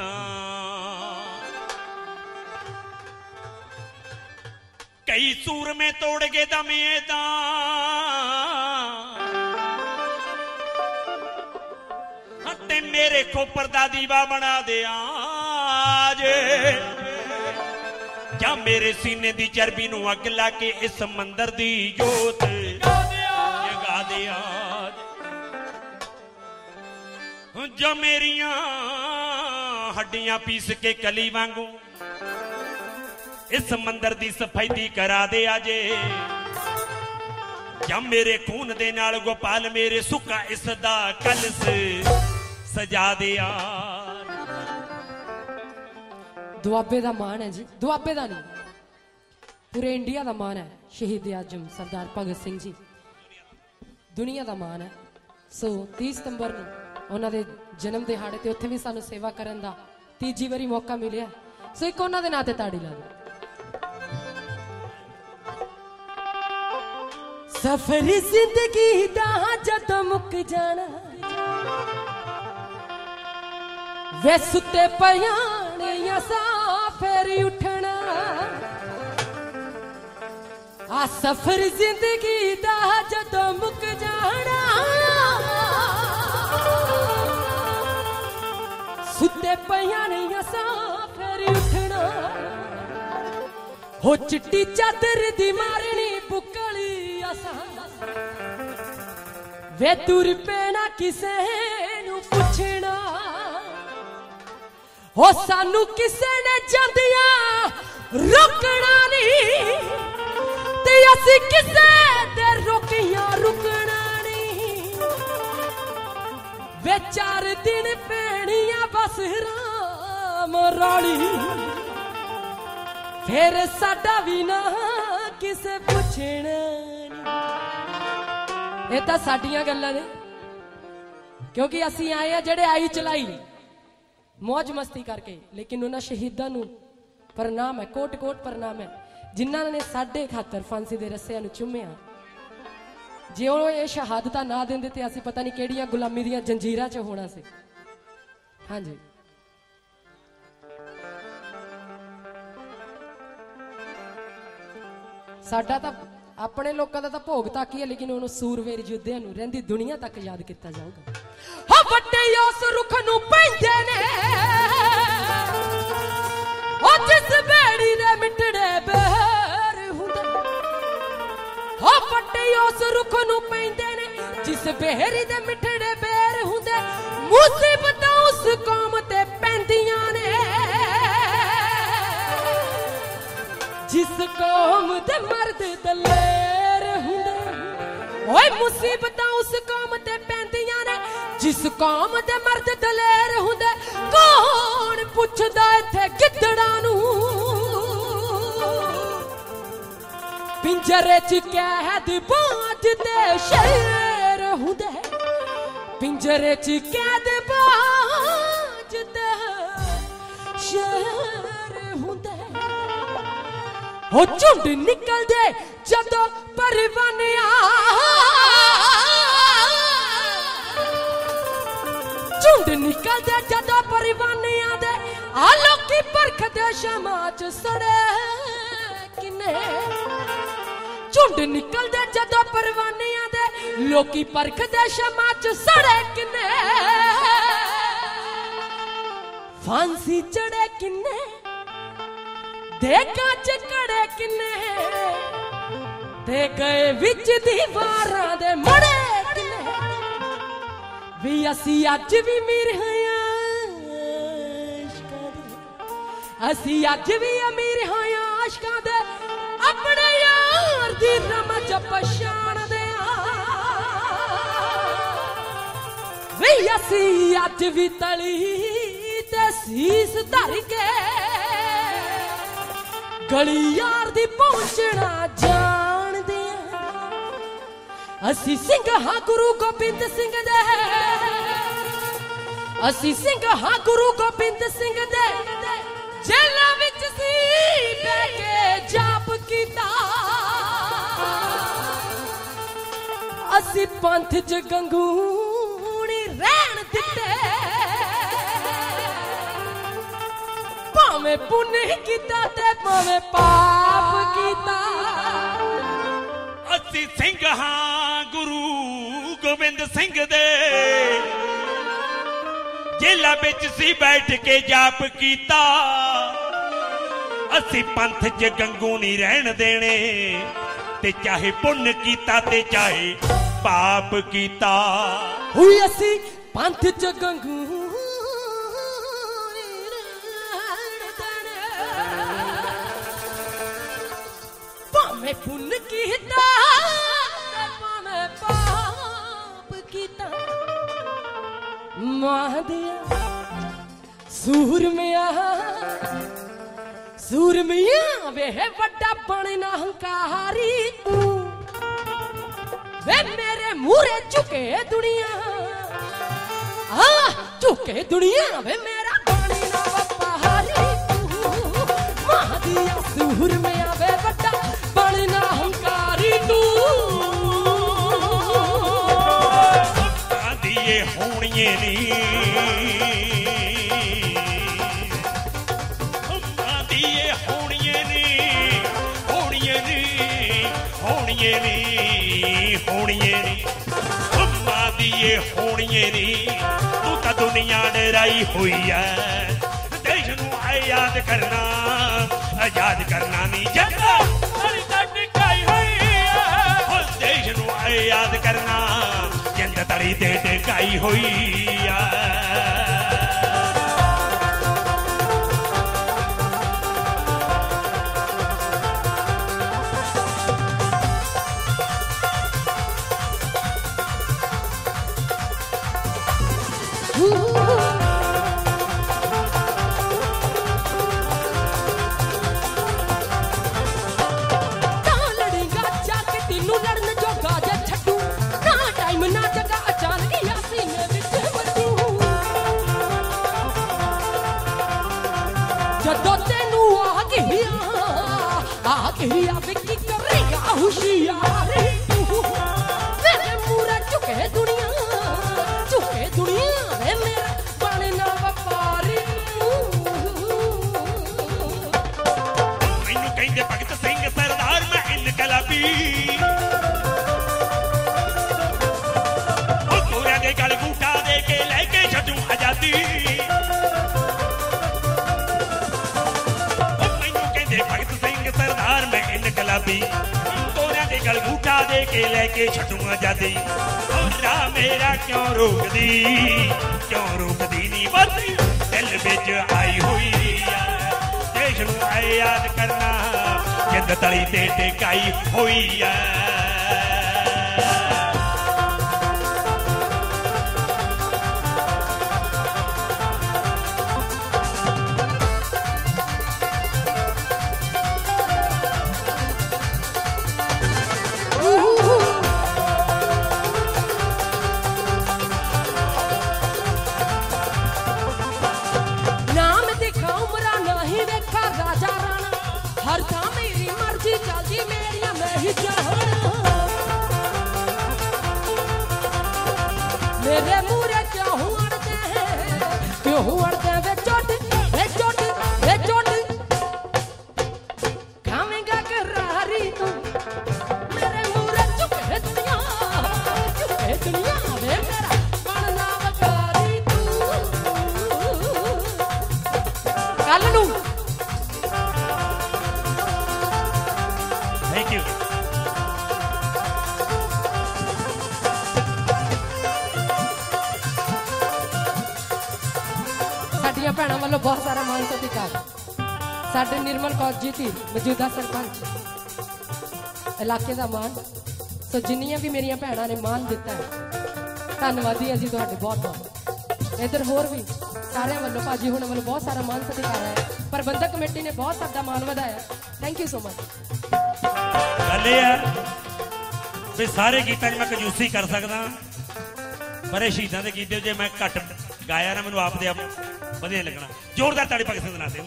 S1: कई सूर में तोड़ गए दमेदा ते मेरे खोपर दा दीवा बना दे आज क्या मेरे सीने दी चर्बी नू अग ला के इस मंदिर दी जोत जगा दे आज जो मेरिया हड्डियां पीस के कली वांगू इस मंदिर दी सफाई करा दे आजे जब मेरे खून दे नाल गोपाल मेरे सुखा इसदा कलस सजा दे यार
S2: दुआबे दा मान है जी दुआबे दा नहीं पूरे इंडिया दा मान है शहीद आजम सरदार भगत सिंह जी दुनिया दा मान है सो तीस सितंबर नूं उन्हां दे जन्म दिहाड़े ते उत्थे भी सानू सेवा करन दा तीजी वारी मौका मिलिया सो एक उन्हां दे नां ते ताड़ी ला दो सफर जिंदगी दा जदों मुक जाना वे सुते पयाने या फिर उठना आ सफर जिंदगी दा जदों मुक जाना सुते पयाने या फिर उठना हो चिट्टी चादर दी मारनी बुकली वे तुर पैना किसे नू पुछना हो सानू किसे ने जांदिया रुकना नहीं ते असी किसे दे रोकिया रुकना नहीं वे चार दिन पैनिया बस राम रानी फिर साडा भी ना किसे पुछना ये तो साडियां गल्लां ने क्योंकि असी आए हैं जेड़े आई चलाई मौज मस्ती करके लेकिन उन्हां शहीदां नूं प्रणाम है कोट कोट प्रणाम है जिन्हां ने साडे खातर फांसी दे रस्सियां नूं चुम्मिया ਜੇ ਉਹ ਇਹ ਸ਼ਹਾਦਤਾਂ ਨਾ ਦਿੰਦੇ ਤੇ ਅਸੀਂ ਪਤਾ ਨਹੀਂ ਕਿਹੜੀਆਂ ਗੁਲਾਮੀ ਦੀਆਂ ਜੰਜੀਰਾਂ 'ਚ ਹੋਣਾ ਸੀ। ਹਾਂਜੀ ਸਾਡਾ ਤਾਂ ਆਪਣੇ ਲੋਕਾਂ ਦਾ ਤਾਂ ਭੋਗ ਤੱਕ ਹੀ ਹੈ, ਲੇਕਿਨ ਉਹਨੂੰ ਸੂਰਵੀਰ ਯੋਧਿਆਂ ਨੂੰ ਰਹਿੰਦੀ ਦੁਨੀਆ ਤੱਕ ਯਾਦ ਕੀਤਾ ਜਾਊਗਾ। ਹੋ ਵੱਡੇ ਉਸ ਰੁੱਖ ਨੂੰ ਪੈਂਦੇ ਨੇ ਉਹ ਜਿਸ ਬੇੜੀ ਦੇ ਮਿੱਟੜੇ ਬਹਿਰ ਹੁੰਦੇ। ਹੋ ਵੱਡੇ ਉਸ ਰੁੱਖ ਨੂੰ ਪੈਂਦੇ ਨੇ ਜਿਸ ਬੇੜੀ ਦੇ ਮਿੱਟੜੇ ਬਹਿਰ ਹੁੰਦੇ। ਮੁਸੀਬਤਾਂ ਉਸ ਕੌਮ ਤੇ ਪੈਂਦੀਆਂ ਨੇ जिस कौम दे मर्द दलेर हुंदे। ओए मुसीबतां उस कौम ते पैंदियां ने जिस कौम दे मर्द दलेर हुंदे। कौन पुछदा इत्थे गिद्धड़ां नूं पिंजरे च कैद बाज दे शेर हुंदे। पिंजरे च कैद बाज दे शेर हुंदे। हो झुंड निकल दे जदों परवानिया झुंड निकल दे जदों परवानिया दे आ लोकी परख दे शमा च सड़े किने। झुंड निकल दे जदों परवानिया दे लोकी परख दे शमा च सड़े किने। फांसी चढ़े किने देखा चकड़े किने ते गए विच दीवारां दे मड़े किने। भी असी अज भी मीर हां आशिकां दे। असी अज भी अमीर हां आशिकां दे अपने यार दी रमज पछाण दे। भी असी अज भी तली ते सीस धर के गली यार दी पहुंचना जानदे। असी सिंह हां गुरु गोबिंद सिंह दे। असी सिंह हां गुरु गोबिंद सिंह दे जेलां विच सी बैठ के जाप कीता। असी पंथ च गंगूणी रहन दित्ते भावें पुण्य कीता ते भावें पाप कीता।
S1: असी सिंह हां गुरु गोबिंद सिंह दे जेला बिच सी बैठ के जाप कीता। असी पंथ च गंगू नहीं रहन देने ते चाहे पुण्य कीता ते चाहे पाप कीता।
S2: हुई असी पंथ च गंगू भावें पुण्य कीता भावें पाप कीता। मां दिया सूरमिया सूरमिया वे वड्डा बनना हंकारी वे मेरे मूरे झुके दुनिया आ झुके दुनिया वे मेरा बनना पहाड़ी मां दिया सूरमिया वे वड्डा बनना हंकारी तू
S1: दिए होनिए नी दिए होनिए नी होनिए नी होनिए नी होनिए नी अम्मा दिए होनिए नी तू तो दुनिया डराई हुई है देश नू याद करना याद करना नहीं जगह देश नू याद करना जिंद तड़ी दे टिकाई हुई कहते भगत सिंह सरदार मैं इनकलाबी ओ गोरिया दे गल बूटा दे के लेके छड्डू आजादी ओ मैनू कहते भगत सिंह सरदार मैं इनकलाबी गोरिया दे गल बूटा दे के लेके छड्डू आजादी ओ राह मेरा क्यों रोकदी क्यों रोकदी नी बत्ती दिल विच आई हुई देश नूं आए याद करना जिंद तली ते टिकाई हुई है
S2: मेरे मुरे क्यों अड़ते हैं क्यों अड़ते हैं वे चोट वे चोट वे चोट खावेंगा करारी तू मेरे मुरे चुप है दुनिया चुप है दुनिया वे मेरा पढ़ना बकारी तू कल नू
S1: थैंक यू
S2: भैनों वालों बहुत सारा मान सत्कार साडे निर्मल कौर जी थी मौजूदा सरपंच इलाके का मान सो जिन्नियां भी मेरिया भैनों ने मान दिता है धन्यवादी है जी तुहाडे बहुत बहुत इधर होर भी सारे वालों भाजी होने वालों बहुत सारा मान सत्कार है प्रबंधक कमेटी ने बहुत सारा मान वधाया थैंक यू सो मच
S1: गल है भी सारे गीतां मैं कंजूसी कर सकदा पर शहीदां दे गीत जे मैं घट गाया ना मैनूं आप दे आप बढ़िया लगना जोरदार ताड़ी भगत सिंह नाते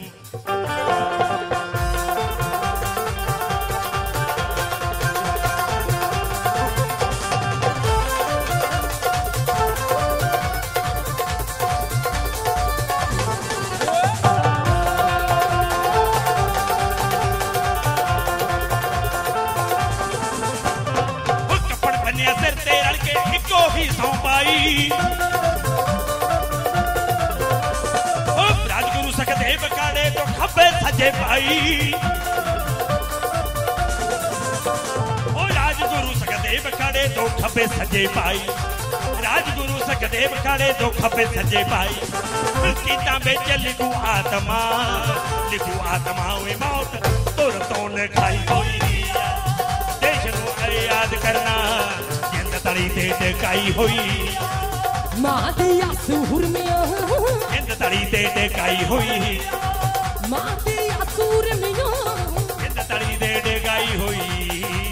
S1: कपड़ बनिया सिर ते रल के इको ही सौं पाई सखदेव काड़े तो खब्बे सजे भाई ओ राजगुरु सखदेव काड़े तो खब्बे सजे भाई राजगुरु सखदेव काड़े तो खब्बे सजे भाई गीता बेच लिखू आत्मा लिखू आत्मा वे मौत तुर तो न खाई होई देश नूं याद करना जिंद तली ते टिकाई होई
S2: मां दिया सुर में
S1: जिंद तली ते टिकाई हुई
S2: मां दिया सुर में
S1: जिंद तली ते टिकाई हुई